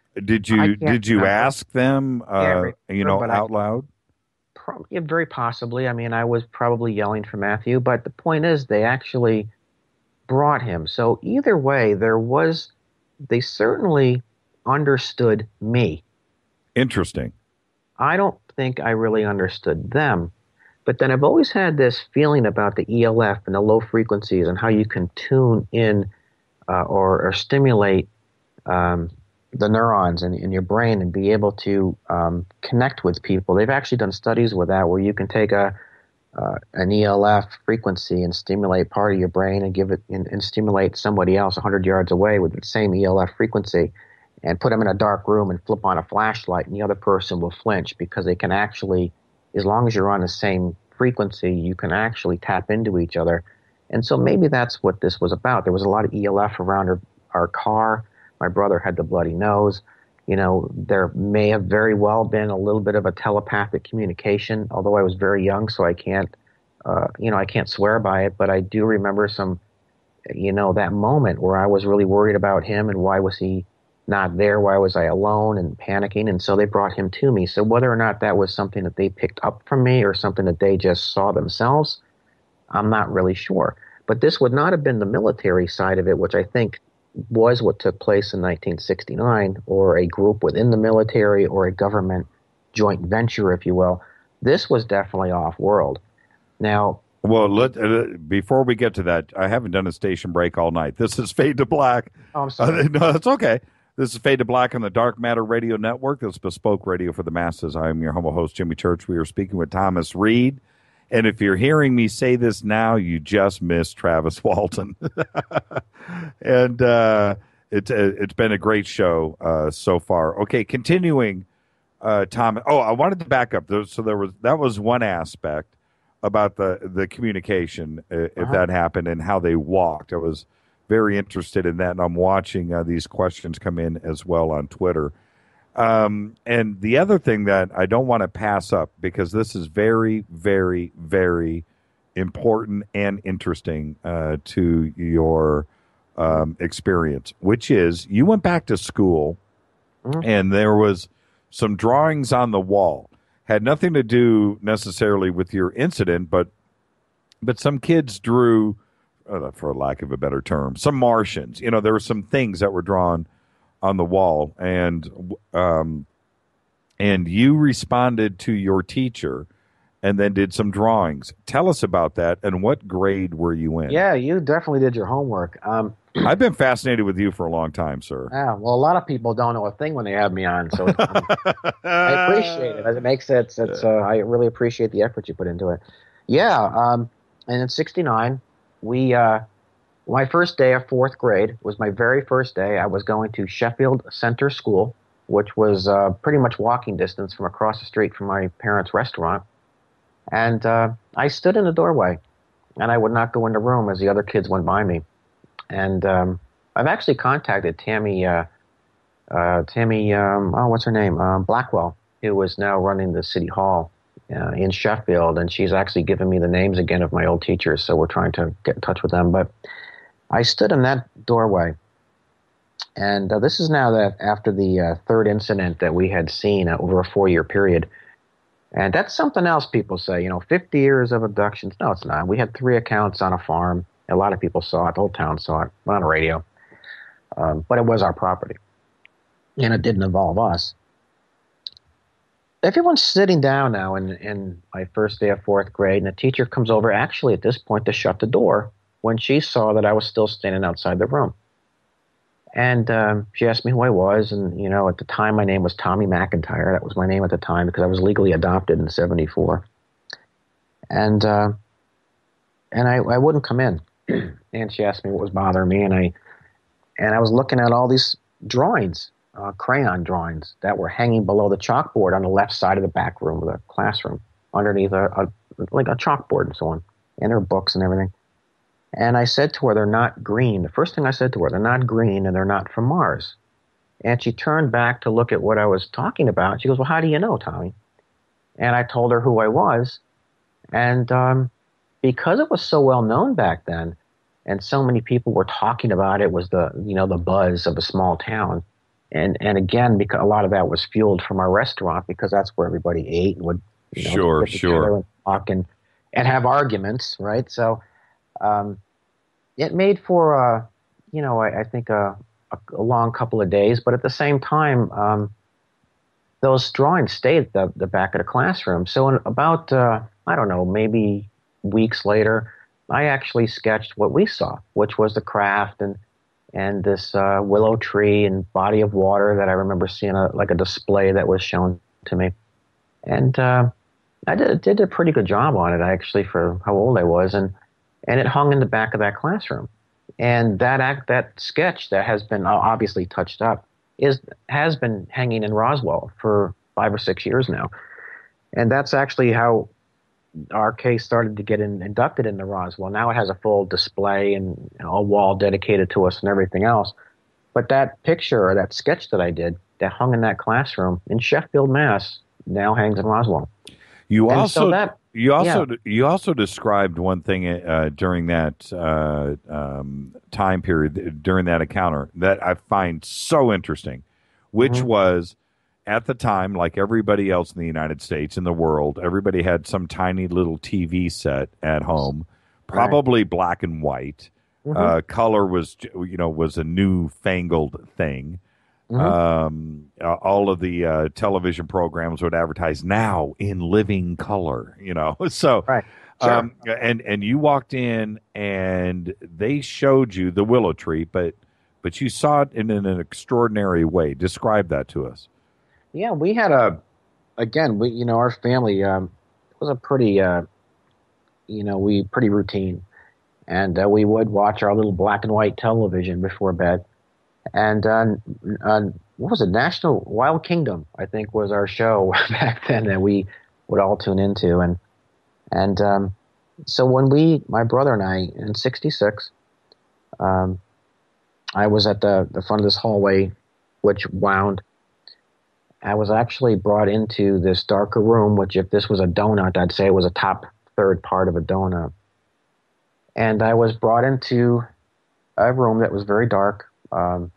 Did you did you remember. ask them, uh, remember, you know, but out I, loud? Pro- yeah, very possibly. I mean, I was probably yelling for Matthew, but the point is, they actually brought him. So either way, there was. They certainly understood me. Interesting. I don't think I really understood them. But then I've always had this feeling about the E L F and the low frequencies and how you can tune in uh, or, or stimulate um, the neurons in, in your brain and be able to um, connect with people. They've actually done studies with that where you can take a uh, an E L F frequency and stimulate part of your brain and give it and, and stimulate somebody else one hundred yards away with the same E L F frequency and put them in a dark room and flip on a flashlight and the other person will flinch because they can actually, as long as you're on the same frequency, you can actually tap into each other. And so maybe that's what this was about. There was a lot of E L F around our, our car. My brother had the bloody nose. You know, there may have very well been a little bit of a telepathic communication, although I was very young, so I can't, uh, you know, I can't swear by it. But I do remember some, you know, that moment where I was really worried about him and why was he not there? Why was I alone and panicking? And so they brought him to me. So whether or not that was something that they picked up from me or something that they just saw themselves, I'm not really sure. But this would not have been the military side of it, which I think was what took place in nineteen sixty-nine, or a group within the military or a government joint venture, if you will. This was definitely off-world. Now, well, let, uh, before we get to that, I haven't done a station break all night. This is Fade to Black. Oh, I'm sorry. Uh, no, that's okay. This is Fade to Black on the Dark Matter Radio Network. This is Bespoke Radio for the Masses. I am your humble host, Jimmy Church. We are speaking with Thomas Reed. And if you're hearing me say this now, you just missed Travis Walton. and uh, it's, it's been a great show uh, so far. Okay, continuing, uh, Tom. Oh, I wanted to back up. So there was that was one aspect about the, the communication, uh, if Uh-huh. that happened, and how they walked. I was very interested in that, and I'm watching uh, these questions come in as well on Twitter. Um, and the other thing that I don't want to pass up, because this is very, very, very important and interesting uh, to your um, experience, which is you went back to school Mhm. and there was some drawings on the wall. Had nothing to do necessarily with your incident, but but some kids drew, uh, for lack of a better term, some Martians. You know, there were some things that were drawn on the wall, and um, and you responded to your teacher and then did some drawings. Tell us about that, and what grade were you in? Yeah, you definitely did your homework. Um, I've been fascinated with you for a long time, sir. yeah, well, a lot of people don't know a thing when they have me on, so it's, um, I appreciate it. It makes it. It's. Uh, I really appreciate the effort you put into it. Yeah, um, and in sixty-nine, we. Uh, my first day of fourth grade was my very first day. I was going to Sheffield Center School, which was uh, pretty much walking distance from across the street from my parents' restaurant. And uh, I stood in the doorway, and I would not go in the room as the other kids went by me. And um, I've actually contacted Tammy, uh, uh, Tammy, um, oh, what's her name? Um, Blackwell, who is now running the city hall uh, in Sheffield, and she's actually given me the names again of my old teachers, so we're trying to get in touch with them. But I stood in that doorway, and uh, this is now that after the uh, third incident that we had seen uh, over a four-year period. And that's something else people say, you know, fifty years of abductions. No, it's not. We had three accounts on a farm. A lot of people saw it. The whole town saw it on the radio. Um, but it was our property. And it didn't involve us. Everyone's sitting down now in, in my first day of fourth grade, and the teacher comes over, actually at this point, to shut the door when she saw that I was still standing outside the room. And um, she asked me who I was, and, you know, at the time my name was Tommy McIntyre. That was my name at the time because I was legally adopted in seventy-four. And uh, and I, I wouldn't come in. And she asked me what was bothering me, and I and I was looking at all these drawings, uh, crayon drawings, that were hanging below the chalkboard on the left side of the back room of the classroom, underneath a, a like a chalkboard and so on, and her books and everything. And I said to her, they're not green. The first thing I said to her, they're not green and they're not from Mars. And she turned back to look at what I was talking about. She goes, well, how do you know, Tommy? And I told her who I was. And um, because it was so well known back then, and so many people were talking about it, was the, you know, the buzz of a small town, and and again, because a lot of that was fueled from our restaurant, because that's where everybody ate and would, you know, Sure, get together sure. and talk and and have arguments, right? So, um, it made for a, you know, I, I think a, a, a long couple of days, but at the same time, um, those drawings stayed at the, the back of the classroom. So in about, uh, I don't know, maybe weeks later, I actually sketched what we saw, which was the craft and and this uh, willow tree and body of water that I remember seeing a, like a display that was shown to me. And uh, I did, did a pretty good job on it, actually, for how old I was. And, and it hung in the back of that classroom. And that act, that sketch that has been obviously touched up is has been hanging in Roswell for five or six years now. And that's actually how our case started to get in, inducted into Roswell. Now it has a full display and, you know, a wall dedicated to us and everything else. But that picture or that sketch that I did that hung in that classroom in Sheffield, Mass, now hangs in Roswell. You And also so that, you also yeah. you also described one thing uh, during that uh, um, time period, during that encounter, that I find so interesting, which Mhm. was, at the time, like everybody else in the United States, in the world, everybody had some tiny little T V set at home, probably black and white. Mhm. Uh, color was, you know, was a newfangled thing. Mhm. Um, uh, all of the uh, television programs would advertise now in living color, you know. So, right. Sure. um, and and you walked in and they showed you the willow tree, but but you saw it in, in an extraordinary way. Describe that to us. Yeah, we had a, again, we, you know, our family um, was a pretty, uh, you know, we pretty routine. And uh, we would watch our little black and white television before bed. And uh, uh, what was it? National Wild Kingdom, I think, was our show back then that we would all tune into. And and um, so when we, my brother and I, in sixty-six, um, I was at the, the front of this hallway, which wound. I was actually brought into this darker room, which if this was a donut, I'd say it was a top third part of a donut. And I was brought into a room that was very dark. Um,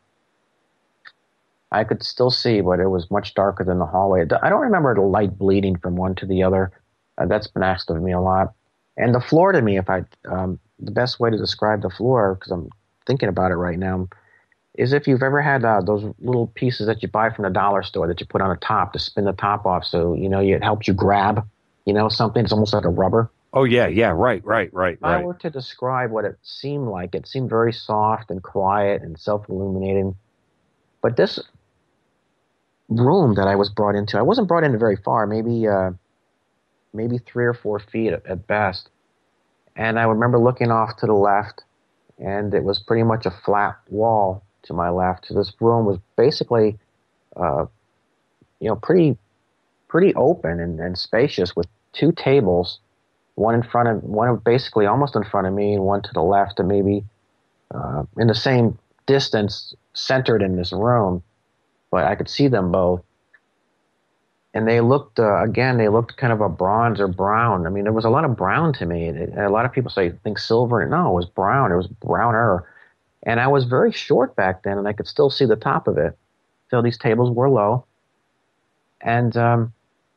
I could still see, but it was much darker than the hallway. I don't remember the light bleeding from one to the other. Uh, that's been asked of me a lot. And the floor to me, if I, um, the best way to describe the floor, because I'm thinking about it right now, is if you've ever had uh, those little pieces that you buy from the dollar store that you put on the top to spin the top off, so you know it helps you grab, you know, something. It's almost like a rubber. Oh yeah, yeah, right, right, right, If I right. were to describe what it seemed like, it seemed very soft and quiet and self-illuminating. But this room that I was brought into, I wasn't brought into very far, maybe uh, maybe three or four feet at, at best. And I remember looking off to the left, and it was pretty much a flat wall to my left. So this room was basically, uh, you know, pretty, pretty open and, and spacious, with two tables, one in front of, one basically almost in front of me, and one to the left, and maybe uh, in the same distance, centered in this room, but I could see them both. And they looked, uh, again, they looked kind of a bronze or brown. I mean, there was a lot of brown to me. And, and a lot of people say, think silver. No, it was brown. It was browner. And I was very short back then, and I could still see the top of it. So these tables were low. And um,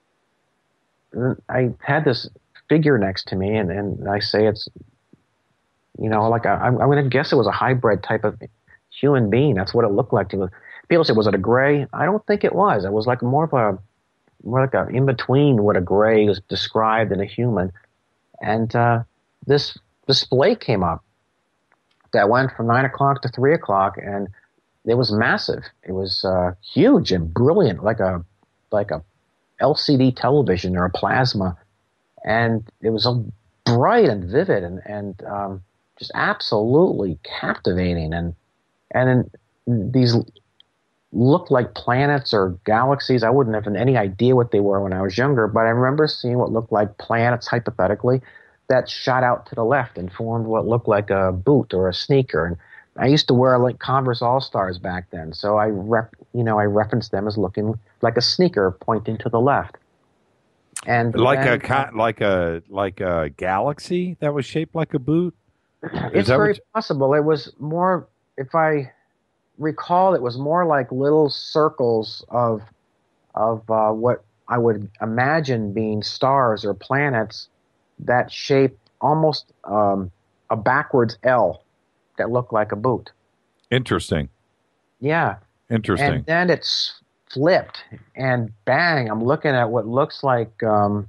I had this figure next to me, and, and I say it's, you know, like a, I'm, I'm going to guess it was a hybrid type of human being. That's what it looked like to me. People say, was it a gray? I don't think it was. It was like more of a, more like a in between what a gray was described in a human. And uh, this display came up that went from nine o'clock to three o'clock, and it was massive. It was uh, huge and brilliant, like a like a L C D television or a plasma, and it was so bright and vivid and and um, just absolutely captivating. And and in these looked like planets or galaxies. I wouldn't have any idea what they were when I was younger, but I remember seeing what looked like planets, hypothetically, that shot out to the left and formed what looked like a boot or a sneaker. And I used to wear like Converse All-Stars back then, so I rep, you know, I referenced them as looking like a sneaker pointing to the left. And like then, a co- like a like a galaxy that was shaped like a boot. Is it's that very what you- possible. It was more, if I recall it was more like little circles of of uh, what I would imagine being stars or planets that shape almost um, a backwards L that looked like a boot. Interesting. Yeah. Interesting. And then it's flipped, and bang, I'm looking at what looks like um,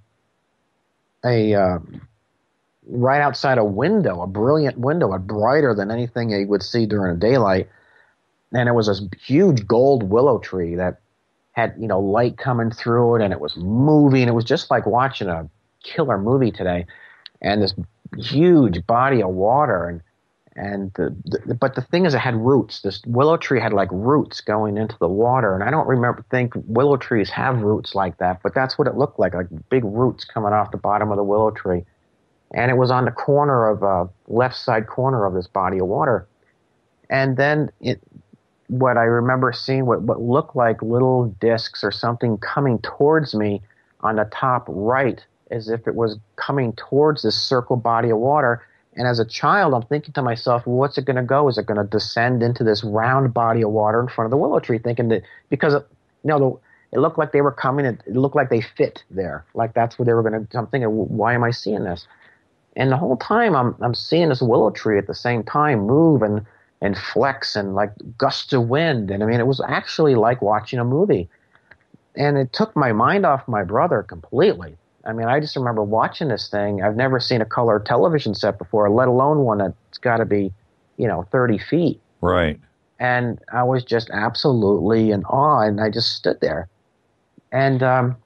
a uh, right outside a window, a brilliant window, a brighter than anything you would see during daylight. And it was this huge gold willow tree that had, you know, light coming through it, and it was moving. It was just like watching a killer movie today. And this huge body of water, and and the, the, but the thing is, it had roots. This willow tree had like roots going into the water, and I don't remember think willow trees have roots like that, but that's what it looked like, like big roots coming off the bottom of the willow tree. And it was on the corner of uh, left side corner of this body of water. And then it, what I remember seeing, what, what looked like little discs or something coming towards me on the top right, as if it was coming towards this circle body of water. And as a child, I'm thinking to myself, well, what's it going to go? Is it going to descend into this round body of water in front of the willow tree? Thinking that, because, you know, the, it looked like they were coming, it, it looked like they fit there. Like that's where they were going to, I'm thinking, why am I seeing this? And the whole time I'm I'm seeing this willow tree at the same time move and, and flex and like gusts of wind. And I mean, it was actually like watching a movie. And it took my mind off my brother completely. I mean, I just remember watching this thing. I've never seen a color television set before, let alone one that's got to be, you know, thirty feet. Right. And I was just absolutely in awe, and I just stood there. And um,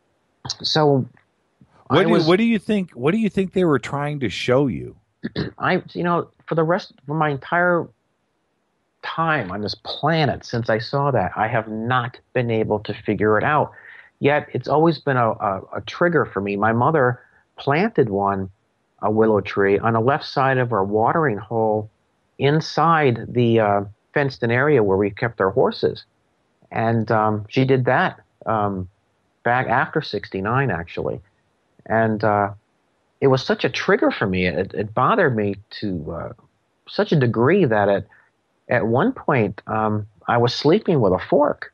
so, what I do was, what do you think? What do you think they were trying to show you? I, you know, for the rest of my entire time on this planet since I saw that, I have not been able to figure it out. Yet it's always been a, a, a trigger for me. My mother planted one, a willow tree, on the left side of our watering hole inside the uh, fenced-in area where we kept our horses. And um, she did that um, back after sixty-nine, actually. And uh, it was such a trigger for me. It, it bothered me to uh, such a degree that at, at one point um, I was sleeping with a fork.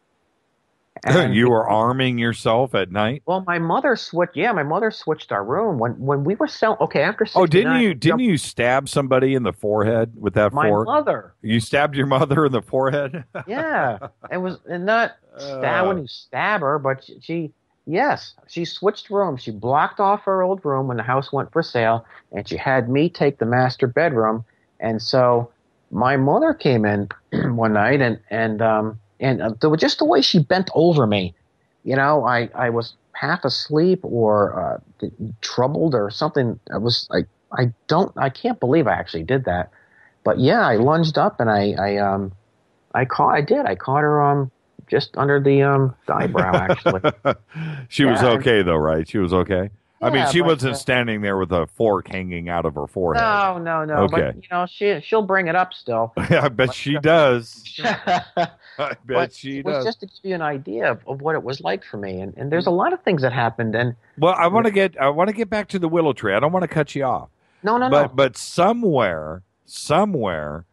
And you were arming yourself at night? Well, my mother switched. Yeah, my mother switched our room when when we were selling. Okay, after oh, didn't you didn't you, know, you stab somebody in the forehead with that my fork? My mother. You stabbed your mother in the forehead? Yeah, it was and not stab uh, when you stab her, but she, she yes, she switched rooms. She blocked off her old room when the house went for sale, and she had me take the master bedroom. And so my mother came in one night, and and um. And uh, the, just the way she bent over me, you know, I, I was half asleep or uh, troubled or something. I was like, I don't, I can't believe I actually did that. But yeah, I lunged up and I, I, um, I caught, I did, I caught her um just under the um the eyebrow actually. She yeah, was okay though, right? She was okay. I mean, yeah, she but, wasn't uh, standing there with a fork hanging out of her forehead. No, no, no. Okay. But you know, she she'll bring it up still. I bet but, she does. I bet but she it was does. just to give you an idea of, of what it was like for me, and, and there's a lot of things that happened. And well, I want to get I want to get back to the willow tree. I don't want to cut you off. No, no, but, no. But somewhere, somewhere,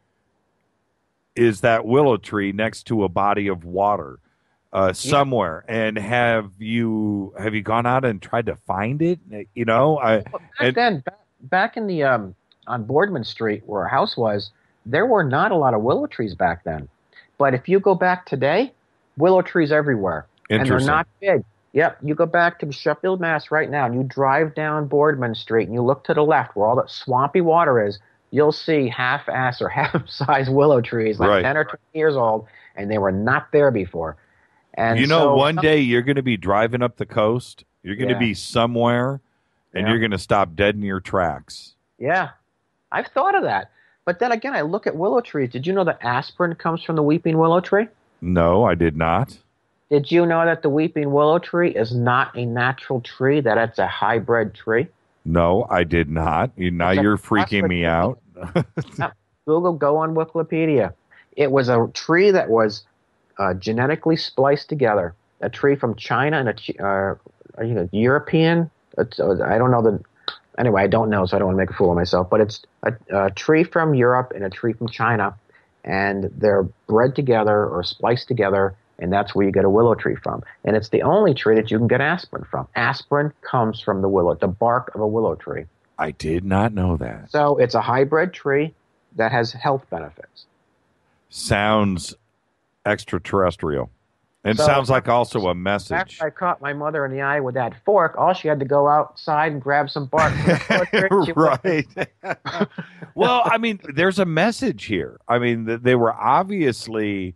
is that willow tree next to a body of water, uh, somewhere. Yeah. And have you have you gone out and tried to find it? You know, I well, back and, then, back, back in the um, on Boardman Street where our house was, there were not a lot of willow trees back then. But if you go back today, willow trees everywhere, and they're not big. Yep, you go back to Sheffield, Mass. right now, and you drive down Boardman Street, and you look to the left where all that swampy water is. You'll see half-ass or half-size willow trees, like right. ten or twenty years old, and they were not there before. And you know, so, one day you're going to be driving up the coast. You're going to Yeah. be somewhere, and Yeah. you're going to stop dead in your tracks. Yeah, I've thought of that. But then again, I look at willow trees. Did you know that aspirin comes from the weeping willow tree? No, I did not. Did you know that the weeping willow tree is not a natural tree, that it's a hybrid tree? No, I did not. You, now It's a you're freaking me out. Yeah, Google, go on Wikipedia. It was a tree that was uh, genetically spliced together. A tree from China and a uh, you know, European. It's, uh, I don't know the. Anyway, I don't know, so I don't want to make a fool of myself. But it's a, a tree from Europe and a tree from China, and they're bred together or spliced together, and that's where you get a willow tree from. And it's the only tree that you can get aspirin from. Aspirin comes from the willow, the bark of a willow tree. I did not know that. So it's a hybrid tree that has health benefits. Sounds extraterrestrial. And So- sounds like also a message. After I caught my mother in the eye with that fork, all she had to go outside and grab some bark. From the willow tree. She Right. Well, I mean, there's a message here. I mean, th- they were obviously,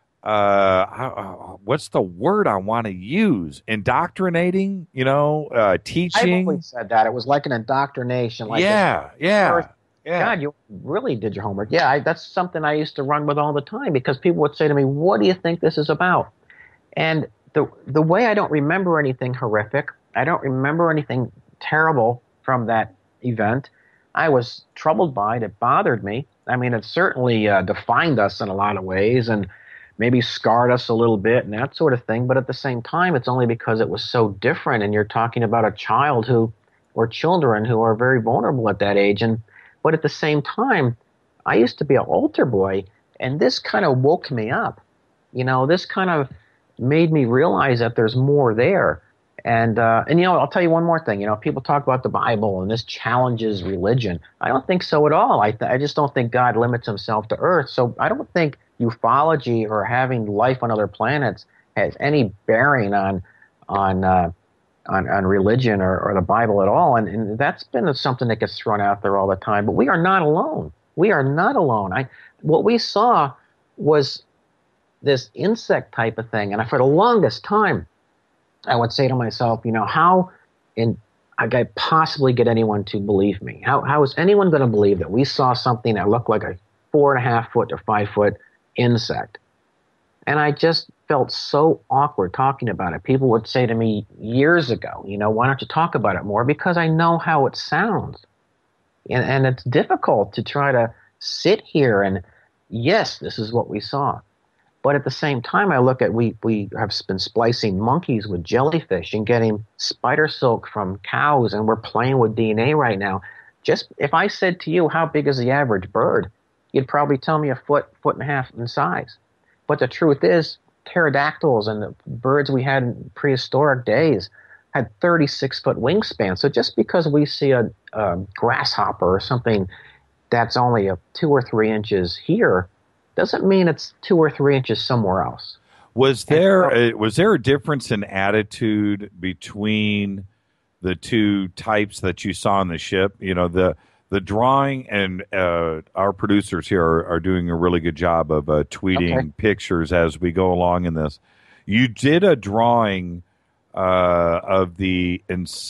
uh, how- what's the word I want to use? Indoctrinating, you know, uh, I've teaching. always said that. It was like an indoctrination. Like Yeah, this yeah, first- yeah. God, you really did your homework. Yeah, I, that's something I used to run with all the time because people would say to me, "What do you think this is about?" And the the way I don't remember anything horrific, I don't remember anything terrible from that event. I was troubled by it. It bothered me. I mean, it certainly uh, defined us in a lot of ways and maybe scarred us a little bit and that sort of thing. But at the same time, it's only because it was so different. And you're talking about a child who, or children who are very vulnerable at that age. And but at the same time, I used to be an altar boy, and this kind of woke me up. You know, this kind of made me realize that there's more there. And, uh, and you know, I'll tell you one more thing. You know, people talk about the Bible and this challenges religion. I don't think so at all. I, th- I just don't think God limits himself to Earth. So I don't think ufology or having life on other planets has any bearing on on uh, on, on religion or, or the Bible at all. And, and that's been something that gets thrown out there all the time. But we are not alone. We are not alone. I what we saw was this insect type of thing. And for the longest time, I would say to myself, you know, how in I could possibly get anyone to believe me? How how is anyone going to believe that we saw something that looked like a four and a half foot or five foot insect? And I just felt so awkward talking about it. People would say to me years ago, you know, why don't you talk about it more? Because I know how it sounds. And, and it's difficult to try to sit here and, yes, this is what we saw. But at the same time, I look at, we, we have been splicing monkeys with jellyfish and getting spider silk from cows, and we're playing with D N A right now. Just if I said to you, how big is the average bird? You'd probably tell me a foot, foot and a half in size. But the truth is, pterodactyls and the birds we had in prehistoric days had thirty-six foot wingspan. So just because we see a, a grasshopper or something that's only a two or three inches here doesn't mean it's two or three inches somewhere else. Was there a, was there a difference in attitude between the two types that you saw on the ship? You know, the the drawing, and uh, our producers here are, are doing a really good job of uh, tweeting Okay. pictures as we go along in this. You did a drawing uh, of the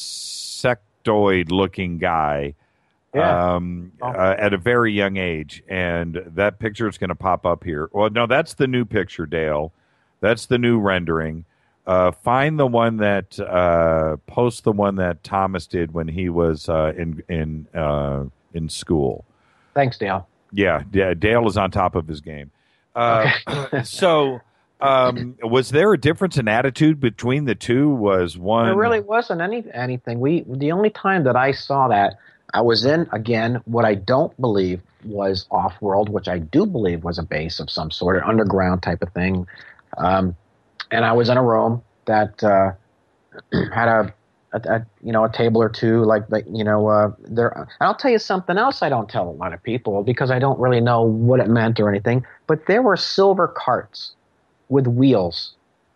insectoid-looking guy Yeah. um, uh, at a very young age, and that picture is going to pop up here. Well, no, that's the new picture, Dale. That's the new rendering. Uh, find the one that uh, post the one that Thomas did when he was uh, in in uh, in school. Thanks, Dale. Yeah, yeah, Dale is on top of his game. Uh, so, um, was there a difference in attitude between the two? Was one There really wasn't any anything. We the only time that I saw that, I was in, again, what I don't believe was off-world, which I do believe was a base of some sort, an underground type of thing. Um, and I was in a room that uh, had a, a, a, you know, a table or two, like, like you know, uh, there. And I'll tell you something else I don't tell a lot of people because I don't really know what it meant or anything, but there were silver carts with wheels.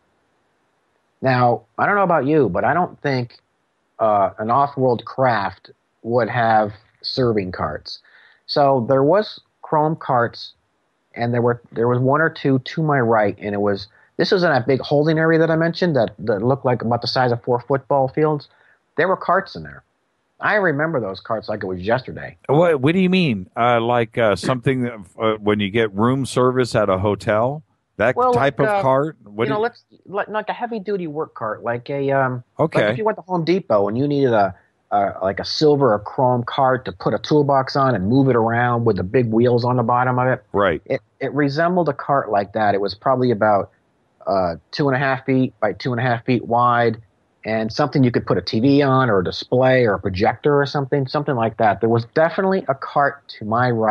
Now, I don't know about you, but I don't think uh, an off-world craft would have serving carts. So there was chrome carts, and there were there was one or two to my right, and it was this was in that big holding area that I mentioned that, that looked like about the size of four football fields. There were carts in there. I remember those carts like it was yesterday. What What do you mean? Uh, like uh, something that, uh, when you get room service at a hotel? That Well, type like, of uh, cart? What you do know, let's like, like a heavy duty work cart, like a um. Okay. Like if you went to Home Depot and you needed a, a like a silver or chrome cart to put a toolbox on and move it around with the big wheels on the bottom of it. Right. It it resembled a cart like that. It was probably about uh two and a half feet by two and a half feet wide, and something you could put a T V on or a display or a projector or something, something like that. There was definitely a cart to my right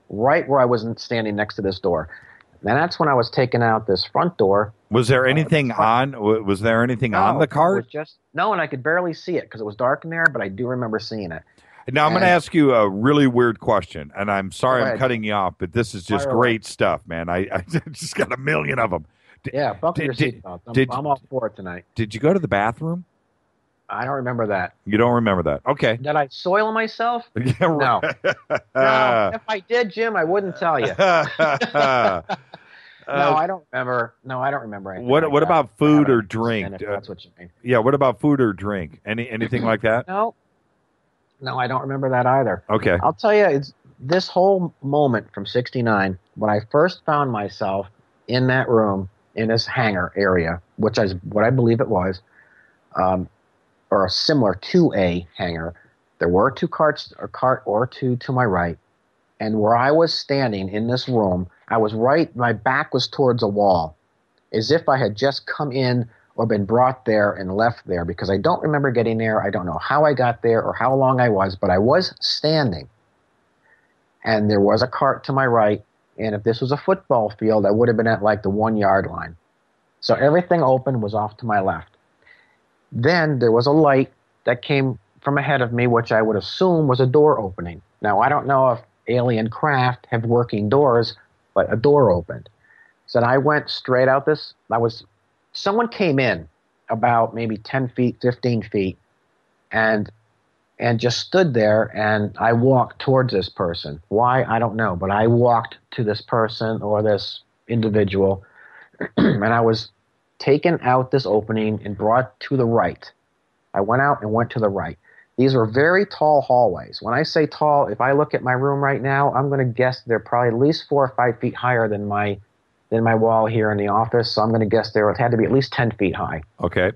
right where I was standing next to this door. And that's when I was taking out this front door. Was there anything uh, on? Was there anything no, on the cart? It was just no, and I could barely see it because it was dark in there. But I do remember seeing it. Now I'm going to ask you a really weird question, and I'm sorry I'm cutting you off, but this is just Fire great away. stuff, man. I, I just got a million of them. Did, yeah, buckle your seatbelt. I'm, did, I'm all for it tonight. Did you go to the bathroom? I don't remember that. You don't remember that? Okay. Did I soil myself? Yeah, right. No. No. If I did, Jim, I wouldn't tell you. no, I don't remember. No, I don't remember anything. What like What that. about food or drink? If that's what you mean. Yeah. What about food or drink? Any Anything like that? No. No, I don't remember that either. Okay. I'll tell you, it's this whole moment from sixty-nine, when I first found myself in that room, in this hangar area, which is what I believe it was, um, or similar to a hangar. There were two carts, a cart or two to my right, and where I was standing in this room, I was right, my back was towards a wall, as if I had just come in or been brought there and left there, because I don't remember getting there. I don't know how I got there or how long I was, but I was standing. And there was a cart to my right, and if this was a football field, I would have been at like the one-yard line. So everything open was off to my left. Then there was a light that came from ahead of me, which I would assume was a door opening. Now, I don't know if alien craft have working doors, but a door opened. So I went straight out this, I was... Someone came in about maybe ten feet, fifteen feet, and and just stood there, and I walked towards this person. Why? I don't know, but I walked to this person or this individual, and I was taken out this opening and brought to the right. I went out and went to the right. These were very tall hallways. When I say tall, if I look at my room right now, I'm going to guess they're probably at least four or five feet higher than my than my wall here in the office, so I'm going to guess there it had to be at least ten feet high. Okay.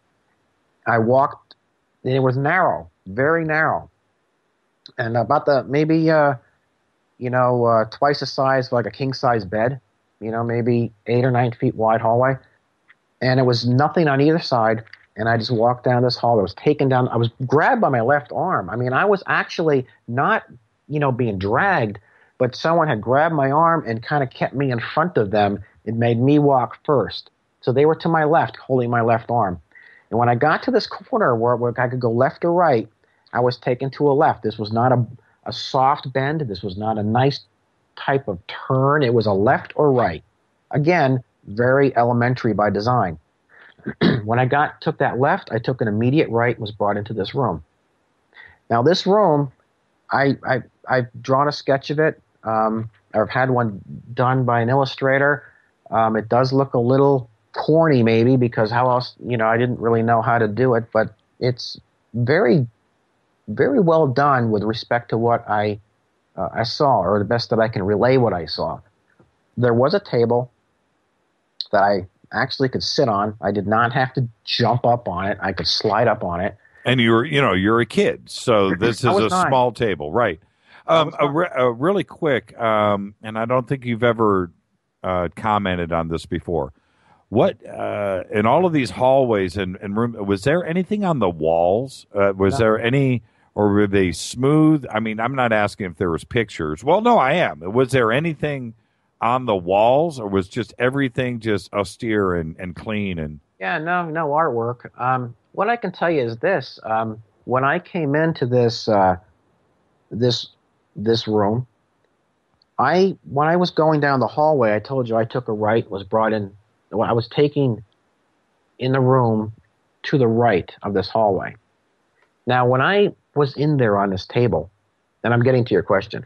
I walked, and it was narrow, very narrow, and about the maybe uh, you know uh, twice the size of like a king size bed, you know, maybe eight or nine feet wide hallway, and it was nothing on either side. And I just walked down this hall. I was taken down. I was grabbed by my left arm. I mean, I was actually not, you know, being dragged, but someone had grabbed my arm and kind of kept me in front of them. It made me walk first. So they were to my left, holding my left arm. And when I got to this corner where, where I could go left or right, I was taken to a left. This was not a, a soft bend. This was not a nice type of turn. It was a left or right. Again, very elementary by design. When I got took that left, I took an immediate right and was brought into this room. Now, this room, I, I, I've drawn a sketch of it. Um, I've had one done by an illustrator. Um, it does look a little corny, maybe, because how else, you know, I didn't really know how to do it, but it's very, very well done with respect to what I, uh, I saw, or the best that I can relay what I saw. There was a table that I actually could sit on. I did not have to jump up on it. I could slide up on it. And you're, you know, you're a kid, so this is a nine. small table, right? Um, a, re- a really quick, um, and I don't think you've ever uh, commented on this before. What uh, in all of these hallways and, and room, was there anything on the walls? Uh, was No. there any, or were they smooth? I mean, I'm not asking if there was pictures. Well, no, I am. Was there anything on the walls, or was just everything just austere and, and clean? And Yeah, no, no artwork. Um, what I can tell you is this: um, when I came into this uh, this this room, I when I was going down the hallway, I told you I took a right, was brought in. I was taking in the room to the right of this hallway. Now, when I was in there on this table, and I'm getting to your question,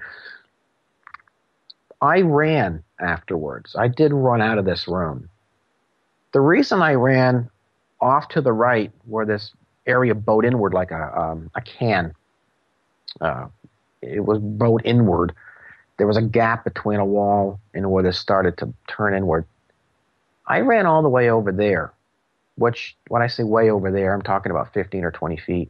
I ran afterwards. I did run out of this room. The reason I ran off to the right, where this area bowed inward like a um, a can, uh, it was bowed inward. There was a gap between a wall and where this started to turn inward. I ran all the way over there, which, when I say way over there, I'm talking about fifteen or twenty feet.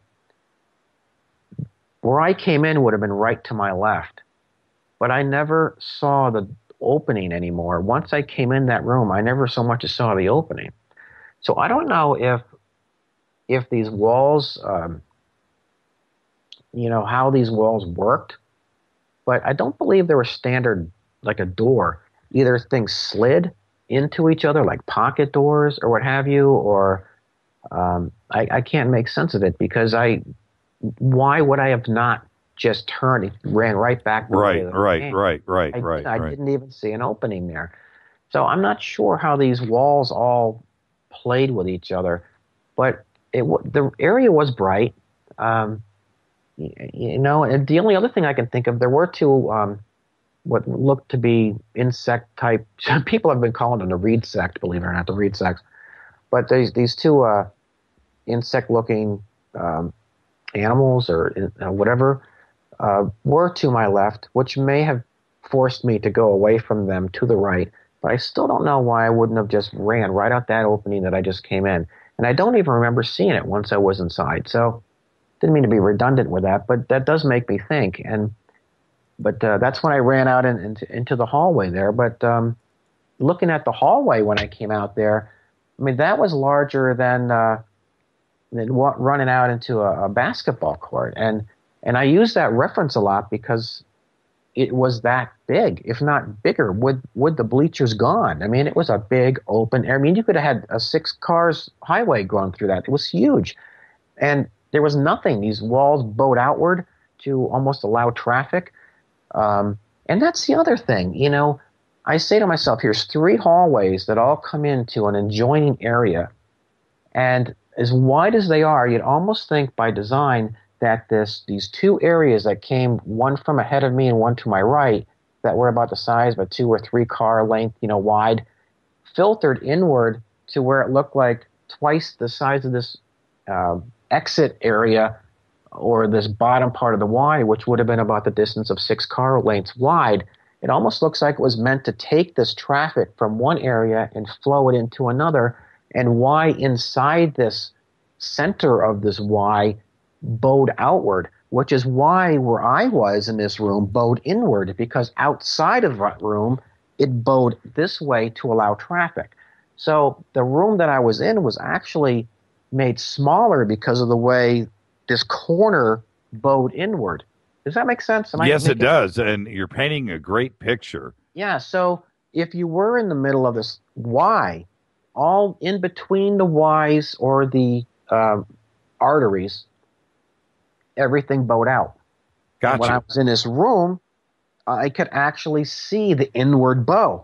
Where I came in would have been right to my left, but I never saw the opening anymore. Once I came in that room, I never so much as saw the opening. So I don't know if if these walls, um, you know, how these walls worked. but I don't believe there was standard, like a door. Either things slid into each other like pocket doors or what have you, or um, I, I can't make sense of it because I, why would I have not just turned and ran right back the way Right, that I right, came? right, right, I, right, I right. didn't even see an opening there. So I'm not sure how these walls all played with each other, but it the area was bright. Um, you, you know, and the only other thing I can think of, there were two um, what looked to be insect type. People have been calling them the reed sect, believe it or not, the reed sects. But these these two uh, insect looking um, animals or uh, whatever uh, were to my left, which may have forced me to go away from them to the right. But I still don't know why I wouldn't have just ran right out that opening that I just came in. And I don't even remember seeing it once I was inside. So didn't mean to be redundant with that, but that does make me think. And but uh, that's when I ran out in, into, into the hallway there. But um, looking at the hallway when I came out there, I mean, that was larger than, uh, than wa- running out into a, a basketball court. And and I use that reference a lot because it was that big, if not bigger, with, with the bleachers gone. I mean, it was a big open air. I mean, you could have had a six cars highway going through that. It was huge. And there was nothing. These walls bowed outward to almost allow traffic. Um, and that's the other thing. You know, I say to myself, here's three hallways that all come into an adjoining area. And as wide as they are, you'd almost think by design that this these two areas that came, one from ahead of me and one to my right, that were about the size of a two or three car length, you know, wide, filtered inward to where it looked like twice the size of this uh, exit area or this bottom part of the Y, which would have been about the distance of six car lengths wide. It almost looks like it was meant to take this traffic from one area and flow it into another. And Y inside this center of this Y bowed outward, which is why where I was in this room bowed inward, because outside of that room, it bowed this way to allow traffic. So the room that I was in was actually made smaller because of the way this corner bowed inward. Does that make sense? Am Yes, I it does. And you're painting a great picture. Yeah, so if you were in the middle of this Y, all in between the Ys or the uh, arteries, everything bowed out. Gotcha. And when I was in this room, I could actually see the inward bow.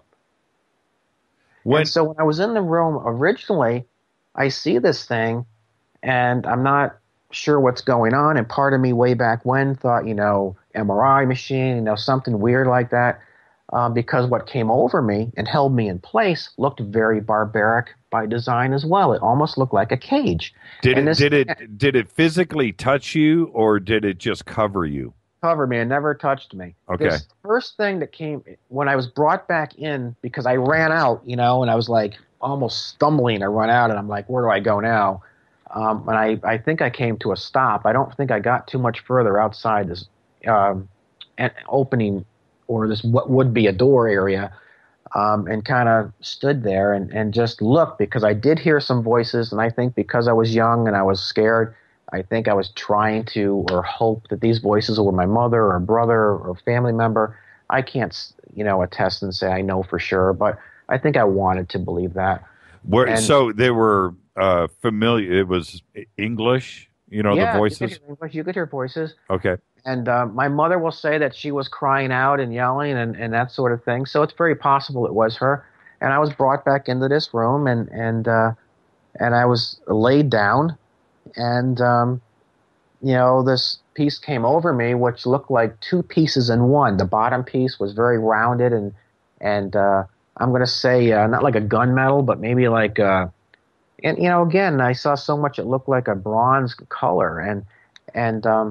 When, and so when I was in the room originally, I see this thing, and I'm not sure what's going on. And part of me way back when thought, you know, M R I machine, you know, something weird like that. Um, because what came over me and held me in place looked very barbaric by design as well. It almost looked like a cage. Did and it this, did it did it physically touch you, or did it just cover you? Covered me. It never touched me. Okay. This first thing that came when I was brought back in, because I ran out, you know, and I was like almost stumbling. I run out, and I'm like, where do I go now? Um, and I, I think I came to a stop. I don't think I got too much further outside this um, opening, or this what would be a door area, um, and kind of stood there and, and just looked, because I did hear some voices, and I think because I was young and I was scared, I think I was trying to or hope that these voices were my mother or brother or family member. I can't, you know, attest and say I know for sure, but I think I wanted to believe that. Where, and, so they were uh, familiar. It was English, you know, yeah, the voices? You could hear English, you could hear voices. Okay. And uh, my mother will say that she was crying out and yelling and, and that sort of thing. So it's very possible it was her. And I was brought back into this room, and and uh, and I was laid down, and um, you know, this piece came over me, which looked like two pieces in one. The bottom piece was very rounded, and and uh, I'm going to say uh, not like a gunmetal, but maybe like uh, and you know, again, I saw so much it looked like a bronze color, and and um,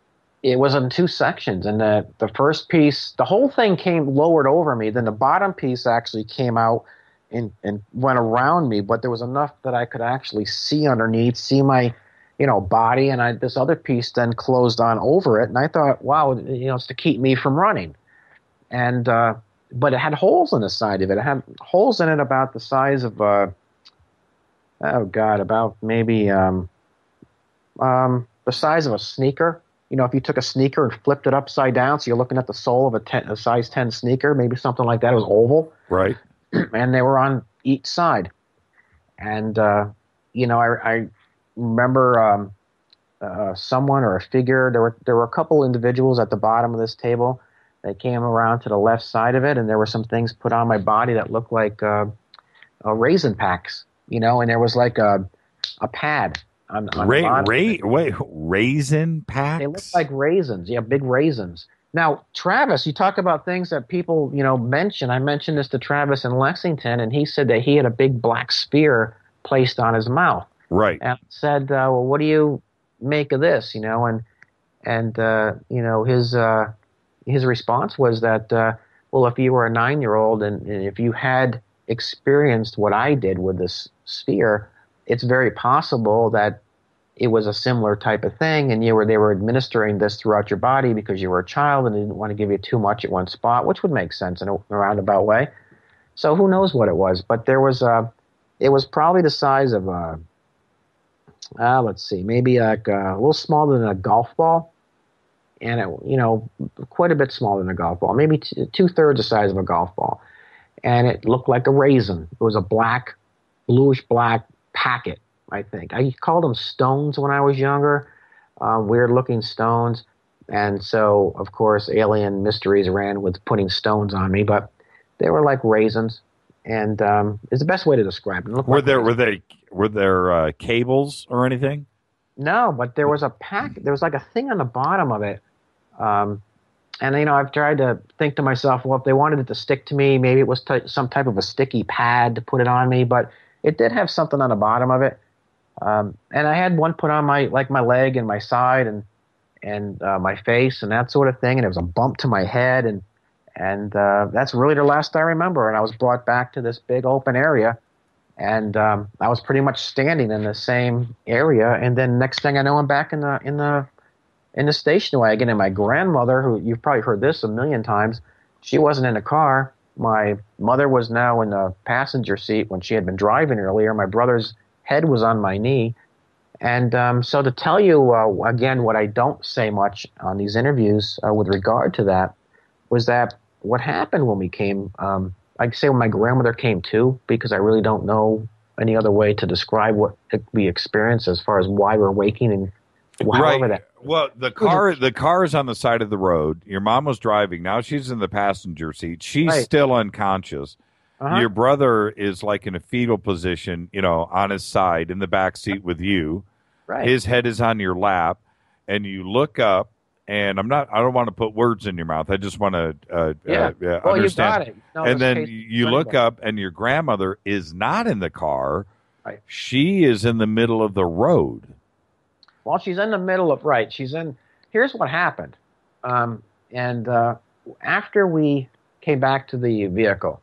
it was in two sections, and the, the first piece, the whole thing came lowered over me. Then the bottom piece actually came out and, and went around me, but there was enough that I could actually see underneath, see my, you know, body, and I, this other piece then closed on over it. And I thought, wow, you know, it's to keep me from running. And uh, but it had holes in the side of it. It had holes in it about the size of, uh, oh God, about maybe um, um, the size of a sneaker. you know, if you took a sneaker and flipped it upside down, so you're looking at the sole of a, ten, a size ten sneaker, maybe something like that. It was oval. Right. And they were on each side. And, uh, you know, I, I remember um, uh, someone or a figure, there were, there were a couple individuals at the bottom of this table. They came around to the left side of it, and there were some things put on my body that looked like uh, uh, raisin packs, you know, and there was like a, a pad. On, on Ra- ra- wait, raisin packs? They look like raisins. Yeah, big raisins. Now, Travis, you talk about things that people, you know, mention. I mentioned this to Travis in Lexington, and he said that he had a big black sphere placed on his mouth. Right. And I said, uh, well, what do you make of this, you know? And, and uh, you know, his uh, his response was that, uh, well, if you were a nine-year-old and, and if you had experienced what I did with this sphere, it's very possible that it was a similar type of thing, and you were they were administering this throughout your body because you were a child and they didn't want to give you too much at one spot, which would make sense in a, a roundabout way. So who knows what it was? But there was a, it was probably the size of a, uh, let's see, maybe like a, a little smaller than a golf ball, and it, you know, quite a bit smaller than a golf ball, maybe t- two thirds the size of a golf ball, and it looked like a raisin. It was a black, bluish black packet, I think. I called them stones when I was younger, uh, weird-looking stones. And so, of course, alien mysteries ran with putting stones on me, but they were like raisins, and um, it's the best way to describe them. Were there were they were there uh, cables or anything? No, but there was a pack. There was like a thing on the bottom of it, um, and you know, I've tried to think to myself, well, if they wanted it to stick to me, maybe it was t- some type of a sticky pad to put it on me, but it did have something on the bottom of it. Um, and I had one put on my, like my leg and my side and, and, uh, my face and that sort of thing. And it was a bump to my head. And, and, uh, that's really the last I remember. And I was brought back to this big open area, and, um, I was pretty much standing in the same area. And then next thing I know, I'm back in the, in the, in the station wagon. And my grandmother, who you've probably heard this a million times, she wasn't in the car. My mother was now in the passenger seat when she had been driving earlier. My brother's head was on my knee. And um, so to tell you, uh, again, what I don't say much on these interviews uh, with regard to that was that what happened when we came, um, I'd say when my grandmother came to, because I really don't know any other way to describe what we experienced as far as why we're waking and however Right. that. Well, the car the car is on the side of the road. Your mom was driving. Now she's in the passenger seat. She's Right. still unconscious. Uh-huh. Your brother is like in a fetal position, you know, on his side in the back seat with you. Right. His head is on your lap, and you look up. And I'm not. I don't want to put words in your mouth. I just want to uh, Yeah. uh, uh, Well, you understand. got it. No, and this then case you is look anybody. up, and your grandmother is not in the car. Right. She is in the middle of the road. Well, she's in the middle of, right, she's in, here's what happened. Um, and uh, after we came back to the vehicle,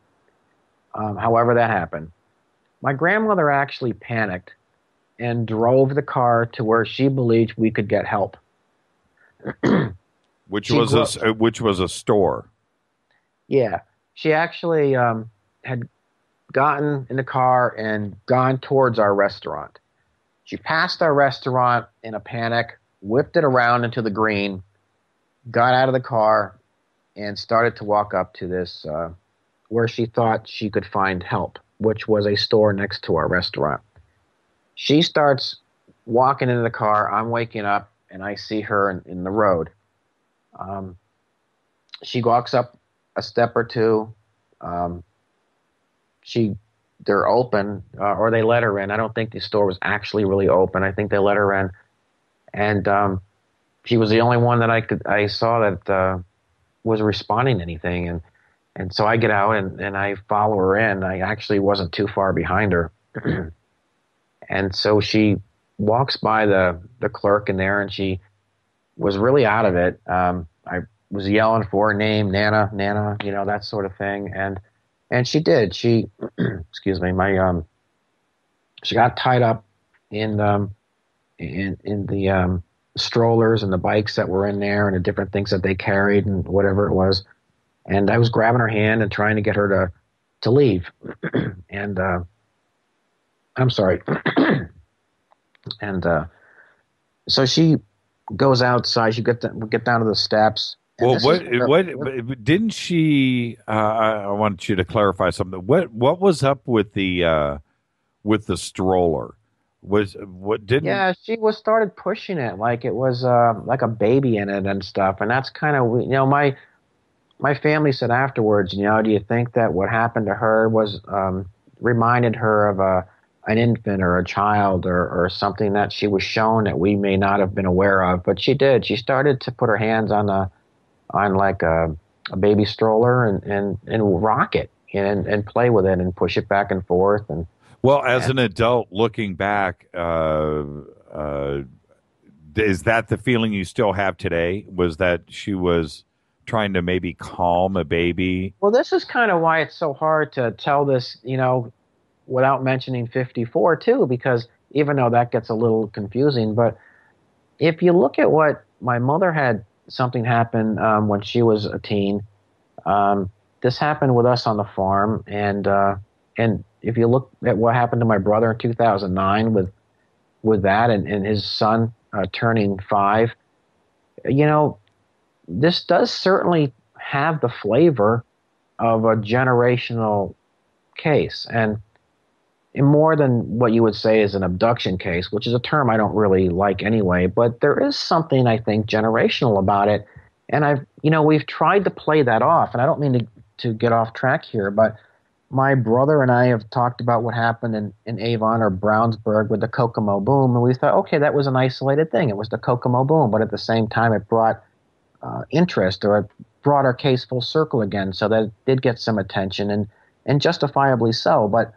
um, however that happened, my grandmother actually panicked and drove the car to where she believed we could get help. Which She was grew a up- s- uh, which was a store. Yeah, she actually um, had gotten in the car and gone towards our restaurant. She passed our restaurant in a panic, whipped it around into the green, got out of the car, and started to walk up to this uh, where she thought she could find help, which was a store next to our restaurant. She starts walking into the car. I'm waking up, and I see her in, in the road. Um, she walks up a step or two. Um, she, they're open, uh, or they let her in. I don't think the store was actually really open. I think they let her in, and um, she was the only one that I could I saw that uh, was responding to anything. And and so I get out and, and I follow her in. I actually wasn't too far behind her, and so she walks by the the clerk in there, and she was really out of it. Um, I was yelling for her name, Nana, Nana, you know, that sort of thing. And, and she did, she, excuse me, my, um, she got tied up in, um, in, in the, um, strollers and the bikes that were in there and the different things that they carried and whatever it was. And I was grabbing her hand and trying to get her to, to leave. and, uh, I'm sorry. and, uh, so she goes outside. She get we get down to the steps. Well, what what didn't she? Uh, I, I want you to clarify something. What what was up with the uh, with the stroller? Was what didn't? Yeah, she was started pushing it like it was uh, like a baby in it and stuff, and that's kind of you know my my family said afterwards, you know, do you think that what happened to her was um, reminded her of a an infant or a child or or something that she was shown that we may not have been aware of? But she did. She started to put her hands on the on like a, a baby stroller and, and, and rock it and, and play with it and push it back and forth. And well, as and, an adult looking back, uh, uh, is that the feeling you still have today? Was that she was trying to maybe calm a baby? Well, this is kind of why it's so hard to tell this, you know, without mentioning fifty-four too, because even though that gets a little confusing, but if you look at what my mother had something happened um, when she was a teen. Um, this happened with us on the farm, and uh, and if you look at what happened to my brother in two thousand nine with with that, and, and his son uh, turning five, you know, this does certainly have the flavor of a generational case, and more than what you would say is an abduction case, which is a term I don't really like anyway, but there is something, I think, generational about it. And I've, you know, we've tried to play that off, and I don't mean to, to get off track here, but my brother and I have talked about what happened in, in Avon or Brownsburg with the Kokomo boom, and we thought, okay, that was an isolated thing. It was the Kokomo boom, but at the same time, it brought uh, interest, or it brought our case full circle again, so that it did get some attention, and, and justifiably so. But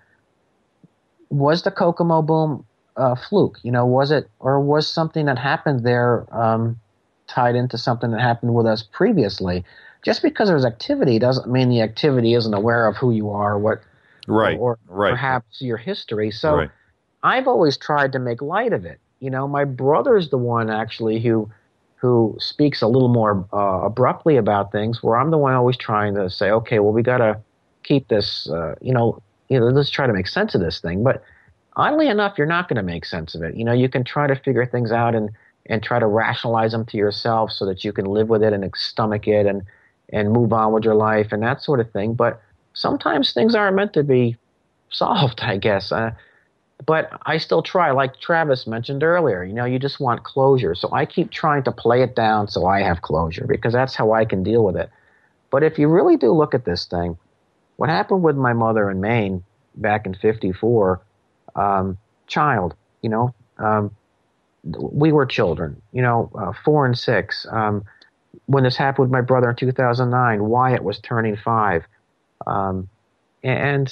was the Kokomo boom a fluke? You know, was it, or was something that happened there um, tied into something that happened with us previously? Just because there's activity doesn't mean the activity isn't aware of who you are, what, right, or right. perhaps your history. So right. I've always tried to make light of it. You know, my brother's the one actually who who speaks a little more uh, abruptly about things, where I'm the one always trying to say, okay, well, we got to keep this, uh, you know, you know, let's try to make sense of this thing. But oddly enough, you're not going to make sense of it. You know, you can try to figure things out and, and try to rationalize them to yourself so that you can live with it and stomach it and, and move on with your life and that sort of thing. But sometimes things aren't meant to be solved, I guess. Uh, but I still try, like Travis mentioned earlier, you know, you just want closure. So I keep trying to play it down so I have closure, because that's how I can deal with it. But if you really do look at this thing, what happened with my mother in Maine back in fifty-four, um, child, you know, um, we were children, you know, uh, four and six. Um, when this happened with my brother in two thousand nine, Wyatt was turning five. Um, and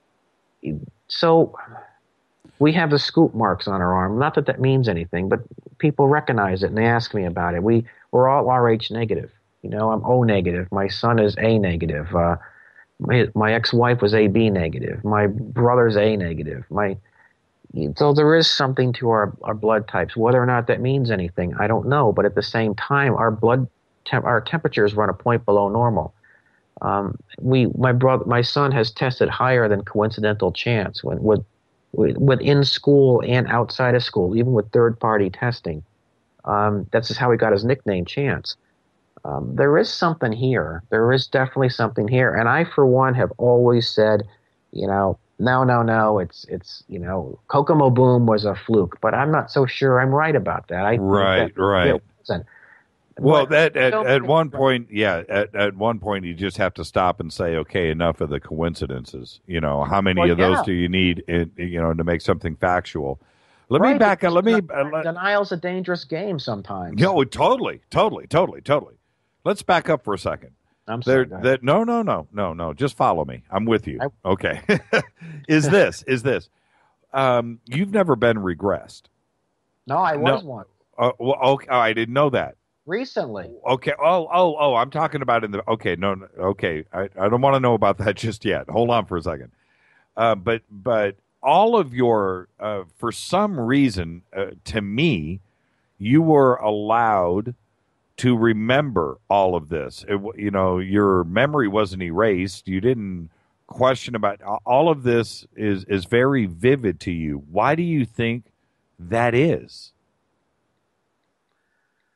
so we have the scoop marks on our arm. Not that that means anything, but people recognize it and they ask me about it. We, we're all R H negative. You know, I'm O negative. My son is A negative. Uh, my, my ex-wife was A B negative. My brother's A negative. My, so there is something to our, our blood types. Whether or not that means anything, I don't know. But at the same time, our blood, temp, our temperatures run a point below normal. Um, we, my brother, my son has tested higher than coincidental chance when, with, with, with in school and outside of school, even with third-party testing. Um, that's just how he got his nickname, Chance. Um, there is something here. There is definitely something here. And I, for one, have always said, you know, no, no, no, it's, it's, you know, Kokomo boom was a fluke, but I'm not so sure I'm right about that. I right, think that right. It wasn't. Well, But that at, don't at think- one point, yeah, at, at one point you just have to stop and say, okay, enough of the coincidences. You know, how many Well, of those yeah. do you need, in, you know, to make something factual? Let me Right, back up. Let me. because Uh, let, denial's a dangerous game sometimes. no, totally, totally, totally, totally. Let's back up for a second. I'm sorry. There, go ahead. that no, no, no, no, no. Just follow me. I'm with you. Okay. is this? Is this? Um, you've never been regressed. No, I was No. one. Uh, well, okay. Oh, I didn't know that. Recently. Okay. Oh, oh, oh. I'm talking about in the. Okay. No. no okay. I, I don't want to know about that just yet. Hold on for a second. Uh, but but all of your uh, for some reason, uh, to me, you were allowed to remember all of this. It, you know, your memory wasn't erased. You didn't question about all of this. Is is very vivid to you. Why do you think that is?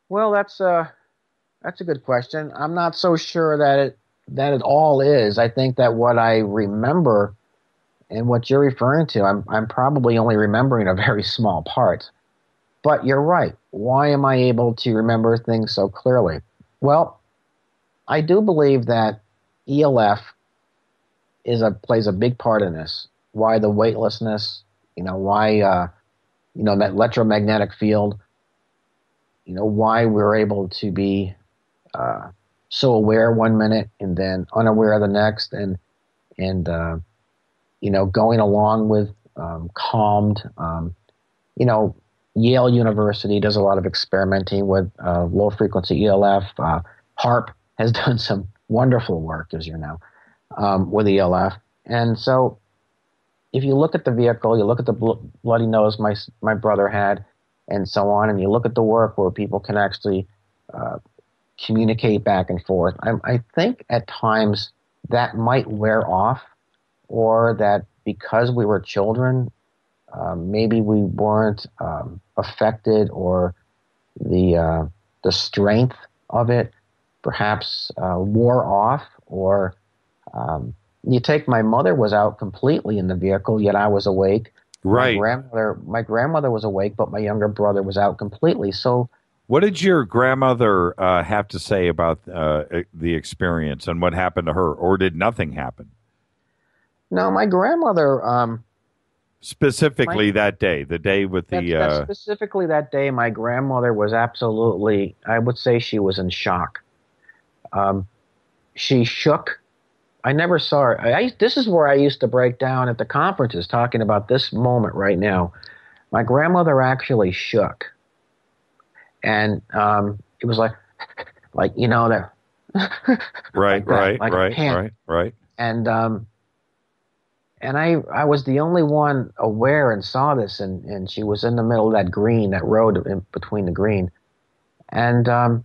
Well, that's a that's a good question. I'm not so sure that it that it all is. I think that what I remember and what you're referring to, I'm I'm probably only remembering a very small part. But you're right. Why am I able to remember things so clearly? Well, I do believe that E L F is a plays a big part in this. Why the weightlessness? You know, why uh, you know that electromagnetic field? You know, why we're able to be uh, so aware one minute and then unaware the next, and and uh, you know, going along with um, calmed. Um, you know, Yale University does a lot of experimenting with uh, low frequency E L F. Uh, HARP has done some wonderful work, as you know, um, with E L F. And so, if you look at the vehicle, you look at the bl- bloody nose my my brother had, and so on, and you look at the work where people can actually uh, communicate back and forth, I, I think at times that might wear off, or that because we were children, um, maybe we weren't um, affected, or the uh, the strength of it perhaps uh, wore off, or um, you take my mother was out completely in the vehicle, yet I was awake. Right. My grandmother, my grandmother was awake, but my younger brother was out completely. So, what did your grandmother uh, have to say about uh, the experience and what happened to her, or did nothing happen? No, my grandmother. Um, specifically my, that day, the day with the. That, uh, specifically that day, my grandmother was absolutely. I would say she was in shock. Um, she shook. I never saw her. I, this is where I used to break down at the conferences talking about this moment right now. My grandmother actually shook. And um, it was like, like, you know, that. right, like that, right, like right, right, right. And, um, and I, I was the only one aware and saw this, and, and she was in the middle of that green, that road in between the green. And, um,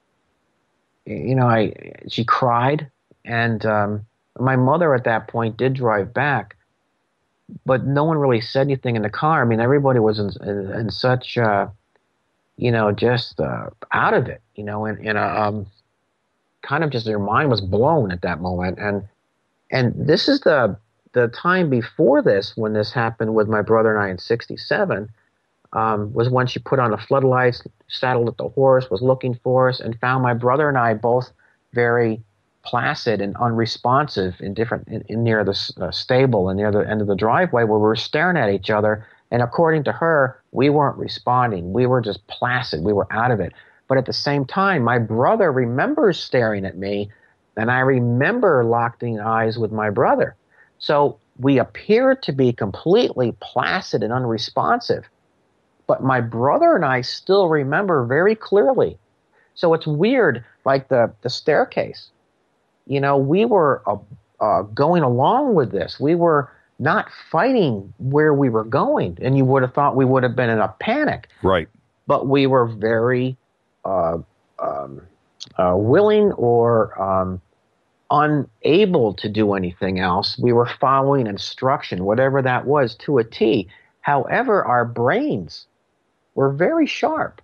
you know, I, she cried. And um, my mother at that point did drive back, but no one really said anything in the car. I mean, everybody was in, in, in such, uh, you know, just uh, out of it, you know, and, and uh, um, kind of just their mind was blown at that moment. And and this is the the time before this, when this happened with my brother and I in sixty-seven, um, was when she put on the floodlights, saddled at the horse, was looking for us, and found my brother and I both very placid and unresponsive in different in, in near the uh, stable and near the end of the driveway, where we were staring at each other. And according to her, we weren't responding. We were just placid. We were out of it. But at the same time, my brother remembers staring at me, and I remember locking eyes with my brother. So we appeared to be completely placid and unresponsive. But my brother and I still remember very clearly. So it's weird, like the, the staircase. You know, we were uh, uh, going along with this. We were not fighting where we were going. And you would have thought we would have been in a panic. Right. But we were very uh, um, uh, willing or um, unable to do anything else. We were following instruction, whatever that was, to a T. However, our brains were very sharp.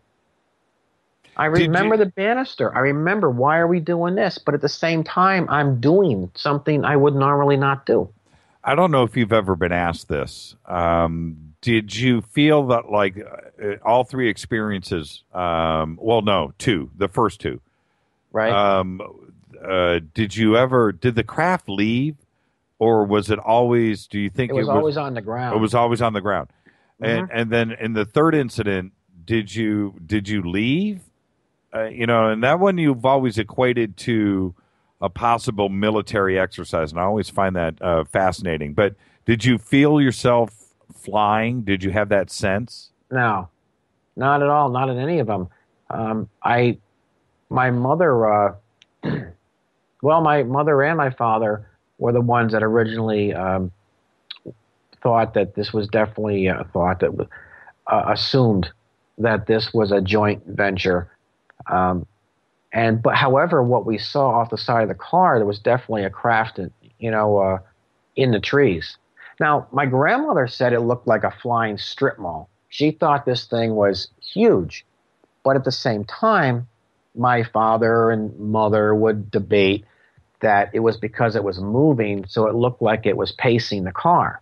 I remember the banister. I remember, why are we doing this? But at the same time, I'm doing something I would normally not do. I don't know if you've ever been asked this. Um, did you feel that, like, uh, all three experiences, um, well, no, two, the first two. Right. Um, uh, did you ever, did the craft leave, or was it always, do you think it was, it was always on the ground? It was always on the ground. Mm-hmm. And and then in the third incident, did you did you leave? Uh, you know, and that one you've always equated to a possible military exercise, and I always find that uh, fascinating. But did you feel yourself flying? Did you have that sense? No, not at all. Not in any of them. Um, I, my mother, uh, well, my mother and my father were the ones that originally um, thought that this was definitely a thought that uh, assumed that this was a joint venture. Um, and but however, what we saw off the side of the car, there was definitely a craft, in, you know, uh, in the trees. Now, my grandmother said it looked like a flying strip mall. She thought this thing was huge, but at the same time, my father and mother would debate that it was because it was moving, so it looked like it was pacing the car.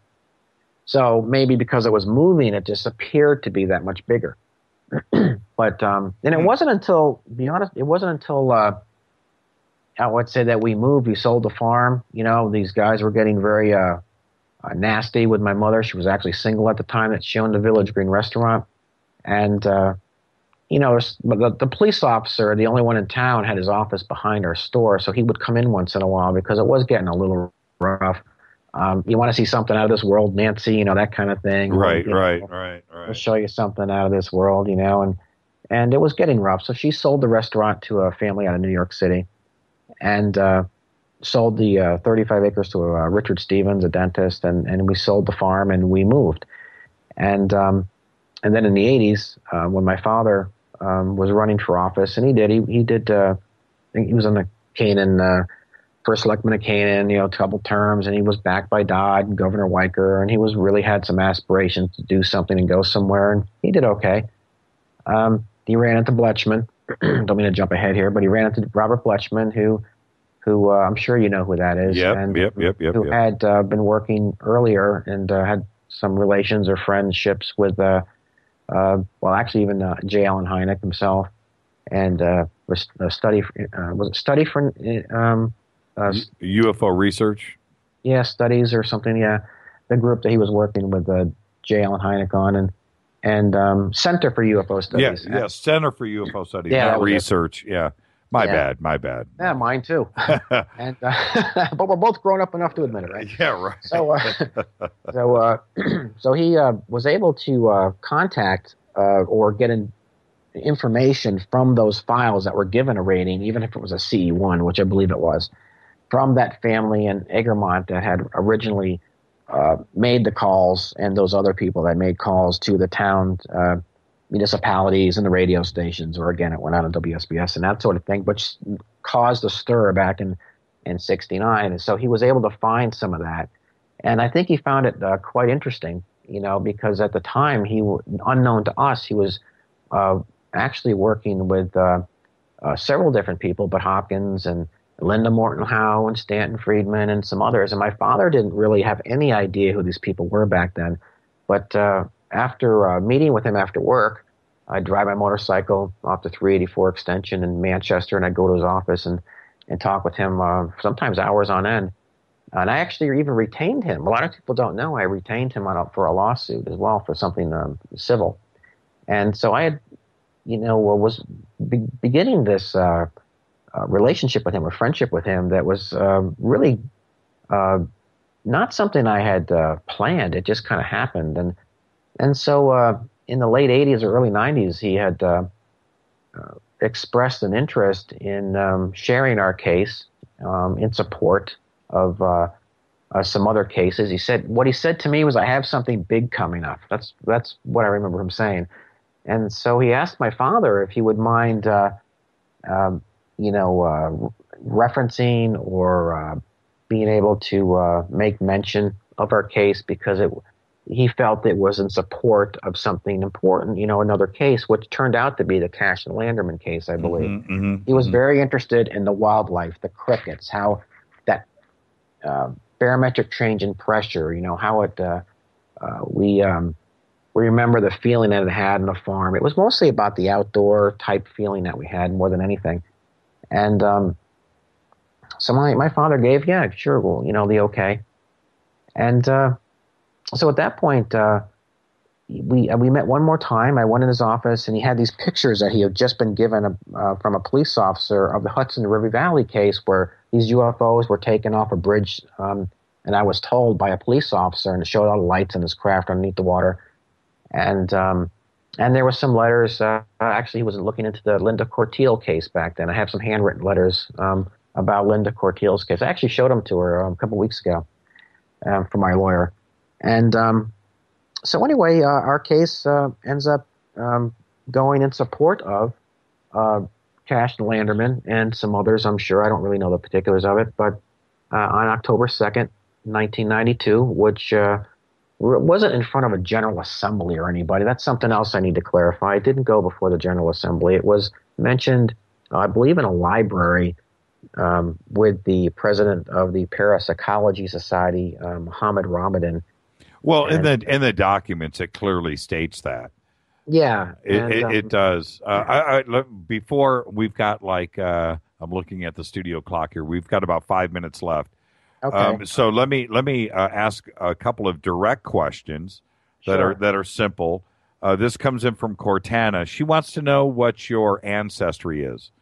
So maybe because it was moving, it just appeared to be that much bigger. But um, and it wasn't until, to be honest, it wasn't until uh, I would say that we moved, we sold the farm. You know, these guys were getting very uh, uh, nasty with my mother. She was actually single at the time that she owned the Village Green restaurant. And, uh, you know, the, the police officer, the only one in town, had his office behind our store. So he would come in once in a while because it was getting a little rough. Um, you want to see something out of this world, Nancy, you know, that kind of thing. Right, you know, right, right, right. We'll show you something out of this world, you know, and, and it was getting rough. So she sold the restaurant to a family out of New York City and uh, sold the uh, thirty-five acres to uh, Richard Stevens, a dentist, and, and we sold the farm and we moved. And um, and then in the eighties, uh, when my father um, was running for office, and he did, he, he did, uh, I think he was on the Canaan, uh, first selectman of Canaan, you know, couple terms, and he was backed by Dodd and Governor Weicker, and he was really had some aspirations to do something and go somewhere, and he did okay. Um, he ran into Bletchman. Don't mean to jump ahead here, but he ran into Robert Bletchman, who, who uh, I'm sure you know who that is. Yep, and yep, yep, yep. Who yep. had uh, been working earlier and uh, had some relations or friendships with, uh, uh, well, actually even uh, J. Allen Hynek himself, and uh, was a study. Uh, was it study for? Um, uh, U F O research. Yeah, studies or something. Yeah, the group that he was working with uh, J. Allen Hynek on, and and um, Center for U F O Studies. Yeah, yeah, Center for U F O Studies, Yeah, that not was it. research. Yeah, my Yeah. bad, my bad. Yeah, mine too. and uh, but we're both grown up enough to admit it, right? Yeah, right. So, uh, so, uh, so he uh, was able to uh, contact uh, or get in information from those files that were given a rating, even if it was a C E one, which I believe it was, from that family in Egremont that had originally uh, made the calls, and those other people that made calls to the town uh, municipalities and the radio stations, or again, it went out on W S B S and that sort of thing, which caused a stir back in, in sixty-nine. And so he was able to find some of that. And I think he found it uh, quite interesting, you know, because at the time, he, unknown to us, he was uh, actually working with uh, uh, several different people, but Hopkins and Linda Morton Howe and Stanton Friedman and some others. And my father didn't really have any idea who these people were back then. But uh, after uh, meeting with him after work, I'd drive my motorcycle off the three eighty-four extension in Manchester, and I'd go to his office and, and talk with him uh, sometimes hours on end. And I actually even retained him. A lot of people don't know I retained him on a, for a lawsuit as well, for something um, civil. And so I had, you know, was be- beginning this uh, uh, relationship with him, or friendship with him, that was uh, really uh, not something I had uh, planned. It just kind of happened. And and so uh, in the late eighties or early nineties, he had uh, uh, expressed an interest in um, sharing our case um, in support of uh, uh, some other cases. He said, what he said to me was, I have something big coming up. That's that's what I remember him saying. And so he asked my father if he would mind, uh, um, you know, uh, referencing or uh, being able to uh, make mention of our case, because it, he felt it was in support of something important, you know, another case, which turned out to be the Cash and Landerman case, I believe. Mm-hmm, mm-hmm, he was mm-hmm. very interested in the wildlife, the crickets, how that uh, barometric change in pressure, you know, how it, uh, uh, we, um, we remember the feeling that it had on the farm. It was mostly about the outdoor type feeling that we had more than anything. And um, so my, my father gave, yeah, sure, well, you know, the okay. And uh, so at that point, uh, we uh, we met one more time. I went in his office, and he had these pictures that he had just been given a, uh, from a police officer of the Hudson River Valley case, where these U F Os were taken off a bridge, um, and I was told by a police officer, and it showed all the lights in his craft underneath the water. And um, and there were some letters. Uh, actually, he was looking into the Linda Corteil case back then. I have some handwritten letters um, about Linda Corteil's case. I actually showed them to her um, a couple weeks ago um, from my lawyer. And um, so anyway, uh, our case uh, ends up um, going in support of uh, Cash and Landerman and some others, I'm sure. I don't really know the particulars of it. But uh, on October second, nineteen ninety-two, which... Uh, it wasn't in front of a General Assembly or anybody. That's something else I need to clarify. It didn't go before the General Assembly. It was mentioned, uh, I believe, in a library um, with the president of the Parapsychology Society, uh, Muhammad Ramadan. Well, and, in the in the documents, it clearly states that. Yeah, it and, it, um, it does. Uh, I, I, look, before we've got like uh, I'm looking at the studio clock here. We've got about five minutes left. Okay. Um, so let me let me uh, ask a couple of direct questions that Sure. are that are simple. Uh, this comes in from Cortana. She wants to know what your ancestry is.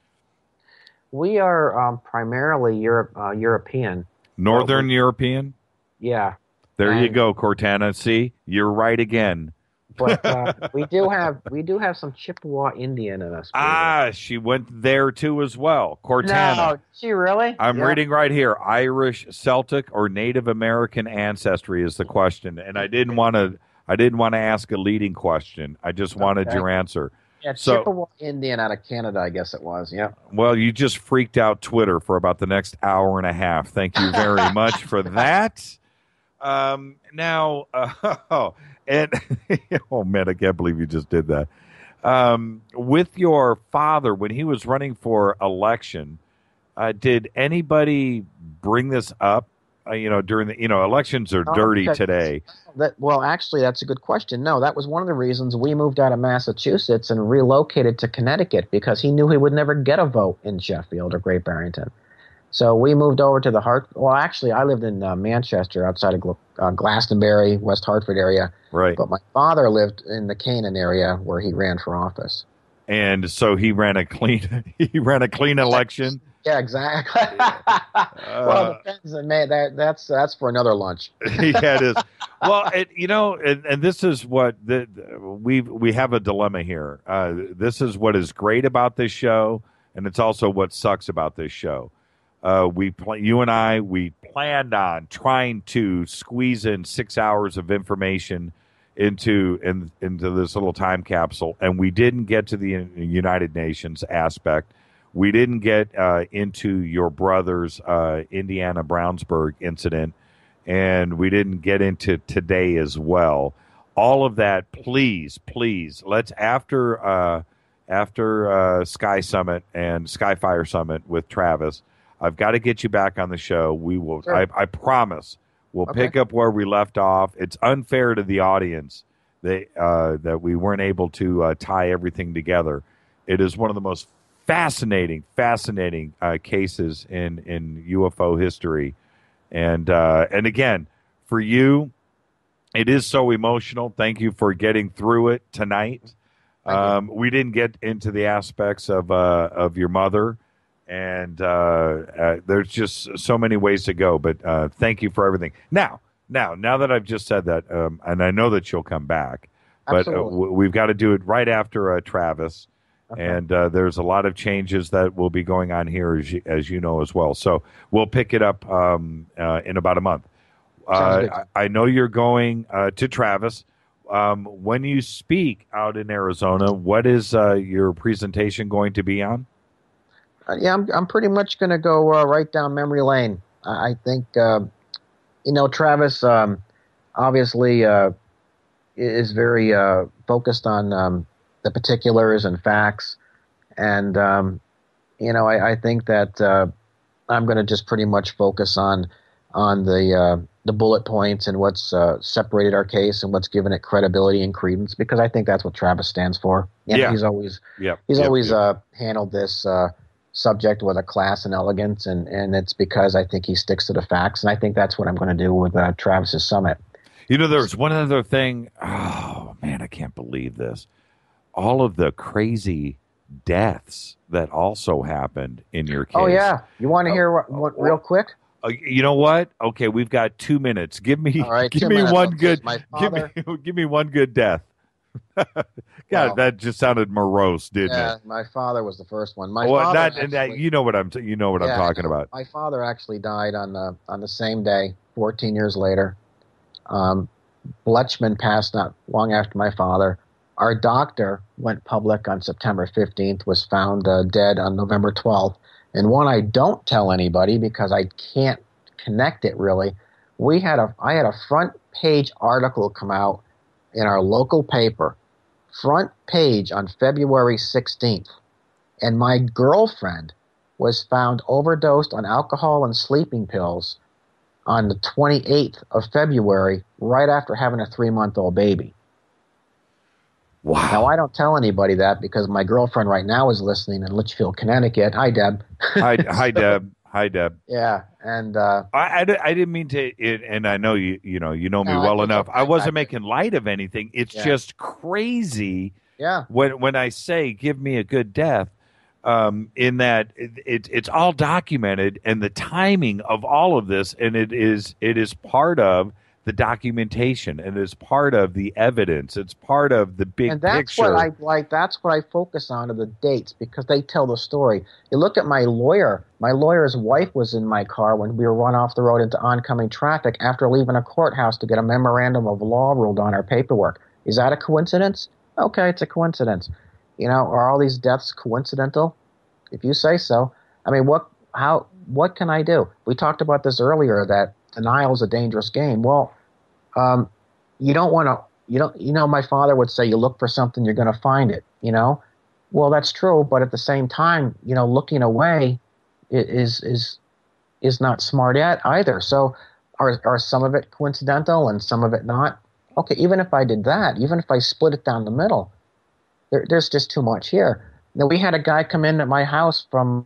We are um, primarily Europe, uh, European. Northern European. Yeah. There you And- go, Cortana. See, you're right again. But uh, we do have we do have some Chippewa Indian in us. Ah, she went there too as well. Cortana. No, she really? I'm Yeah. reading right here. Irish, Celtic, or Native American ancestry is the question, and I didn't want to. I didn't want to ask a leading question. I just wanted Okay. your answer. Yeah, So, Chippewa Indian out of Canada, I guess it was. Yeah. well, you just freaked out Twitter for about the next hour and a half. Thank you very much for that. Um, now, uh, and oh man, I can't believe you just did that. Um, with your father, when he was running for election, uh, did anybody bring this up? Uh, you know, during the you know elections are Oh, dirty okay. today. That, well, actually, that's a good question. No, that was one of the reasons we moved out of Massachusetts and relocated to Connecticut, because he knew he would never get a vote in Sheffield or Great Barrington. So we moved over to the Hart. Well, actually, I lived in uh, Manchester, outside of Gl- uh, Glastonbury, West Hartford area. Right. But my father lived in the Canaan area where he ran for office. And so he ran a clean. He ran a clean election. Yeah, exactly. well, it depends. on- Man, that, that's that's for another lunch. Yeah, it is. Well, it, you know, and, and this is what the, we we have a dilemma here. Uh, this is what is great about this show, and it's also what sucks about this show. Uh, we pl- you and I, we planned on trying to squeeze in six hours of information into in, into this little time capsule, and we didn't get to the United Nations aspect. We didn't get uh, into your brother's uh, Indiana Brownsburg incident, and we didn't get into today as well. All of that, please, please, let's after uh, after uh, Sky Summit and Skyfire Summit with Travis. I've got to get you back on the show. We will. Sure. I, I promise. We'll Okay. pick up where we left off. It's unfair to the audience that uh, that we weren't able to uh, tie everything together. It is one of the most fascinating, fascinating uh, cases in, in U F O history, and uh, and again, for you, it is so emotional. Thank you for getting through it tonight. Um, we didn't get into the aspects of uh, of your mother. And uh, uh, there's just so many ways to go, but uh, thank you for everything. Now, now, now that I've just said that, um, and I know that you'll come back, but uh, Absolutely. w- we've got to do it right after uh, Travis, Okay. and uh, there's a lot of changes that will be going on here, as you, as you know as well. So we'll pick it up um, uh, in about a month. Sounds Uh, good. I, I know you're going uh, to Travis. Um, when you speak out in Arizona, what is uh, your presentation going to be on? Uh, yeah, I'm I'm pretty much going to go uh, right down memory lane. I, I think, uh, you know, Travis um, obviously uh, is very uh, focused on um, the particulars and facts. And, um, you know, I, I think that uh, I'm going to just pretty much focus on on the uh, the bullet points and what's uh, separated our case and what's given it credibility and credence, because I think that's what Travis stands for. You know, Yeah. He's always Yep, he's yep, always yep. Uh, handled this uh, subject with a class and elegance, and, and it's because I think he sticks to the facts, and I think that's what I'm going to do with uh, Travis's summit. You know, there's one other thing. Oh, man, I can't believe this. All of the crazy deaths that also happened in your case. Oh, yeah. You want to hear what, what real quick? Uh, you know what? Okay, we've got two minutes. Give me, All right, give two me minutes. one Okay, good, my give father- me, give me one good death. God, Well- that just sounded morose, didn't Yeah, it? my father was the first one. My well, father not, and that, actually- you know what I'm, t- you know what Yeah, I'm I talking know. about. My father actually died on the on the same day, fourteen years later. Um, Bletchman passed not long after my father. Our doctor went public on September fifteenth, was found uh, dead on November twelfth. And one I don't tell anybody because I can't connect it really We had a I had a front page article come out in our local paper, front page on February sixteenth, and my girlfriend was found overdosed on alcohol and sleeping pills on the twenty-eighth of February, right after having a three-month-old baby. Wow. Now, I don't tell anybody that because my girlfriend right now is listening in Litchfield, Connecticut. Hi, Deb. Hi, hi, Deb. Hi, Deb. Yeah, and uh, I, I, I didn't mean to, it, and I know you, you know, you know me No, well it's enough. okay. I wasn't I- making light of anything. It's Yeah. just crazy. Yeah. When when I say give me a good death, um, in that it, it, it's all documented, and the timing of all of this, and it is it is part of the documentation, and it's part of the evidence. It's part of the big and that's picture. what I like. That's what I focus on, are the dates, because they tell the story. You look at my lawyer. My lawyer's wife was in my car when we were run off the road into oncoming traffic after leaving a courthouse to get a memorandum of law ruled on our paperwork. Is that a coincidence? Okay, it's a coincidence. You know, are all these deaths coincidental? If you say so. I mean, what? How? What can I do? We talked about this earlier, that denial is a dangerous game. Well, um, you don't want to. You don't. You know, my father would say, "You look for something, you're going to find it." You know, well, that's true, but at the same time, you know, looking away is is is not smart yet either. So, are are some of it coincidental and some of it not? Okay, even if I did that, even if I split it down the middle, there, there's just too much here. Now, we had a guy come in at my house from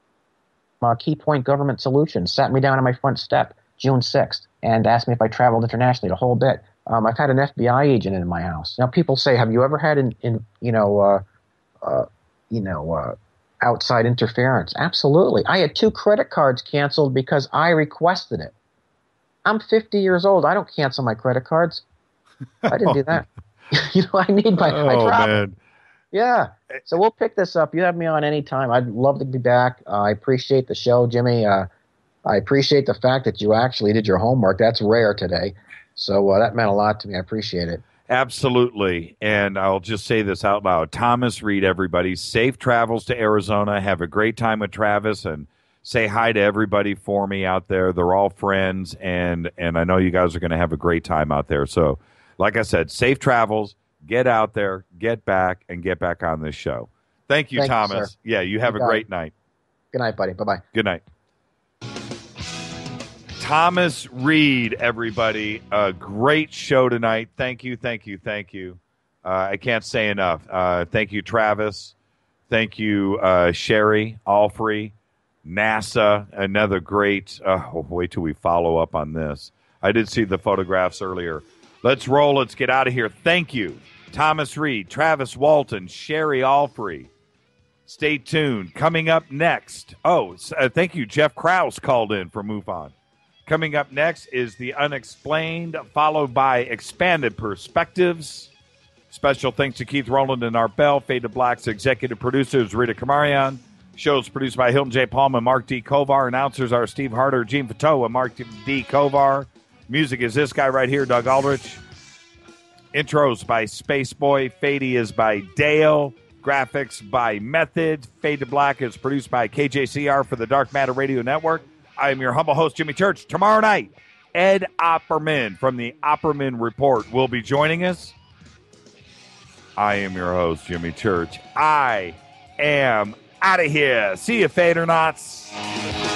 uh, Key Point Government Solutions, sat me down on my front step June sixth, and asked me if I traveled internationally, the whole bit. Um, I've had an F B I agent in my house. Now, people say, have you ever had, in, in you know, uh, uh, you know, uh, outside interference? Absolutely. I had two credit cards canceled because I requested it. I'm fifty years old. I don't cancel my credit cards. I didn't do that. You know, I need my. I Oh, travel. man. Yeah. So we'll pick this up. You have me on any time. I'd love to be back. Uh, I appreciate the show, Jimmy. Uh, I appreciate the fact that you actually did your homework. That's rare today. So uh, that meant a lot to me. I appreciate it. Absolutely. And I'll just say this out loud. Thomas Reed, everybody, safe travels to Arizona. Have a great time with Travis, and say hi to everybody for me out there. They're all friends, and, and I know you guys are going to have a great time out there. So, like I said, safe travels. Get out there, get back, and get back on this show. Thank you, Thank you, Thomas. sir. Yeah, you have You a got great it. night. Good night, buddy. Bye-bye. Good night. Thomas Reed, everybody. A great show tonight. Thank you, thank you, thank you. Uh, I can't say enough. Uh, thank you, Travis. Thank you, uh, Cherri Allfrey. NASA, another great. Uh, wait till we follow up on this. I did see the photographs earlier. Let's roll. Let's get out of here. Thank you, Thomas Reed, Travis Walton, Cherri Allfrey. Stay tuned. Coming up next. Oh, uh, thank you. Jeff Krause called in from MUFON. Coming up next is The Unexplained, followed by Expanded Perspectives. Special thanks to Keith Rowland and Art Bell. Fade to Black's executive producers, Rita Kamarian. Shows produced by Hilton J. Palm and Mark D. Kovar. Announcers are Steve Harder, Gene Fateau, and Mark D. Kovar. Music is this guy right here, Doug Aldrich. Intros by Spaceboy. Fady is by Dale. Graphics by Method. Fade to Black is produced by K J C R for the Dark Matter Radio Network. I am your humble host, Jimmy Church. Tomorrow night, Ed Opperman from the Opperman Report will be joining us. I am your host, Jimmy Church. I am out of here. See you, Fadernauts.